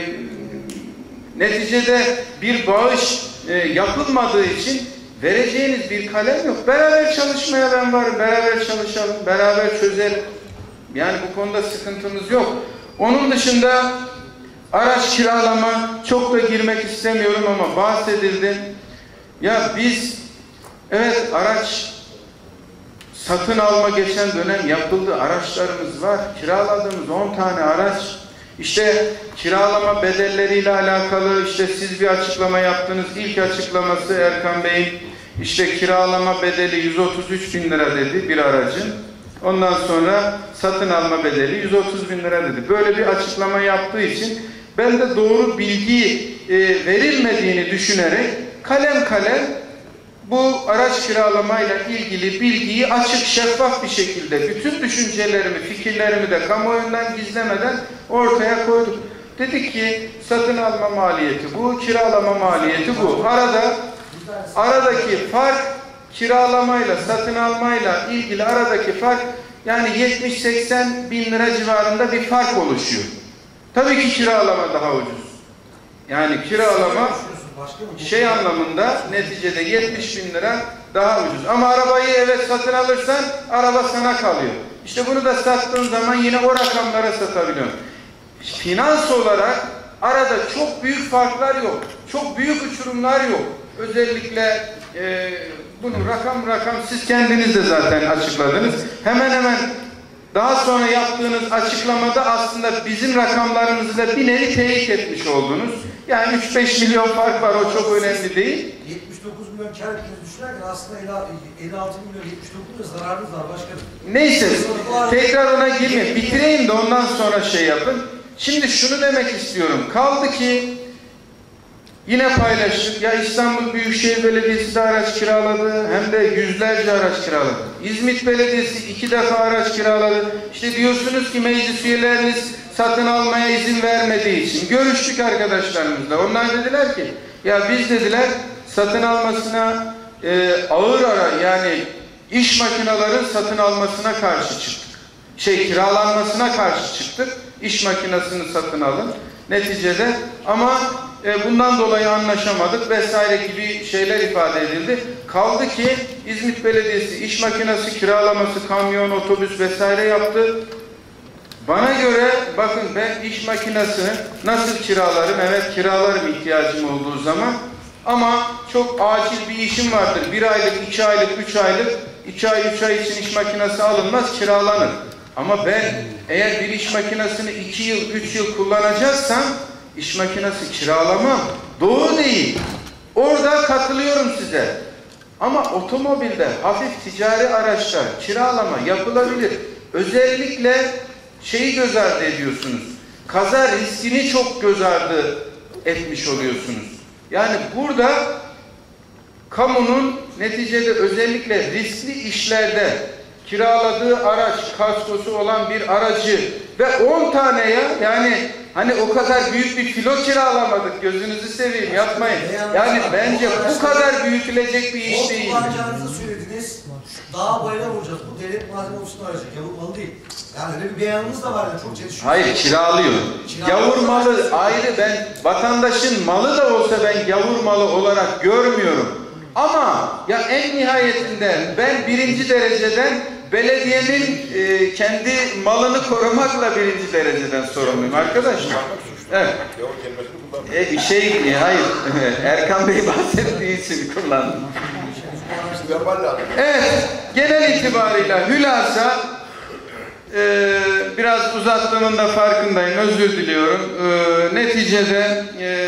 neticede bir bağış yapılmadığı için vereceğiniz bir kalem yok. Beraber çalışmaya ben varım. Beraber çalışalım. Beraber çözelim. Yani bu konuda sıkıntımız yok. Onun dışında araç kiralama, çok da girmek istemiyorum ama bahsedildi. Ya biz evet araç satın alma geçen dönem yapıldı. Araçlarımız var. Kiraladığımız 10 tane araç. İşte kiralama bedelleriyle alakalı işte siz bir açıklama yaptınız. İlk açıklaması Erkan Bey'in, işte kiralama bedeli 133 bin lira dedi bir aracın. Ondan sonra satın alma bedeli 130 bin lira dedi. Böyle bir açıklama yaptığı için ben de doğru bilgi verilmediğini düşünerek kalem kalem bu araç kiralamayla ilgili bilgiyi açık, şeffaf bir şekilde bütün düşüncelerimi, fikirlerimi de kamuoyundan gizlemeden ortaya koyduk. Dedik ki satın alma maliyeti bu, kiralama maliyeti bu. Aradaki fark, kiralamayla satın almayla ilgili aradaki fark yani 70-80 bin lira civarında bir fark oluşuyor. Tabii ki kiralama daha ucuz. Yani kiralama şey anlamında neticede 70 bin lira daha ucuz. Ama arabayı evet satın alırsan araba sana kalıyor. İşte bunu da sattığın zaman yine o rakamlara satabiliyorsun. Finans olarak arada çok büyük farklar yok. Çok büyük uçurumlar yok. Özellikle bunu rakam siz kendiniz de zaten açıkladınız. Hemen hemen daha sonra yaptığınız açıklamada aslında bizim rakamlarımızı da bir nevi teyit etmiş oldunuz. Yani 3-5 milyon fark var, o çok önemli değil. 79 milyon kar ettiğinizi düşünerken aslında 56 milyon 79 milyon zararınız var başkanım. Neyse, tekrar ona girmeyeyim. Bitireyim de ondan sonra şey yapın. Şimdi şunu demek istiyorum. Kaldı ki yine paylaştık. Ya İstanbul Büyükşehir Belediyesi de araç kiraladı. Hem de yüzlerce araç kiraladı. İzmit Belediyesi 2 defa araç kiraladı. İşte diyorsunuz ki meclis üyeleriniz satın almaya izin vermediği için. Görüştük arkadaşlarımızla. Onlar dediler ki ya biz dediler satın almasına ağır yani iş makineleri satın almasına karşı çıktık. Kiralanmasına karşı çıktık. İş makinesini satın alın. Neticede ama bundan dolayı anlaşamadık vesaire gibi şeyler ifade edildi. Kaldı ki İzmit Belediyesi iş makinesi kiralaması, kamyon, otobüs vesaire yaptı. Bana göre bakın ben iş makinesini nasıl kiralarım? Evet kiralarım ihtiyacım olduğu zaman. Ama çok acil bir işim vardır. 1 aylık, 2 aylık, 3 aylık, 2 ay, 3 ay için iş makinesi alınmaz, kiralanır. Ama ben eğer bir iş makinesini 2 yıl, 3 yıl kullanacaksam iş makinesi kiralamam. Doğru değil. Orada katılıyorum size. Ama otomobilde hafif ticari araçlar kiralama yapılabilir. Özellikle şeyi göz ardı ediyorsunuz. Kaza riskini çok göz ardı etmiş oluyorsunuz. Yani burada kamunun neticede özellikle riskli işlerde kiraladığı araç, kaskosu olan bir aracı ve 10 taneye yani hani o kadar büyük bir filo kiralamadık. Gözünüzü seveyim, yapmayın. Yani bence bu kadar büyütülecek bir iş değil. Kullanacağınızı söylediniz. Dağa bayıla vuracağız. Bu devlet malzeme ofisini arayacak. Yavur malı değil. Yani öyle bir beyanınız da var. Yani çok çelişiyor. Hayır, kiralıyor. Yavur malı ayrı, ben vatandaşın malı da olsa ben yavur malı olarak görmüyorum. Ama ya en nihayetinde ben birinci dereceden belediyenin kendi malını korumakla birinci dereceden sorumluyum arkadaşlar. Evet. Bir şey, hayır. Erkan Bey bahsettiği için kullandım. Evet, genel itibarıyla hülasa, biraz uzattığımın da farkındayım, özür diliyorum. Neticede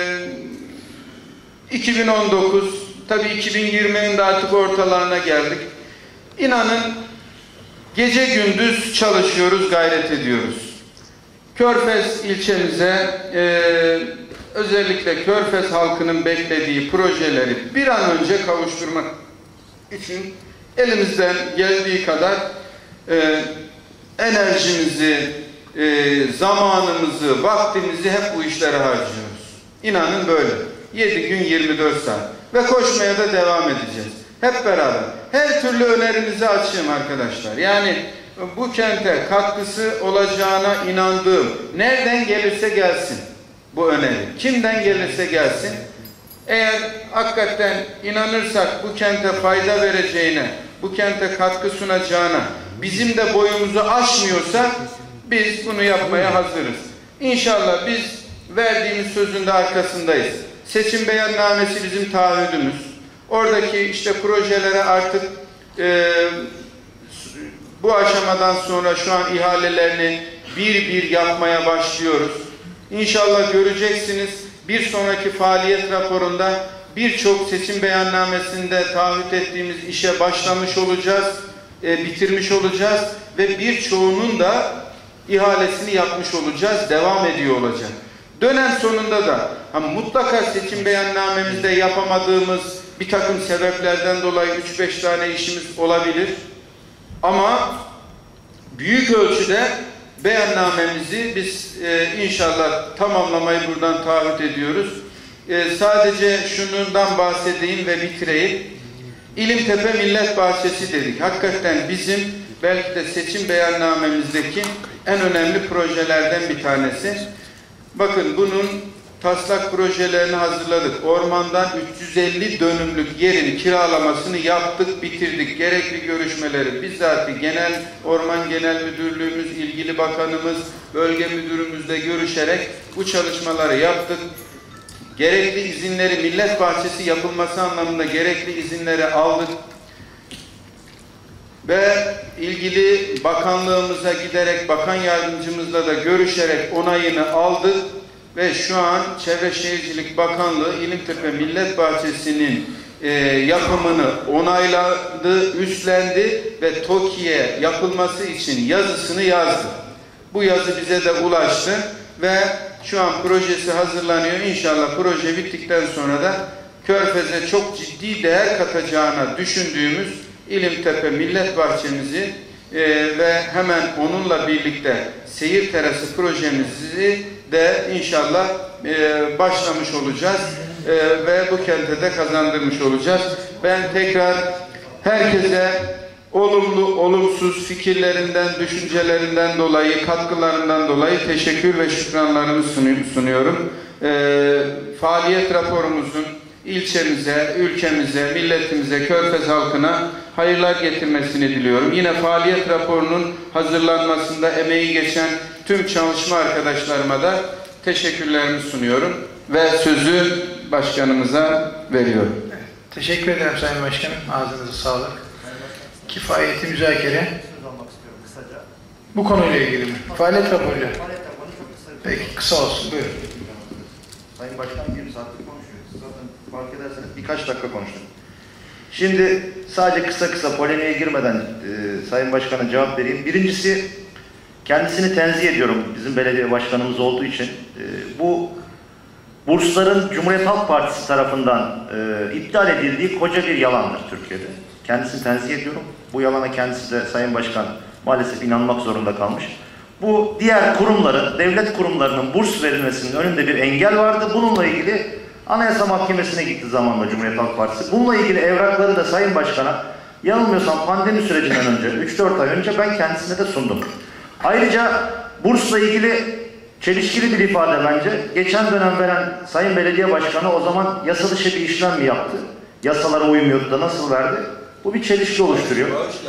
2019, tabii 2020'nin de artık ortalarına geldik. İnanın gece gündüz çalışıyoruz, gayret ediyoruz. Körfez ilçemize, özellikle Körfez halkının beklediği projeleri bir an önce kavuşturmak için elimizden geldiği kadar enerjimizi, zamanımızı, vaktimizi hep bu işlere harcıyoruz. İnanın böyle. 7 gün 24 saat. Ve koşmaya da devam edeceğiz. Hep beraber. Her türlü önerinizi açayım arkadaşlar. Yani bu kente katkısı olacağına inandığım, nereden gelirse gelsin bu öneri. Kimden gelirse gelsin. Eğer hakikaten inanırsak bu kente fayda vereceğine, bu kente katkı sunacağına, bizim de boyumuzu aşmıyorsa biz bunu yapmaya hazırız. İnşallah biz verdiğimiz sözün de arkasındayız. Seçim beyannamesi bizim taahhüdümüz. Oradaki işte projelere artık bu aşamadan sonra şu an ihalelerini bir bir yapmaya başlıyoruz. İnşallah göreceksiniz, bir sonraki faaliyet raporunda birçok seçim beyannamesinde taahhüt ettiğimiz işe başlamış olacağız, bitirmiş olacağız ve birçoğunun da ihalesini yapmış olacağız, devam ediyor olacak. Dönem sonunda da mutlaka seçim beyannamemizde yapamadığımız bir takım sebeplerden dolayı 3-5 tane işimiz olabilir. Ama büyük ölçüde beyannamemizi biz inşallah tamamlamayı buradan taahhüt ediyoruz. Sadece şundan bahsedeyim ve bitireyim. İlimtepe Millet Bahçesi dedik. Hakikaten bizim belki de seçim beyannamemizdeki en önemli projelerden bir tanesi. Bakın bunun taslak projelerini hazırladık. Ormandan 350 dönümlük yerin kiralamasını yaptık, bitirdik. Gerekli görüşmeleri bizzat Orman Genel Müdürlüğümüz, ilgili bakanımız, bölge müdürümüzle görüşerek bu çalışmaları yaptık. Gerekli izinleri, millet bahçesi yapılması anlamında gerekli izinleri aldık. Ve ilgili bakanlığımıza giderek, bakan yardımcımızla da görüşerek onayını aldık. Ve şu an Çevre Şehircilik Bakanlığı İlimtepe Millet Bahçesi'nin yapımını onayladı, üstlendi ve TOKİ'ye yapılması için yazısını yazdı. Bu yazı bize de ulaştı ve şu an projesi hazırlanıyor. İnşallah proje bittikten sonra da Körfez'e çok ciddi değer katacağına düşündüğümüz İlimtepe Millet Bahçemizi ve hemen onunla birlikte seyir terası projemizi de inşallah başlamış olacağız ve bu kente de kazandırmış olacağız. Ben tekrar herkese olumlu, olumsuz fikirlerinden, düşüncelerinden dolayı, katkılarından dolayı teşekkür ve şükranlarımı sunuyorum. Faaliyet raporumuzun ilçemize, ülkemize, milletimize, Körfez halkına hayırlar getirmesini diliyorum. Yine faaliyet raporunun hazırlanmasında emeği geçen tüm çalışma arkadaşlarıma da teşekkürlerimi sunuyorum ve sözü başkanımıza veriyorum. Teşekkür ederim Sayın Başkanım. Ağzınıza sağlık. Kifayeti müzakere. Bu konuyla ilgili mi? Faaliyet raporuyla. Peki kısa olsun. Buyurun. Sayın Başkan 1 saattir konuşuyoruz. Zaten fark ederseniz birkaç dakika konuştuk. Şimdi sadece kısa polemiğe girmeden Sayın Başkan'a cevap vereyim. Birincisi, kendisini tenzih ediyorum bizim belediye başkanımız olduğu için. Bu bursların Cumhuriyet Halk Partisi tarafından iptal edildiği koca bir yalandır Türkiye'de. Kendisini tenzih ediyorum. Bu yalana kendisi de Sayın Başkan maalesef inanmak zorunda kalmış. bu diğer kurumların, devlet kurumlarının burs verilmesinin önünde bir engel vardı. Bununla ilgili Anayasa Mahkemesi'ne gitti zamanla Cumhuriyet Halk Partisi. Bununla ilgili evrakları da Sayın Başkan'a, yanılmıyorsam pandemi sürecinden önce, 3-4 ay önce ben kendisine de sundum. Ayrıca bursla ilgili çelişkili bir ifade bence. Geçen dönem veren Sayın Belediye Başkanı o zaman yasa dışı bir işlem mi yaptı? Yasalara uymuyordu da nasıl verdi? Bu bir çelişki oluşturuyor.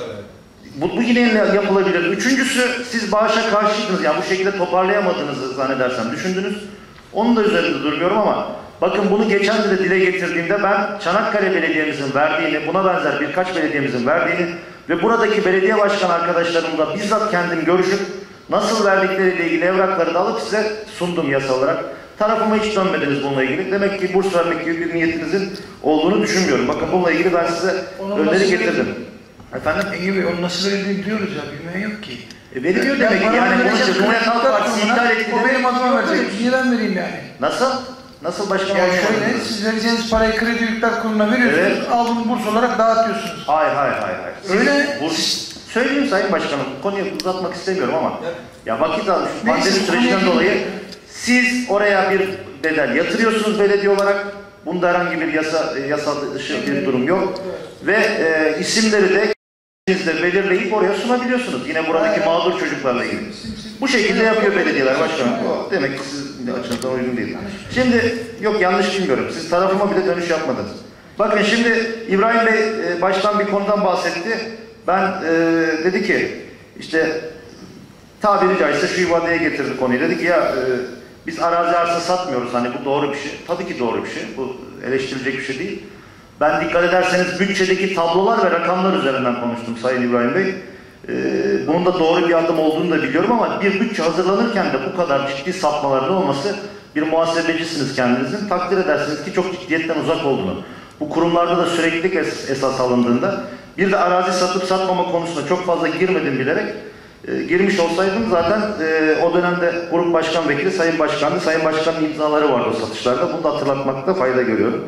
Bu yine yapılabilir. Üçüncüsü, siz bağışa karşıydınız. Yani bu şekilde toparlayamadığınızı zannedersem düşündünüz. Onun da üzerinde durmuyorum ama bakın bunu geçen de dile getirdiğimde ben Çanakkale Belediye'mizin verdiğini, buna benzer birkaç belediyemizin verdiğini ve buradaki belediye başkan arkadaşlarımla bizzat kendim görüşüp nasıl verdikleriyle ilgili evrakları da alıp size sundum yasa olarak. Tarafıma hiç dönmediniz bununla ilgili. Demek ki burs vermek gibi bir niyetinizin olduğunu düşünmüyorum. Bakın bununla ilgili ben size öneri getirdim. Efendim? Engin Bey, onu nasıl verildiğini biliyoruz ya, bilmeyen yok ki. Veriliyor demek ki. Yani bunu Cumhuriyet Halk Partisi iptal etti. O benim adıma verecek. Niye ben vereyim yani? Nasıl? Nasıl başkanım? Yani şöyle, siz vereceğiniz parayı Kredi Yükler Kurumu'na veriyorsunuz, evet. Aldığınız burs olarak dağıtıyorsunuz. Hayır. Öyle. Söyleyeyim Sayın Başkanım, konuyu uzatmak istemiyorum ama ya vakit almış, pandemi sürecinden dolayı siz oraya bir bedel yatırıyorsunuz belediye olarak. Bunda herhangi bir yasal dışı bir durum yok. Ve isimleri de belirleyip oraya sunabiliyorsunuz. Yine buradaki mağdur çocuklarla ilgili. Bu şekilde yapıyor belediyeler başkanım. O demek ki sizin açınızdan uygun değil. Şimdi yok, yanlış bilmiyorum. Siz tarafıma bile dönüş yapmadınız. Bakın şimdi İbrahim Bey baştan bir konudan bahsetti. Ben dedi ki işte tabiri caizse şu ifadeye getirdi konuyu. Dedi ki ya biz arazi arsa satmıyoruz. Hani bu doğru bir şey. Tabii ki doğru bir şey. Bu eleştirilecek bir şey değil. Ben dikkat ederseniz bütçedeki tablolar ve rakamlar üzerinden konuştum Sayın İbrahim Bey. Bunun da doğru bir adım olduğunu da biliyorum ama bir bütçe hazırlanırken de bu kadar ciddi sapmaların olması, bir muhasebecisiniz kendinizin, takdir edersiniz ki çok ciddiyetten uzak olduğunu. Bu kurumlarda da süreklilik esas alındığında, bir de arazi satıp satmama konusunda çok fazla girmedim bilerek, girmiş olsaydım zaten o dönemde grup başkan vekili Sayın Başkan'dı. Sayın Başkan'ın imzaları vardı o satışlarda. Bunu da hatırlatmakta fayda görüyorum.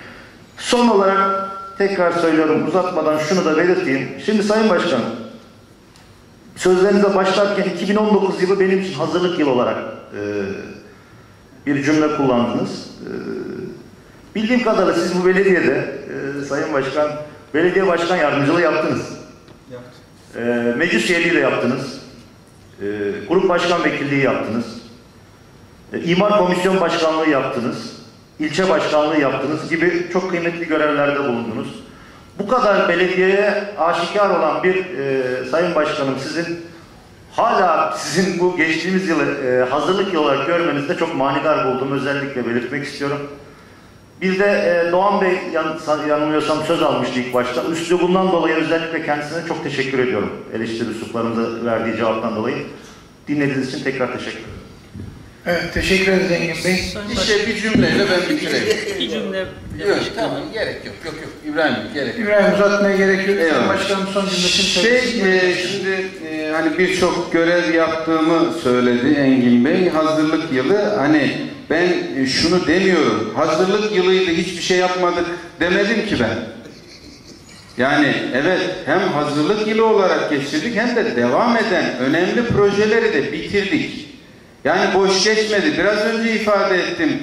Son olarak tekrar söylüyorum, uzatmadan şunu da belirteyim. Şimdi Sayın Başkan, sözlerinize başlarken 2019 yılı benim için hazırlık yılı olarak bir cümle kullandınız. Bildiğim kadarıyla siz bu belediyede Sayın Başkan, belediye başkan yardımcılığı yaptınız. Meclis üyeliği de yaptınız. Grup başkan vekilliği yaptınız. İmar komisyon başkanlığı yaptınız. İlçe başkanlığı yaptınız gibi çok kıymetli görevlerde bulundunuz. Bu kadar belediyeye aşikar olan bir Sayın Başkanım hala sizin bu geçtiğimiz yılı hazırlık yılı olarak görmenizde çok manidar buldum. Özellikle belirtmek istiyorum. Bir de Doğan Bey yanılmıyorsam söz almıştı ilk başta. Üslubundan dolayı özellikle kendisine çok teşekkür ediyorum. Eleştiri üsluplarımıza verdiği cevaptan dolayı. Dinlediğiniz için tekrar teşekkür ederim. Evet, teşekkür ederiz Engin Bey. İşte bir cümleyle ben bitireyim. Bir cümle. Yok, tamam, gerek yok. Yok, İbrahim gerek yok. İbrahim, uzatmaya gerek yok. Sayın Başkanım son cümlesini şimdi hani birçok görev yaptığımı söyledi Engin Bey. Hazırlık yılı, hani ben şunu demiyorum. Hazırlık yılıydı, hiçbir şey yapmadık demedim ki ben. Yani evet, hem hazırlık yılı olarak geçirdik hem de devam eden önemli projeleri de bitirdik. Yani boş geçmedi. Biraz önce ifade ettim.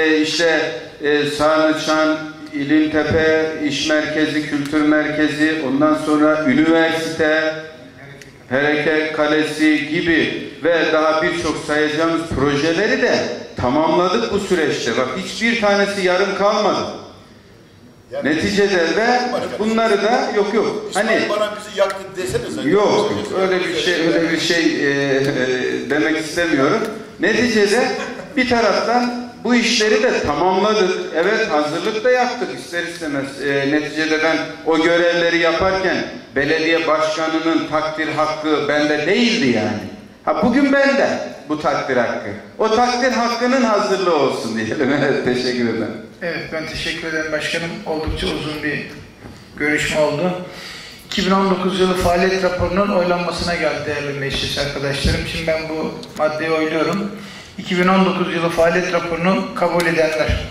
Sarnıçan, İlimtepe, İş Merkezi, Kültür Merkezi, ondan sonra üniversite, Hereke Kalesi gibi ve daha birçok sayacağımız projeleri de tamamladık bu süreçte. Bak, hiçbir tanesi yarım kalmadı. Yani neticede ve bunları da yok. Hani bana bizi yaktı desene sen. Yok, öyle bir şey demek istemiyorum. Neticede bir taraftan bu işleri de tamamladık. Evet, hazırlık da yaptık ister istemez. Neticede ben o görevleri yaparken belediye başkanının takdir hakkı bende değildi yani. Bugün bende bu takdir hakkı. O takdir hakkının hazırlığı olsun diyelim. Evet, teşekkür ederim. Evet, ben teşekkür ederim başkanım. Oldukça uzun bir görüşme oldu. 2019 yılı faaliyet raporunun oylanmasına geldi değerli meclis arkadaşlarım. Şimdi ben bu maddeyi oyluyorum. 2019 yılı faaliyet raporunu kabul edenler.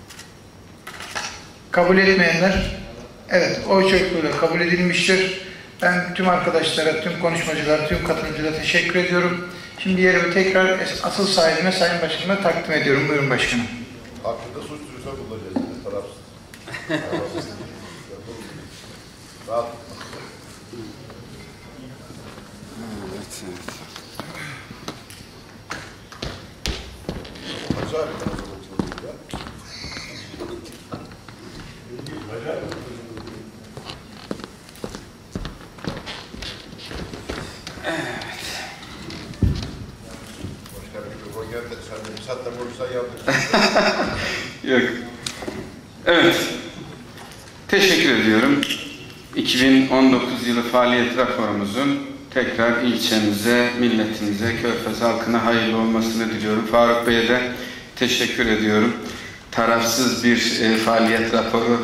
Kabul etmeyenler. Evet, oy çokluğuyla kabul edilmiştir. Ben tüm arkadaşlara, tüm konuşmacılara, tüm katılımcılara teşekkür ediyorum. Şimdi yerimi tekrar asıl sahibine, Sayın Başkanıma takdim ediyorum. Buyurun başkanım. Hakkında suç duyurusuna bulunacağız. Tarafsız. Rahat. Yok. Evet. Teşekkür ediyorum. 2019 yılı faaliyet raporumuzun tekrar ilçemize, milletimize, Körfez halkına hayırlı olmasını diliyorum. Faruk Bey'e de teşekkür ediyorum. Tarafsız bir faaliyet raporu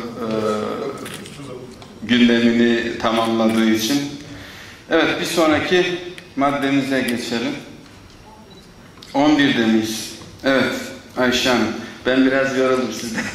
gündemini tamamladığı için. Evet, bir sonraki maddemize geçelim. 11'de miyiz? Evet, Ayşe Hanım. Ben biraz yoruldum sizden.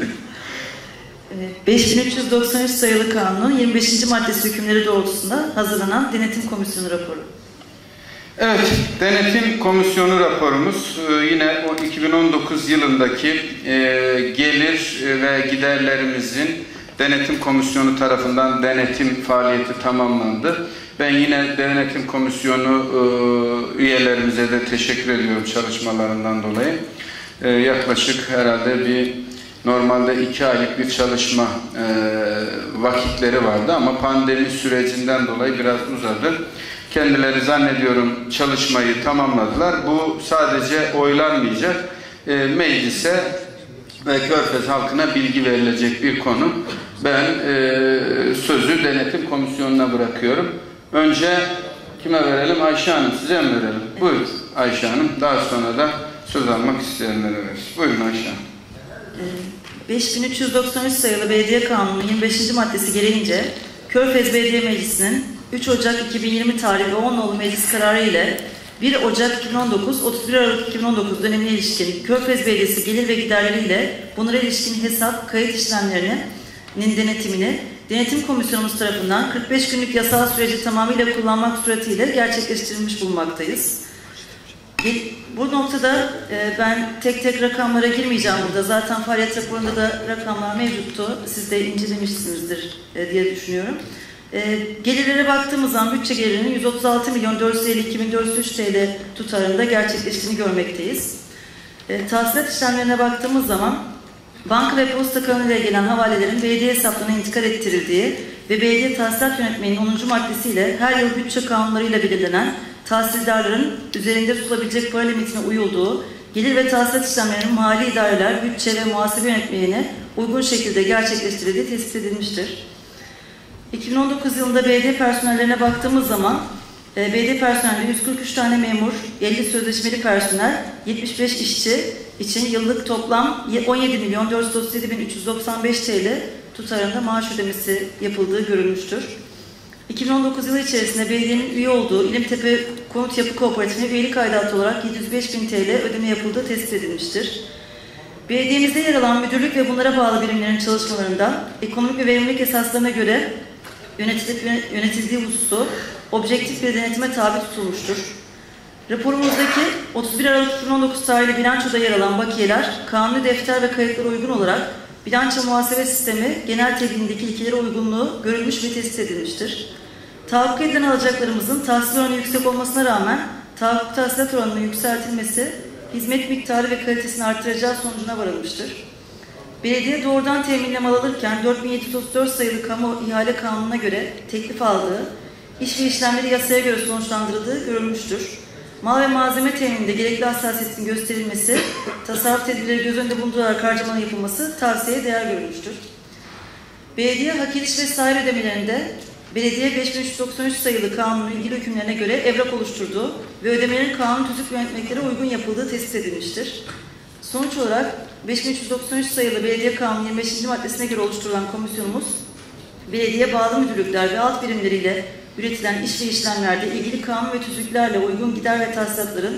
5393 sayılı kanunun 25. maddesi hükümleri doğrultusunda hazırlanan Denetim Komisyonu raporu. Evet, Denetim Komisyonu raporumuz yine o 2019 yılındaki gelir ve giderlerimizin Denetim Komisyonu tarafından denetim faaliyeti tamamlandı. Ben yine Denetim Komisyonu üyelerimize de teşekkür ediyorum çalışmalarından dolayı. Yaklaşık herhalde normalde 2 aylık bir çalışma vakitleri vardı ama pandemi sürecinden dolayı biraz uzadı. Kendileri zannediyorum çalışmayı tamamladılar. Bu sadece oylanmayacak, meclise ve Körfez halkına bilgi verilecek bir konu. Ben sözü Denetim Komisyonu'na bırakıyorum. Önce kime verelim? Ayşe Hanım, size mi verelim? Buyurun Ayşe Hanım. Daha sonra da söz almak isteyenlere veririz. Buyurun Ayşe Hanım. 5393 sayılı Belediye Kanunu'nun 25. maddesi gereğince Körfez Belediye Meclisi'nin 3 Ocak 2020 tarihli 10 nolu meclis kararı ile 1 Ocak 2019, 31 Aralık 2019 dönemine ilişkin Körfez Belediyesi gelir ve giderleriyle bunlara ilişkin hesap, kayıt işlemlerinin denetimini Denetim Komisyonumuz tarafından 45 günlük yasal süreci tamamıyla kullanmak suretiyle gerçekleştirilmiş bulunmaktayız. Bu noktada ben tek tek rakamlara girmeyeceğim burada. Zaten faaliyet raporunda da rakamlar mevcuttu. Siz de incelemişsinizdir diye düşünüyorum. Gelirlere baktığımız zaman bütçe gelirinin 136.452.403 TL tutarında gerçekleştiğini görmekteyiz. Tahsilat işlemlerine baktığımız zaman banka ve posta kanalıyla gelen havalelerin belediye hesaplarına intikal ettirildiği ve belediye tahsilat yönetmeliğinin 10. maddesiyle her yıl bütçe kanunlarıyla belirlenen tahsildarların üzerinde tutulabilecek para limitine uyulduğu, gelir ve tahsilat işlemlerinin mali idareler, bütçe ve muhasebe yönetmeliğine uygun şekilde gerçekleştirildiği tespit edilmiştir. 2019 yılında belediye personellerine baktığımız zaman belediye personelinde 143 tane memur, 50 sözleşmeli personel, 75 işçi için yıllık toplam 17.437.395 TL tutarında maaş ödemesi yapıldığı görülmüştür. 2019 yılı içerisinde belediyenin üye olduğu İlimtepe Konut Yapı Kooperatifine üyelik aidatı olarak 705.000 TL ödeme yapıldığı tespit edilmiştir. Belediyemizde yer alan müdürlük ve bunlara bağlı birimlerin çalışmalarında ekonomik ve verimlilik esaslarına göre yönetildiği hususu objektif bir denetime tabi tutulmuştur. Raporumuzdaki 31 Aralık 2019 tarihli bilançoda yer alan bakiyeler, kanuni defter ve kayıtlara uygun olarak bilanço muhasebe sistemi genel tebliğindeki ilkelere uygunluğu görülmüş ve tespit edilmiştir. Tahakkuk edilen alacaklarımızın tahsil oranı yüksek olmasına rağmen tahakkuk tahsilat oranının yükseltilmesi, hizmet miktarı ve kalitesini artıracağı sonucuna varılmıştır. Belediye doğrudan teminle mal alırken 4734 sayılı Kamu İhale Kanunu'na göre teklif aldığı, iş ve işlemleri yasaya göre sonuçlandırıldığı görülmüştür. Mal ve malzeme temininde gerekli hassasiyetin gösterilmesi, tasarruf tedbirleri göz önünde bulundurarak harcamanın yapılması tavsiyeye değer görülmüştür. Belediye hak ediş ve sahip ödemelerinde belediye 5393 sayılı kanunun ilgili hükümlerine göre evrak oluşturduğu ve ödemelerin kanun tüzük yönetmeliklere uygun yapıldığı tespit edilmiştir. Sonuç olarak 5393 sayılı Belediye Kanunu 25. maddesine göre oluşturulan komisyonumuz, belediye bağlı müdürlükler ve alt birimleriyle üretilen iş ve işlemlerde ilgili kanun ve tüzüklerle uygun gider ve tahsilatların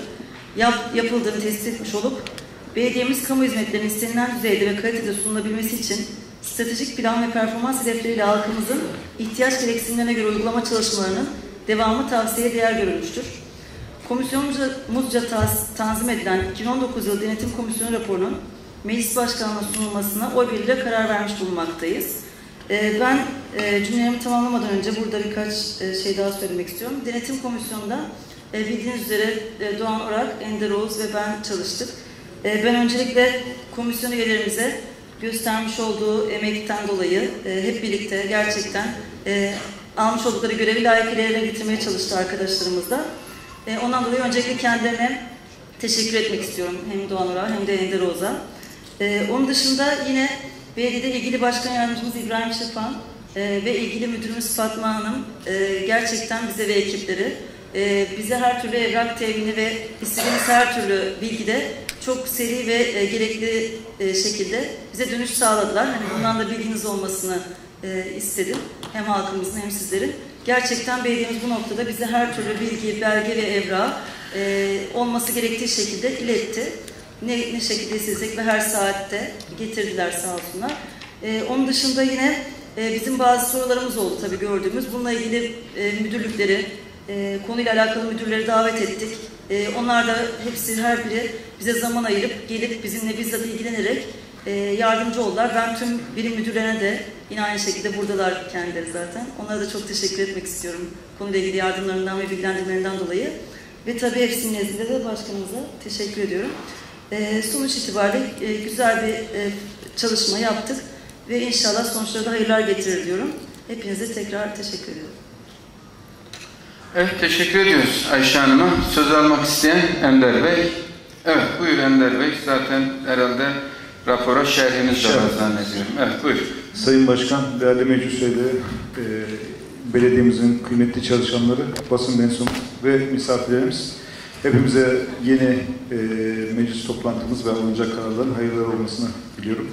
yapıldığını tespit etmiş olup, belediyemiz kamu hizmetlerinin istenilen düzeyde ve kalitede sunulabilmesi için stratejik plan ve performans hedefleriyle halkımızın ihtiyaç gereksinimlerine göre uygulama çalışmalarının devamı tavsiyeye değer görülmüştür. Komisyonumuzca tanzim edilen 2019 yılı Denetim Komisyonu raporunun Meclis Başkanlığı'na sunulmasına oy birliğiyle karar vermiş bulunmaktayız. Ben cümlelerimi tamamlamadan önce burada birkaç şey daha söylemek istiyorum. Denetim Komisyonu'nda bildiğiniz üzere Doğan Orak, Ender Oğuz ve ben çalıştık. Ben öncelikle komisyon üyelerimize göstermiş olduğu emekten dolayı hep birlikte gerçekten almış oldukları görevi layıkıyla yerine getirmeye çalıştı arkadaşlarımızla. Ondan dolayı öncelikle kendilerine teşekkür etmek istiyorum. Hem Doğan Orak'a hem de Ender Oğuz'a. Onun dışında yine belediyede ilgili başkan yardımcımız İbrahim Şefan ve ilgili müdürümüz Fatma Hanım gerçekten bize ve ekipleri bize her türlü evrak temini ve istediğimiz her türlü bilgide çok seri ve gerekli şekilde bize dönüş sağladılar. Hani bundan da bilginiz olmasını istedim. Hem halkımızın hem sizlerin. Gerçekten belediyemiz bu noktada bize her türlü bilgi, belge ve evrak olması gerektiği şekilde iletti. Ne şekilde istesek ve her saatte getirdiler sağ olsunlar. Onun dışında yine bizim bazı sorularımız oldu tabii gördüğümüz. Bununla ilgili müdürlükleri, konuyla alakalı müdürleri davet ettik. Onlar da hepsi her biri bize zaman ayırıp gelip bizimle bizzat ilgilenerek yardımcı oldular. Ben tüm birim müdürlerine de yine aynı şekilde buradalar kendileri zaten. Onlara da çok teşekkür etmek istiyorum. Konuyla ilgili yardımlarından ve bilgilendirmelerinden dolayı. Ve tabii hepsinin nezdinde de başkanımıza teşekkür ediyorum. Sonuç itibariyle güzel bir çalışma yaptık ve inşallah sonuçları da hayırlar getirir diyorum. Hepinize tekrar teşekkür ediyorum. Evet, teşekkür ediyoruz Ayşe Hanım'a. Söz almak isteyen Ender Bey. Evet, buyur Ender Bey. Zaten herhalde rapora şerhiniz de var zannediyorum. Evet, buyur. Sayın Başkan, değerli meclis üyeleri, belediyemizin kıymetli çalışanları, basın mensubu ve misafirlerimiz, hepimize yeni meclis toplantımız ve alınacak kararların hayırlı olmasını diliyorum.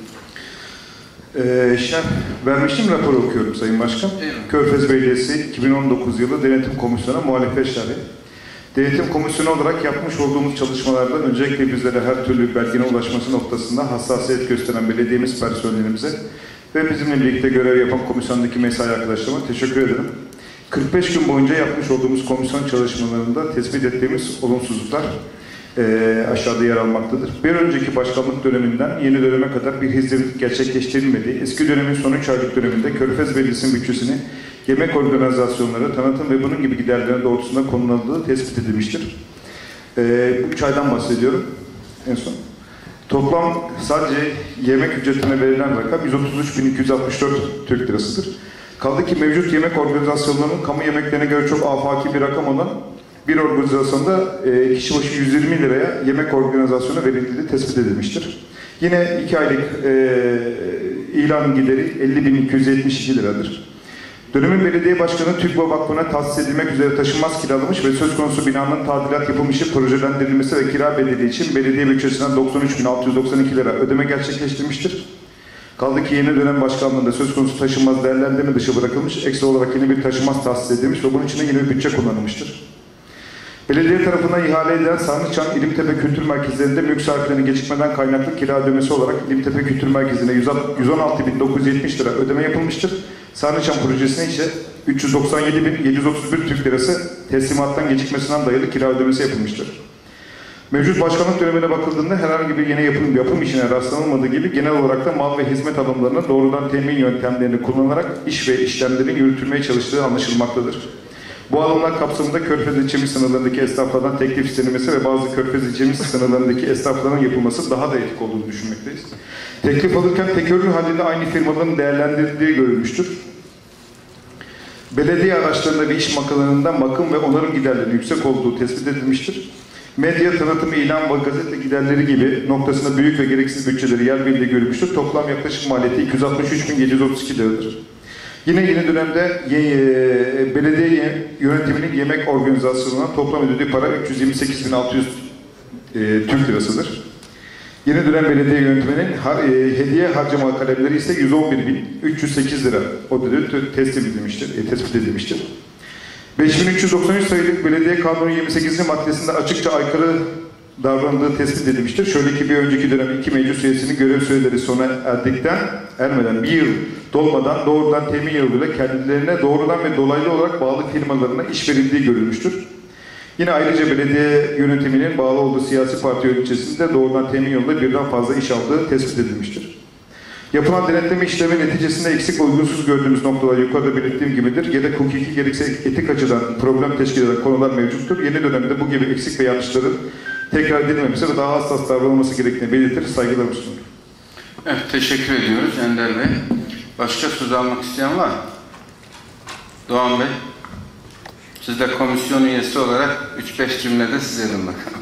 Şerh vermiştim, raporu okuyorum Sayın Başkan. Körfez Belediyesi 2019 yılı Denetim Komisyonu'na muhalefet şerhi. Denetim Komisyonu olarak yapmış olduğumuz çalışmalardan öncelikle bizlere her türlü belgene ulaşması noktasında hassasiyet gösteren belediyemiz personelimize ve bizimle birlikte görev yapan komisyondaki mesai arkadaşlarıma teşekkür ederim. 45 gün boyunca yapmış olduğumuz komisyon çalışmalarında tespit ettiğimiz olumsuzluklar aşağıda yer almaktadır. Bir önceki başkanlık döneminden yeni döneme kadar bir hizmet gerçekleştirilmediği, eski dönemin son 3 aylık döneminde Körfez Belediyesi'nin bütçesini yemek organizasyonları, tanıtım ve bunun gibi giderlerin doğrultusunda konulduğu tespit edilmiştir. 3 aydan bahsediyorum en son. Toplam sadece yemek ücretine verilen rakam 133.264 Türk lirasıdır. Kaldı ki mevcut yemek organizasyonlarının kamu yemeklerine göre çok afaki bir rakam olan bir organizasyonda kişi başı 120 liraya yemek organizasyonu verildiği tespit edilmiştir. Yine 2 aylık ilan gideri 50.272 liradır. Dönemin belediye başkanı TÜGVA Vakfı'na tahsis edilmek üzere taşınmaz kiralamış ve söz konusu binanın tadilat yapılmışı, projelendirilmesi ve kira bedeli için belediye bütçesinden 93.692 lira ödeme gerçekleştirmiştir. Kaldı ki yeni dönem başkanlığında söz konusu taşınmaz değerlendirme dışı bırakılmış, ekstra olarak yeni bir taşınmaz tahsis edilmiş ve bunun için de yeni bir bütçe kullanılmıştır. Belediye tarafından ihale edilen Sarnıçam, İlimtepe Kültür Merkezi'nde mülk sahiplerine gecikmeden kaynaklı kira ödemesi olarak İlimtepe Kültür Merkezi'ne 116.970 lira ödeme yapılmıştır. Sarnıçam projesine ise 397.731 Türk lirası teslimattan gecikmesinden dayalı kira ödemesi yapılmıştır. Mevcut başkanlık dönemine bakıldığında herhangi bir yeni yapım işine rastlanılmadığı gibi genel olarak da mal ve hizmet alımlarının doğrudan temin yöntemlerini kullanarak iş ve işlemlerin yürütülmeye çalıştığı anlaşılmaktadır. Bu alımlar kapsamında Körfez ilçemiz sınırlarındaki esnaflardan teklif istenilmesi ve bazı Körfez ilçemiz sınırlarındaki esnafların yapılması daha da etik olduğunu düşünmekteyiz. Teklif alırken tek ürün halinde aynı firmaların değerlendirildiği görülmüştür. Belediye araçlarında ve iş makinelerinde bakım ve onarım giderlerinin yüksek olduğu tespit edilmiştir. Medya, tanıtım, ilan ve gazete giderleri gibi noktasında büyük ve gereksiz bütçeleri yer birliği görülmüştür. Toplam yaklaşık maliyeti 263.732 liradır. Yine yeni dönemde belediye yönetiminin yemek organizasyonuna toplam ödediği para 328.600 Türk lirasıdır. Yeni dönem belediye yönetiminin hediye harcama kalemleri ise 111.308 lira tespit edilmiştir. 5393 sayılı Belediye Kanunu 28. maddesinde açıkça aykırı davrandığı tespit edilmiştir. Şöyle ki bir önceki dönem 2 meclis üyesinin görev süreleri sona ermeden bir yıl dolmadan doğrudan temin yoluyla kendilerine doğrudan ve dolaylı olarak bağlı firmalarına iş verildiği görülmüştür. Yine ayrıca belediye yönetiminin bağlı olduğu siyasi parti yöneticisinde doğrudan temin yoluyla birden fazla iş aldığı tespit edilmiştir. Yapılan denetleme işlemi neticesinde eksik ve uygunsuz gördüğümüz noktalar yukarıda belirttiğim gibidir. Gerek hukuki gerekse etik açıdan problem teşkil eden konular mevcuttur. Yeni dönemde bu gibi eksik ve yanlışların tekrar edilmemesi ve daha hassas davranılması gerektiğini belirtir. Saygılarımı sunuyorum. Evet, teşekkür ediyoruz Ender Bey. Başka söz almak isteyen var mı? Doğan Bey. Siz de komisyon üyesi olarak 3-5 cümlede size edin bakalım.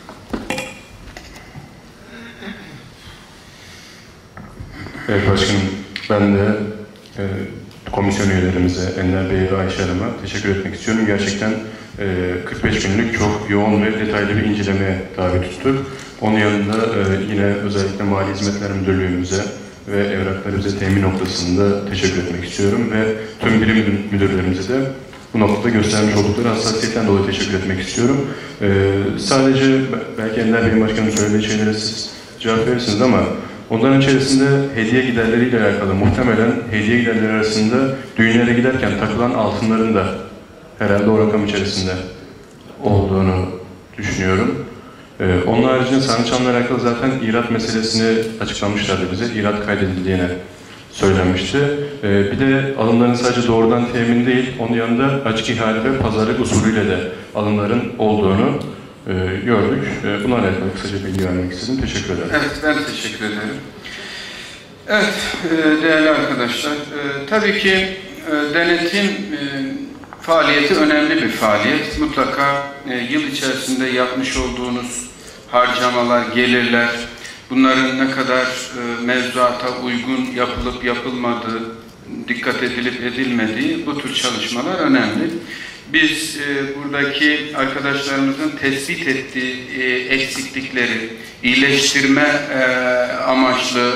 Evet başkanım, ben de komisyon üyelerimize, Ender Bey'e ve Ayşe Hanım'a teşekkür etmek istiyorum. Gerçekten 45 günlük çok yoğun ve detaylı bir incelemeye tabi tuttuk. Onun yanında yine özellikle Mali Hizmetler Müdürlüğümüze ve evrakları bize temin noktasında teşekkür etmek istiyorum ve tüm birim müdürlerimize de bu noktada göstermiş oldukları hassasiyetten dolayı teşekkür etmek istiyorum. Sadece belki Ender Bey'in başkanım söylediği şeylere siz cevap verirsiniz ama onların içerisinde hediye giderleriyle alakalı muhtemelen hediye giderleri arasında düğünlere giderken takılan altınların da herhalde o rakam içerisinde olduğunu düşünüyorum. Onun haricinde Sarnıçan'la alakalı zaten irat meselesini açıklamışlardı bize. İrat kaydedildiğine söylenmişti. Bir de alımların sadece doğrudan temin değil, onun yanında açık ihale ve pazarlık usulüyle de alımların olduğunu gördük. Buna alakalı kısaca bilgi vermek istedim. Teşekkür ederim. Evet, ben teşekkür ederim. Evet, değerli arkadaşlar, tabii ki denetim faaliyeti önemli bir faaliyet. Mutlaka yıl içerisinde yapmış olduğunuz harcamalar, gelirler, bunların ne kadar mevzuata uygun yapılıp yapılmadığı, dikkat edilip edilmediği bu tür çalışmalar önemli. Biz buradaki arkadaşlarımızın tespit ettiği eksiklikleri iyileştirme amaçlı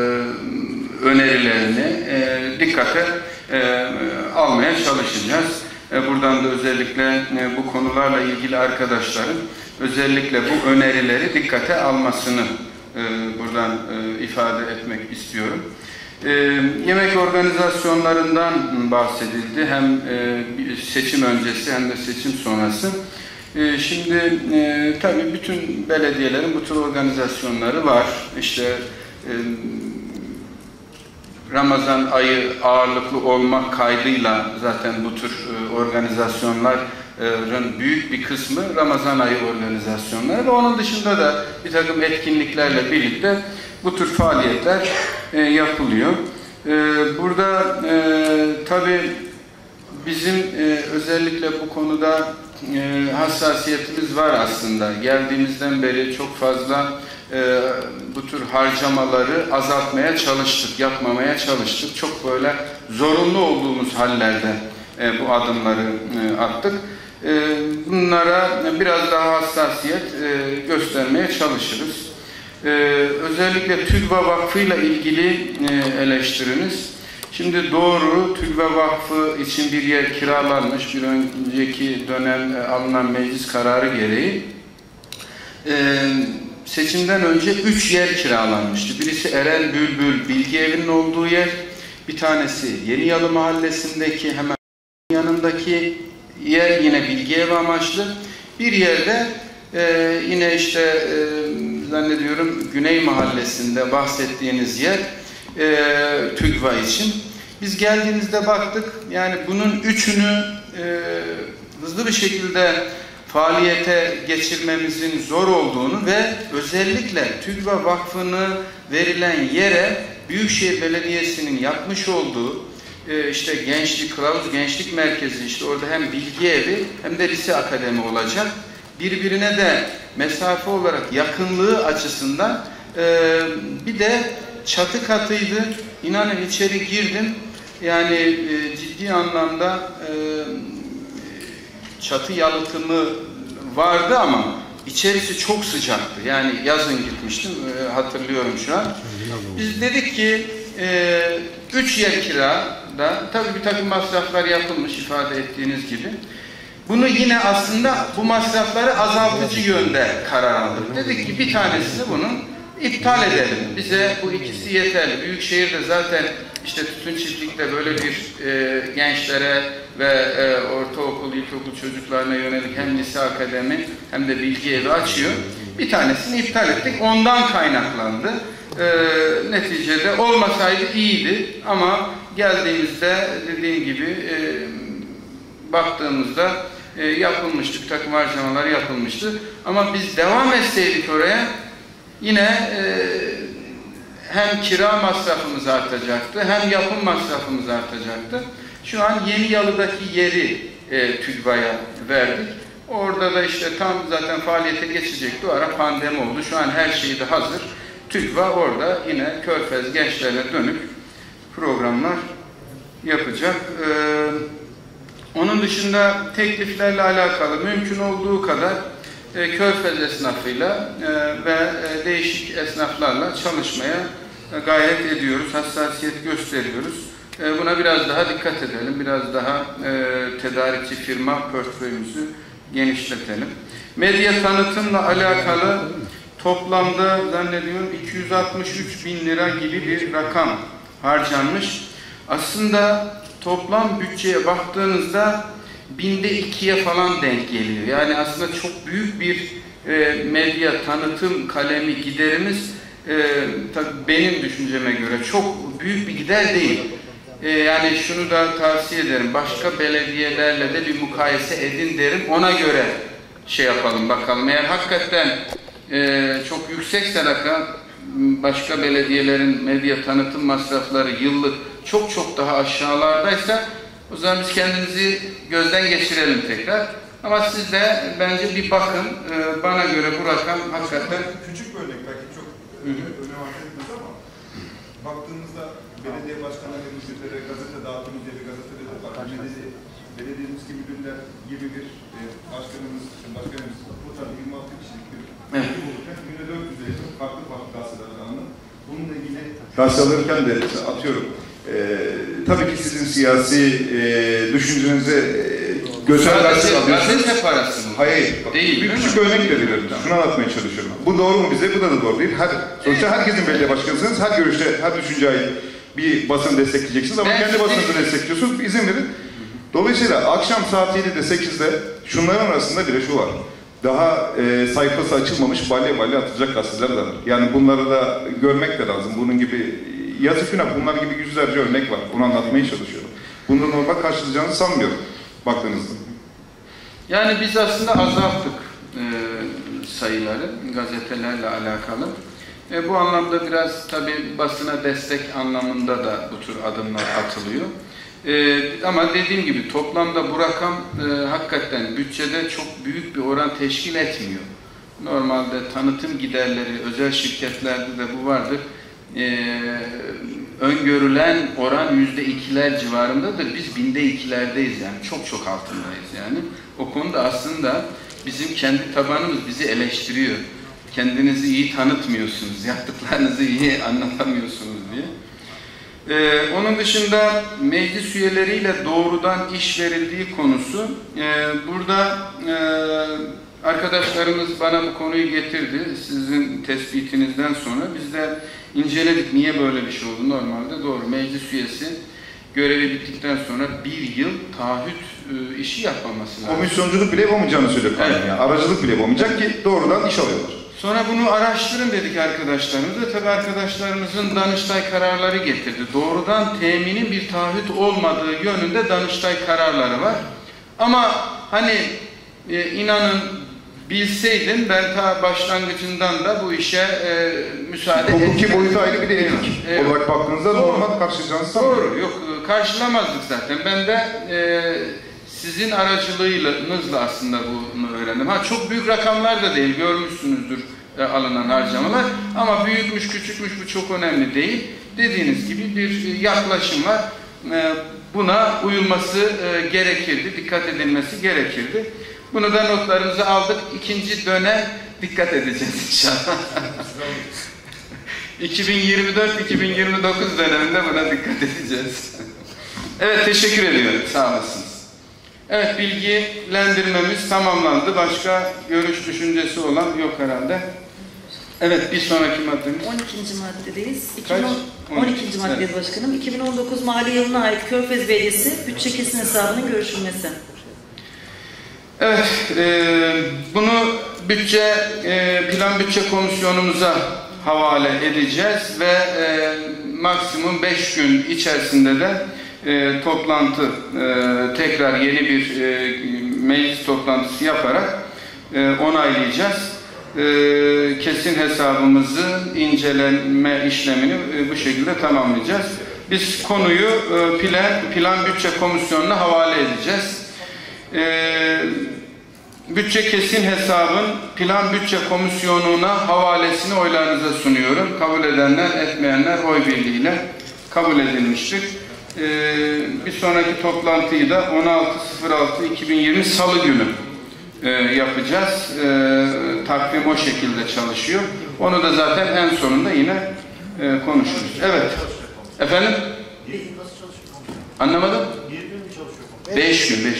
önerilerini dikkate almaya çalışacağız. Buradan da özellikle bu konularla ilgili arkadaşların özellikle bu önerileri dikkate almasını buradan ifade etmek istiyorum. Yemek organizasyonlarından bahsedildi. Hem seçim öncesi hem de seçim sonrası. Şimdi tabii bütün belediyelerin bu tür organizasyonları var. İşte Ramazan ayı ağırlıklı olmak kaydıyla zaten bu tür organizasyonların büyük bir kısmı Ramazan ayı organizasyonları ve onun dışında da bir takım etkinliklerle birlikte bu tür faaliyetler yapılıyor. Burada tabii bizim özellikle bu konuda hassasiyetimiz var aslında. Geldiğimizden beri çok fazla bu tür harcamaları azaltmaya çalıştık, yapmamaya çalıştık. Çok böyle zorunlu olduğumuz hallerde bu adımları attık. Bunlara biraz daha hassasiyet göstermeye çalışırız. Özellikle TÜGVA Vakfı ile ilgili eleştiriniz. Şimdi doğru, TÜGVA Vakfı için bir yer kiralanmış, bir önceki dönem alınan meclis kararı gereği. Seçimden önce 3 yer kiralanmıştı. Birisi Eren Bülbül Bilgi Evi'nin olduğu yer, bir tanesi Yeniyalı Mahallesi'ndeki hemen yanındaki yer yine Bilgi Evi amaçlı. Bir yerde yine işte zannediyorum Güney Mahallesi'nde bahsettiğiniz yer TÜGVA için. Biz geldiğimizde baktık, yani bunun üçünü hızlı bir şekilde faaliyete geçirmemizin zor olduğunu ve özellikle TÜGVA Vakfı'nı verilen yere Büyükşehir Belediyesi'nin yapmış olduğu işte gençlik, Kılavuz Gençlik Merkezi, işte orada hem bilgi evi hem de lise akademi olacak. Birbirine de mesafe olarak yakınlığı açısından bir de çatı katıydı. İnanın içeri girdim. Yani ciddi anlamda çatı yalıtımı vardı ama içerisi çok sıcaktı. Yani yazın gitmiştim. Hatırlıyorum şu an. Biz dedik ki 3 yer kirada tabii bir takım masraflar yapılmış ifade ettiğiniz gibi. Bunu yine aslında bu masrafları azaltıcı yönde karar aldık. Dedik ki bir tanesini bunun iptal edelim. Bize bu ikisi yeterli. Büyükşehir'de zaten işte tütün çiftlikte böyle bir gençlere ve ortaokul, ilkokul çocuklarına yönelik hem lise akademi hem de bilgi evi açıyor. Bir tanesini iptal ettik. Ondan kaynaklandı. Neticede olmasaydı iyiydi ama geldiğimizde dediğim gibi baktığımızda yapılmıştı, bir takım harcamalar yapılmıştı. Ama biz devam etseydik oraya yine hem kira masrafımız artacaktı hem yapım masrafımız artacaktı. Şu an Yeniyalı'daki yeri TÜGVA'ya verdik. Orada da işte tam zaten faaliyete geçecekti. O ara pandemi oldu. Şu an her şey de hazır. TÜGVA orada yine Körfez gençlerine dönük programlar yapacak. Onun dışında tekliflerle alakalı mümkün olduğu kadar Körfez esnafıyla ve değişik esnaflarla çalışmaya gayret ediyoruz, hassasiyet gösteriyoruz. Buna biraz daha dikkat edelim, biraz daha tedarikçi firma portföyümüzü genişletelim. Medya tanıtımla alakalı toplamda zannediyorum 263 bin lira gibi bir rakam harcanmış. Aslında toplam bütçeye baktığınızda 2'ye falan denk geliyor. Yani aslında çok büyük bir medya tanıtım kalemi giderimiz tabii benim düşünceme göre çok büyük bir gider değil. Yani şunu da tavsiye ederim. Başka belediyelerle de bir mukayese edin derim. Ona göre şey yapalım bakalım. Eğer hakikaten çok yüksekse rakam başka belediyelerin medya tanıtım masrafları yıllık çok daha aşağılardaysa o zaman biz kendimizi gözden geçirelim tekrar. Ama siz de bence bir bakın. Bana göre bu rakam hakikaten... Küçük bir örnek belki çok önem arz etmez ama baktığımızda belediye başkanları, müdürlere, gazete dağıtımı diye bir gazetede de var. Belediyemiz gibi müdürler gibi bir başkanımız bu tabii 26 kişilik bir ekip olurken günde 450 farklı gazetelerden alınır. Bununla ilgili gazete alırken de atıyorum. Tabii ki sizin siyasi düşüncenize göçer gazete parası mı? Hayır. Değil, bir küçük örnek veriyorum. Şunu anlatmaya çalışıyorum. Bu doğru mu bize? Bu da doğru değil. Sonuçta herkesin belediye başkanısınız. Her görüşte, her düşünceye ait bir basın destekleyeceksiniz ama kendi basınınızı destekliyorsunuz. İzin verin. Dolayısıyla akşam saat 7'de 8'de şunların arasında bile şu var. Daha sayfası açılmamış balya atacak gazeteler de var. Yani bunları da görmek de lazım. Bunun gibi yazık günah, bunlar gibi yüzlerce örnek var. Bunu anlatmaya çalışıyorum. Bunu normal karşılayacağınızı sanmıyorum baktığınızda. Yani biz aslında azalttık sayıları gazetelerle alakalı. Bu anlamda biraz tabii basına destek anlamında da bu tür adımlar atılıyor. Ama dediğim gibi toplamda bu rakam hakikaten bütçede çok büyük bir oran teşkil etmiyor. Normalde tanıtım giderleri özel şirketlerde de bu vardır. Öngörülen oran %2'ler civarındadır. Biz 2'lerdeyiz yani. Çok altındayız yani. O konuda aslında bizim kendi tabanımız bizi eleştiriyor. Kendinizi iyi tanıtmıyorsunuz, yaptıklarınızı iyi anlatamıyorsunuz diye. Onun dışında meclis üyeleriyle doğrudan iş verildiği konusu. Burada arkadaşlarımız bana bu konuyu getirdi. Sizin tespitinizden sonra biz de inceledik. Niye böyle bir şey oldu? Normalde doğru. Meclis üyesi görevi bittikten sonra 1 yıl taahhüt işi yapmaması lazım. Komisyonculuk bile yapamayacağını söylüyor. Evet. Yani. Aracılık bile yapamayacak ki doğrudan iş alıyorlar. Sonra bunu araştırın dedik arkadaşlarımıza. Tabii arkadaşlarımızın Danıştay kararları getirdi. Doğrudan teminin bir taahhüt olmadığı yönünde Danıştay kararları var. Ama hani inanın bilseydim ben ta başlangıcından da bu işe müsaade ettim. Hukuki boyutu ayrı bir de etik olarak baktığınızda normal karşılayacağınızı sanmıyorum. Doğru, yok karşılamazdık zaten. Ben de sizin aracılığınızla aslında bunu öğrendim. Çok büyük rakamlar da değil, görmüşsünüzdür alınan harcamalar. Ama büyükmüş, küçükmüş bu çok önemli değil. Dediğiniz gibi bir yaklaşım var. Buna uyulması gerekirdi, dikkat edilmesi gerekirdi. Bunu da notlarımıza aldık. 2. dönem dikkat edeceğiz inşallah. 2024-2029 döneminde buna dikkat edeceğiz. Evet, teşekkür ediyorum. Sağ olasınız. Evet, bilgilendirmemiz tamamlandı. Başka görüş düşüncesi olan yok herhalde. Evet, bir sonraki maddemiz. 12. maddedeyiz. Kaç? 12. maddedeyiz başkanım. 2019 mali yılına ait Körfez Belediyesi bütçe kesin hesabının görüşülmesi. Evet, bunu plan bütçe komisyonumuza havale edeceğiz ve maksimum 5 gün içerisinde de toplantı, tekrar yeni bir meclis toplantısı yaparak onaylayacağız. Kesin hesabımızı inceleme işlemini bu şekilde tamamlayacağız. Biz konuyu plan bütçe komisyonuna havale edeceğiz. Bütçe kesin hesabın plan bütçe komisyonuna havalesini oylarınıza sunuyorum. Kabul edenler, etmeyenler oy birliğiyle kabul edilmiştir. Bir sonraki toplantıyı da 16.06.2020 Salı günü yapacağız. Takvim o şekilde çalışıyor. Onu da zaten en sonunda yine konuşuruz. Evet. Efendim? Anlamadım? 5 gün.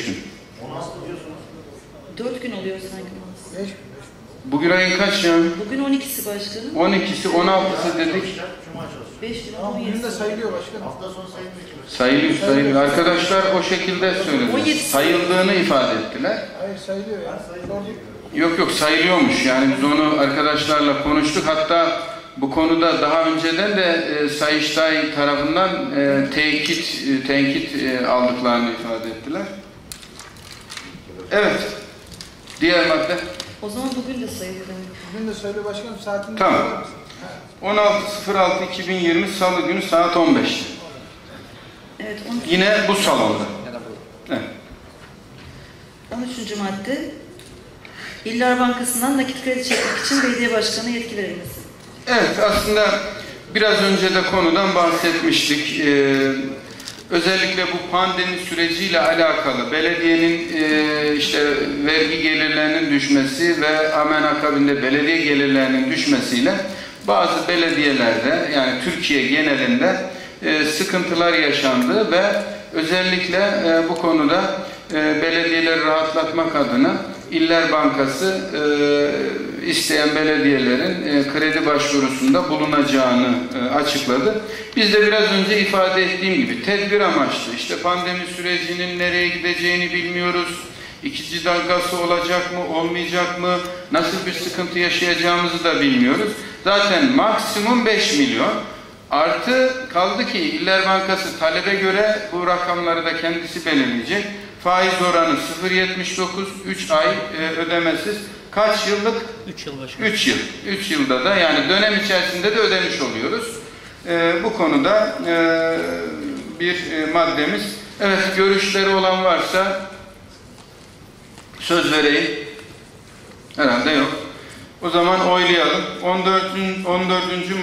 4 gün oluyor sanki. Bugün ayın kaç ya? Bugün 12'si başkanım. 12'si, 16'sı dedik. 5 gün, bugün de sayılıyor başkanım. Hafta sonu Sayılıyor. Arkadaşlar o şekilde söyledi. Sayıldığını ifade ettiler. Hayır, sayılıyor ya. Yok sayılıyormuş. Yani biz onu arkadaşlarla konuştuk. Hatta bu konuda daha önceden de Sayıştay tarafından tenkit aldıklarını ifade ettiler. Evet. Diğer madde. O zaman bugün de sayılıyor. Bugün de sayılıyor başkanım. Saatini tamam. 16.06.2020 Salı günü saat 15'te. Evet. Yine bu salonda. Evet. 13. madde. İller Bankası'ndan nakit kredi çekmek için belediye başkanı yetki verilmesi. Evet, aslında biraz önce de konudan bahsetmiştik. Özellikle bu pandemi süreciyle alakalı belediyenin işte vergi gelirlerinin düşmesi ve hemen akabinde belediye gelirlerinin düşmesiyle bazı belediyelerde, yani Türkiye genelinde sıkıntılar yaşandı ve özellikle bu konuda belediyeleri rahatlatmak adına İller Bankası isteyen belediyelerin kredi başvurusunda bulunacağını açıkladı. Biz de biraz önce ifade ettiğim gibi tedbir amaçlı, işte pandemi sürecinin nereye gideceğini bilmiyoruz. İkinci dalgası olacak mı, olmayacak mı, nasıl bir sıkıntı yaşayacağımızı da bilmiyoruz. Zaten maksimum 5 milyon. Artı kaldı ki İller Bankası talebe göre bu rakamları da kendisi belirleyecek. Faiz oranı 0.79, 3 ay ödemesiz. Kaç yıllık? 3 yıl başkanım. 3 yıl. 3 yılda da, yani dönem içerisinde de ödemiş oluyoruz. Bu konuda bir maddemiz. Evet, görüşleri olan varsa söz vereyim. Herhalde yok. O zaman oylayalım. 13.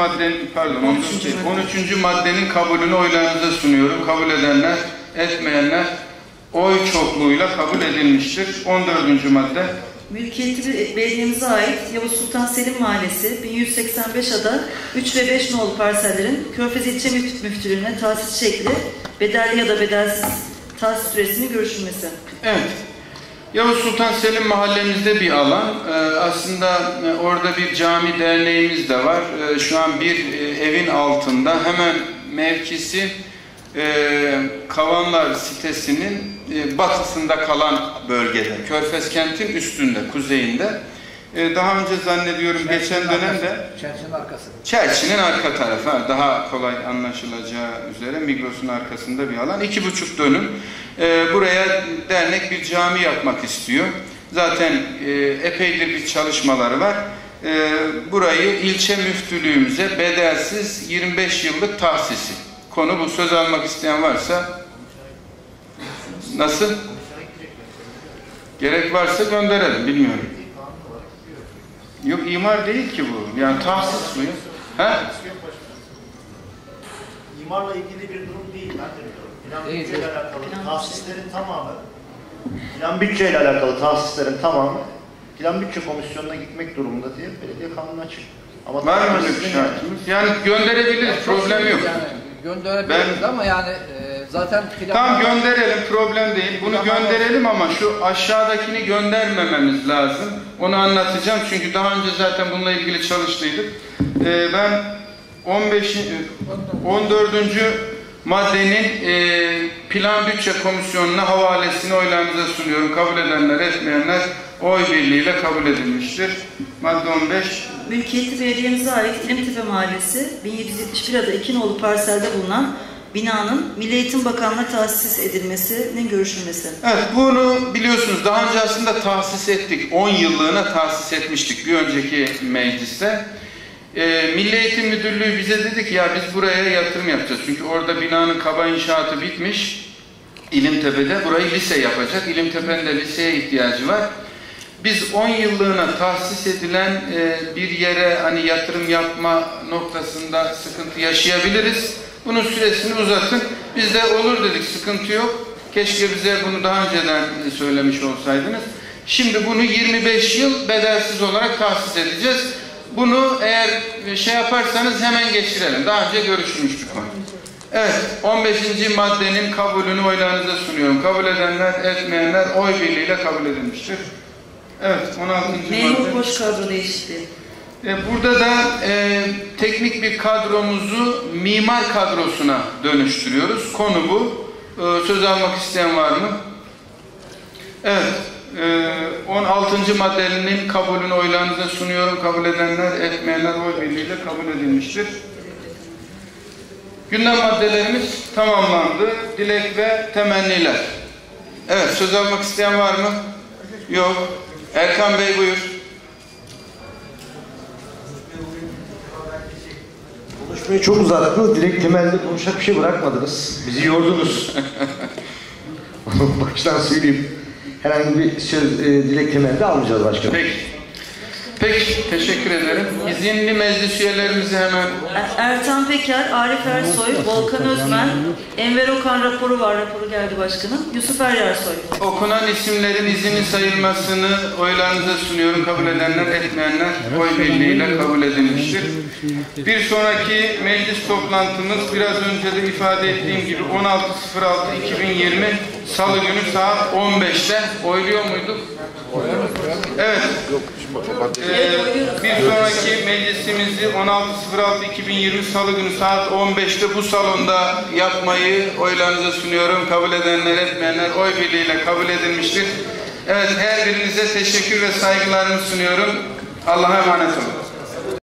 maddenin kabulünü oylarınıza sunuyorum. Kabul edenler, etmeyenler oy çokluğuyla kabul edilmiştir. 14. madde. Mülkiyeti belediyemize ait Yavuz Sultan Selim Mahallesi 1185 ada 3 ve 5 nolu parsellerin Körfez İlçe Müftülüğü'ne tahsis şekli, bedelli ya da bedelsiz tahsis süresinin görüşülmesi. Evet. Yavuz Sultan Selim mahallemizde bir alan. Aslında orada bir cami derneğimiz de var. Şu an bir evin altında, hemen mevkisi Kavanlar sitesinin batısında kalan bölgede. Körfez kentin üstünde, kuzeyinde. Daha önce zannediyorum geçen dönemde Çerçinin arkası. Çerçinin arka tarafı, daha kolay anlaşılacağı üzere Migros'un arkasında bir alan. 2,5 dönüm. Buraya dernek bir cami yapmak istiyor. Zaten epeydir bir çalışmaları var. Burayı ilçe müftülüğümüze bedelsiz 25 yıllık tahsisi. Konu bu. Söz almak isteyen varsa nasıl? Gerek varsa gönderelim. Bilmiyorum. Yok, imar değil ki bu. Yani tahsis bu ya. Ha? İmarla ilgili bir durum değil. Ben de biliyorum. Plan bütçeyle alakalı tahsislerin tamamı, plan bütçeyle alakalı tahsislerin tamamı plan bütçe komisyonuna gitmek durumunda diye belediye kanunu açık. Ama var mı öyle bir şartımız? Yani gönderebiliriz. Problem yok. Yani gönderebiliriz ama yani Zaten tam gönderelim, problem değil. Bunu gönderelim ama şu aşağıdakini göndermememiz lazım. Onu anlatacağım çünkü daha önce zaten bununla ilgili çalıştıydık. Ben 14. maddenin Plan Bütçe Komisyonu'na havalesini oylarınıza sunuyorum. Kabul edenler, etmeyenler oy birliğiyle kabul edilmiştir. Madde 15. Mülkiyeti belediyemize ait İlimtepe Mahallesi 1771 adı Ekinoğlu parselde bulunan binanın Milli Eğitim Bakanlığı'na tahsis edilmesinin görüşülmesi. Evet, bunu biliyorsunuz daha önce aslında tahsis ettik. 10 yıllığına tahsis etmiştik bir önceki mecliste. Milli Eğitim Müdürlüğü bize dedi ki ya biz buraya yatırım yapacağız. Çünkü orada binanın kaba inşaatı bitmiş. İlimtepe'de burayı lise yapacak. İlimtepe'nin de liseye ihtiyacı var. Biz 10 yıllığına tahsis edilen bir yere hani yatırım yapma noktasında sıkıntı yaşayabiliriz. Bunun süresini uzatın. Biz de olur dedik, sıkıntı yok. Keşke bize bunu daha önceden söylemiş olsaydınız. Şimdi bunu 25 yıl bedelsiz olarak tahsis edeceğiz. Bunu eğer şey yaparsanız hemen geçirelim. Daha önce görüşmüştük onu. Evet, 15. maddenin kabulünü oylarınıza sunuyorum. Kabul edenler, etmeyenler oy birliğiyle kabul edilmiştir. Evet, 16. madde. Memur boş kadro değişikliği. Burada da teknik bir kadromuzu mimar kadrosuna dönüştürüyoruz. Konu bu. Söz almak isteyen var mı? Evet. 16. maddenin kabulünü oylarınıza sunuyorum. Kabul edenler, etmeyenler oy birliğiyle kabul edilmiştir. Gündem maddelerimiz tamamlandı. Dilek ve temenniler. Evet, söz almak isteyen var mı? Yok. Erkan Bey buyur. Konuşmayı çok uzattınız. Dilek temelde konuşacak bir şey bırakmadınız. Bizi yordunuz. Baştan söyleyeyim. Herhangi bir söz dilek temelde almayacağız başkanım. Peki. Peki, teşekkür ederim. İzinli meclis üyelerimizi hemen... Ertan Peker, Arif Ersoy, Volkan Özmen, Enver Okan raporu var. Raporu geldi başkanım. Yusuf Ersoy. Okunan isimlerin izinli sayılmasını oylarınıza sunuyorum. Kabul edenler, etmeyenler oy birliğiyle kabul edilmiştir. Bir sonraki meclis toplantımız biraz önce de ifade ettiğim gibi 16.06.2020 Salı günü saat 15'te oyluyor muyduk? Evet. Bir sonraki meclisimizi 16.06.2020 Salı günü saat 15'te bu salonda yapmayı oylarınıza sunuyorum. Kabul edenler, etmeyenler oy birliğiyle kabul edilmiştir. Evet, her birinize teşekkür ve saygılarımı sunuyorum. Allah'a emanet olun.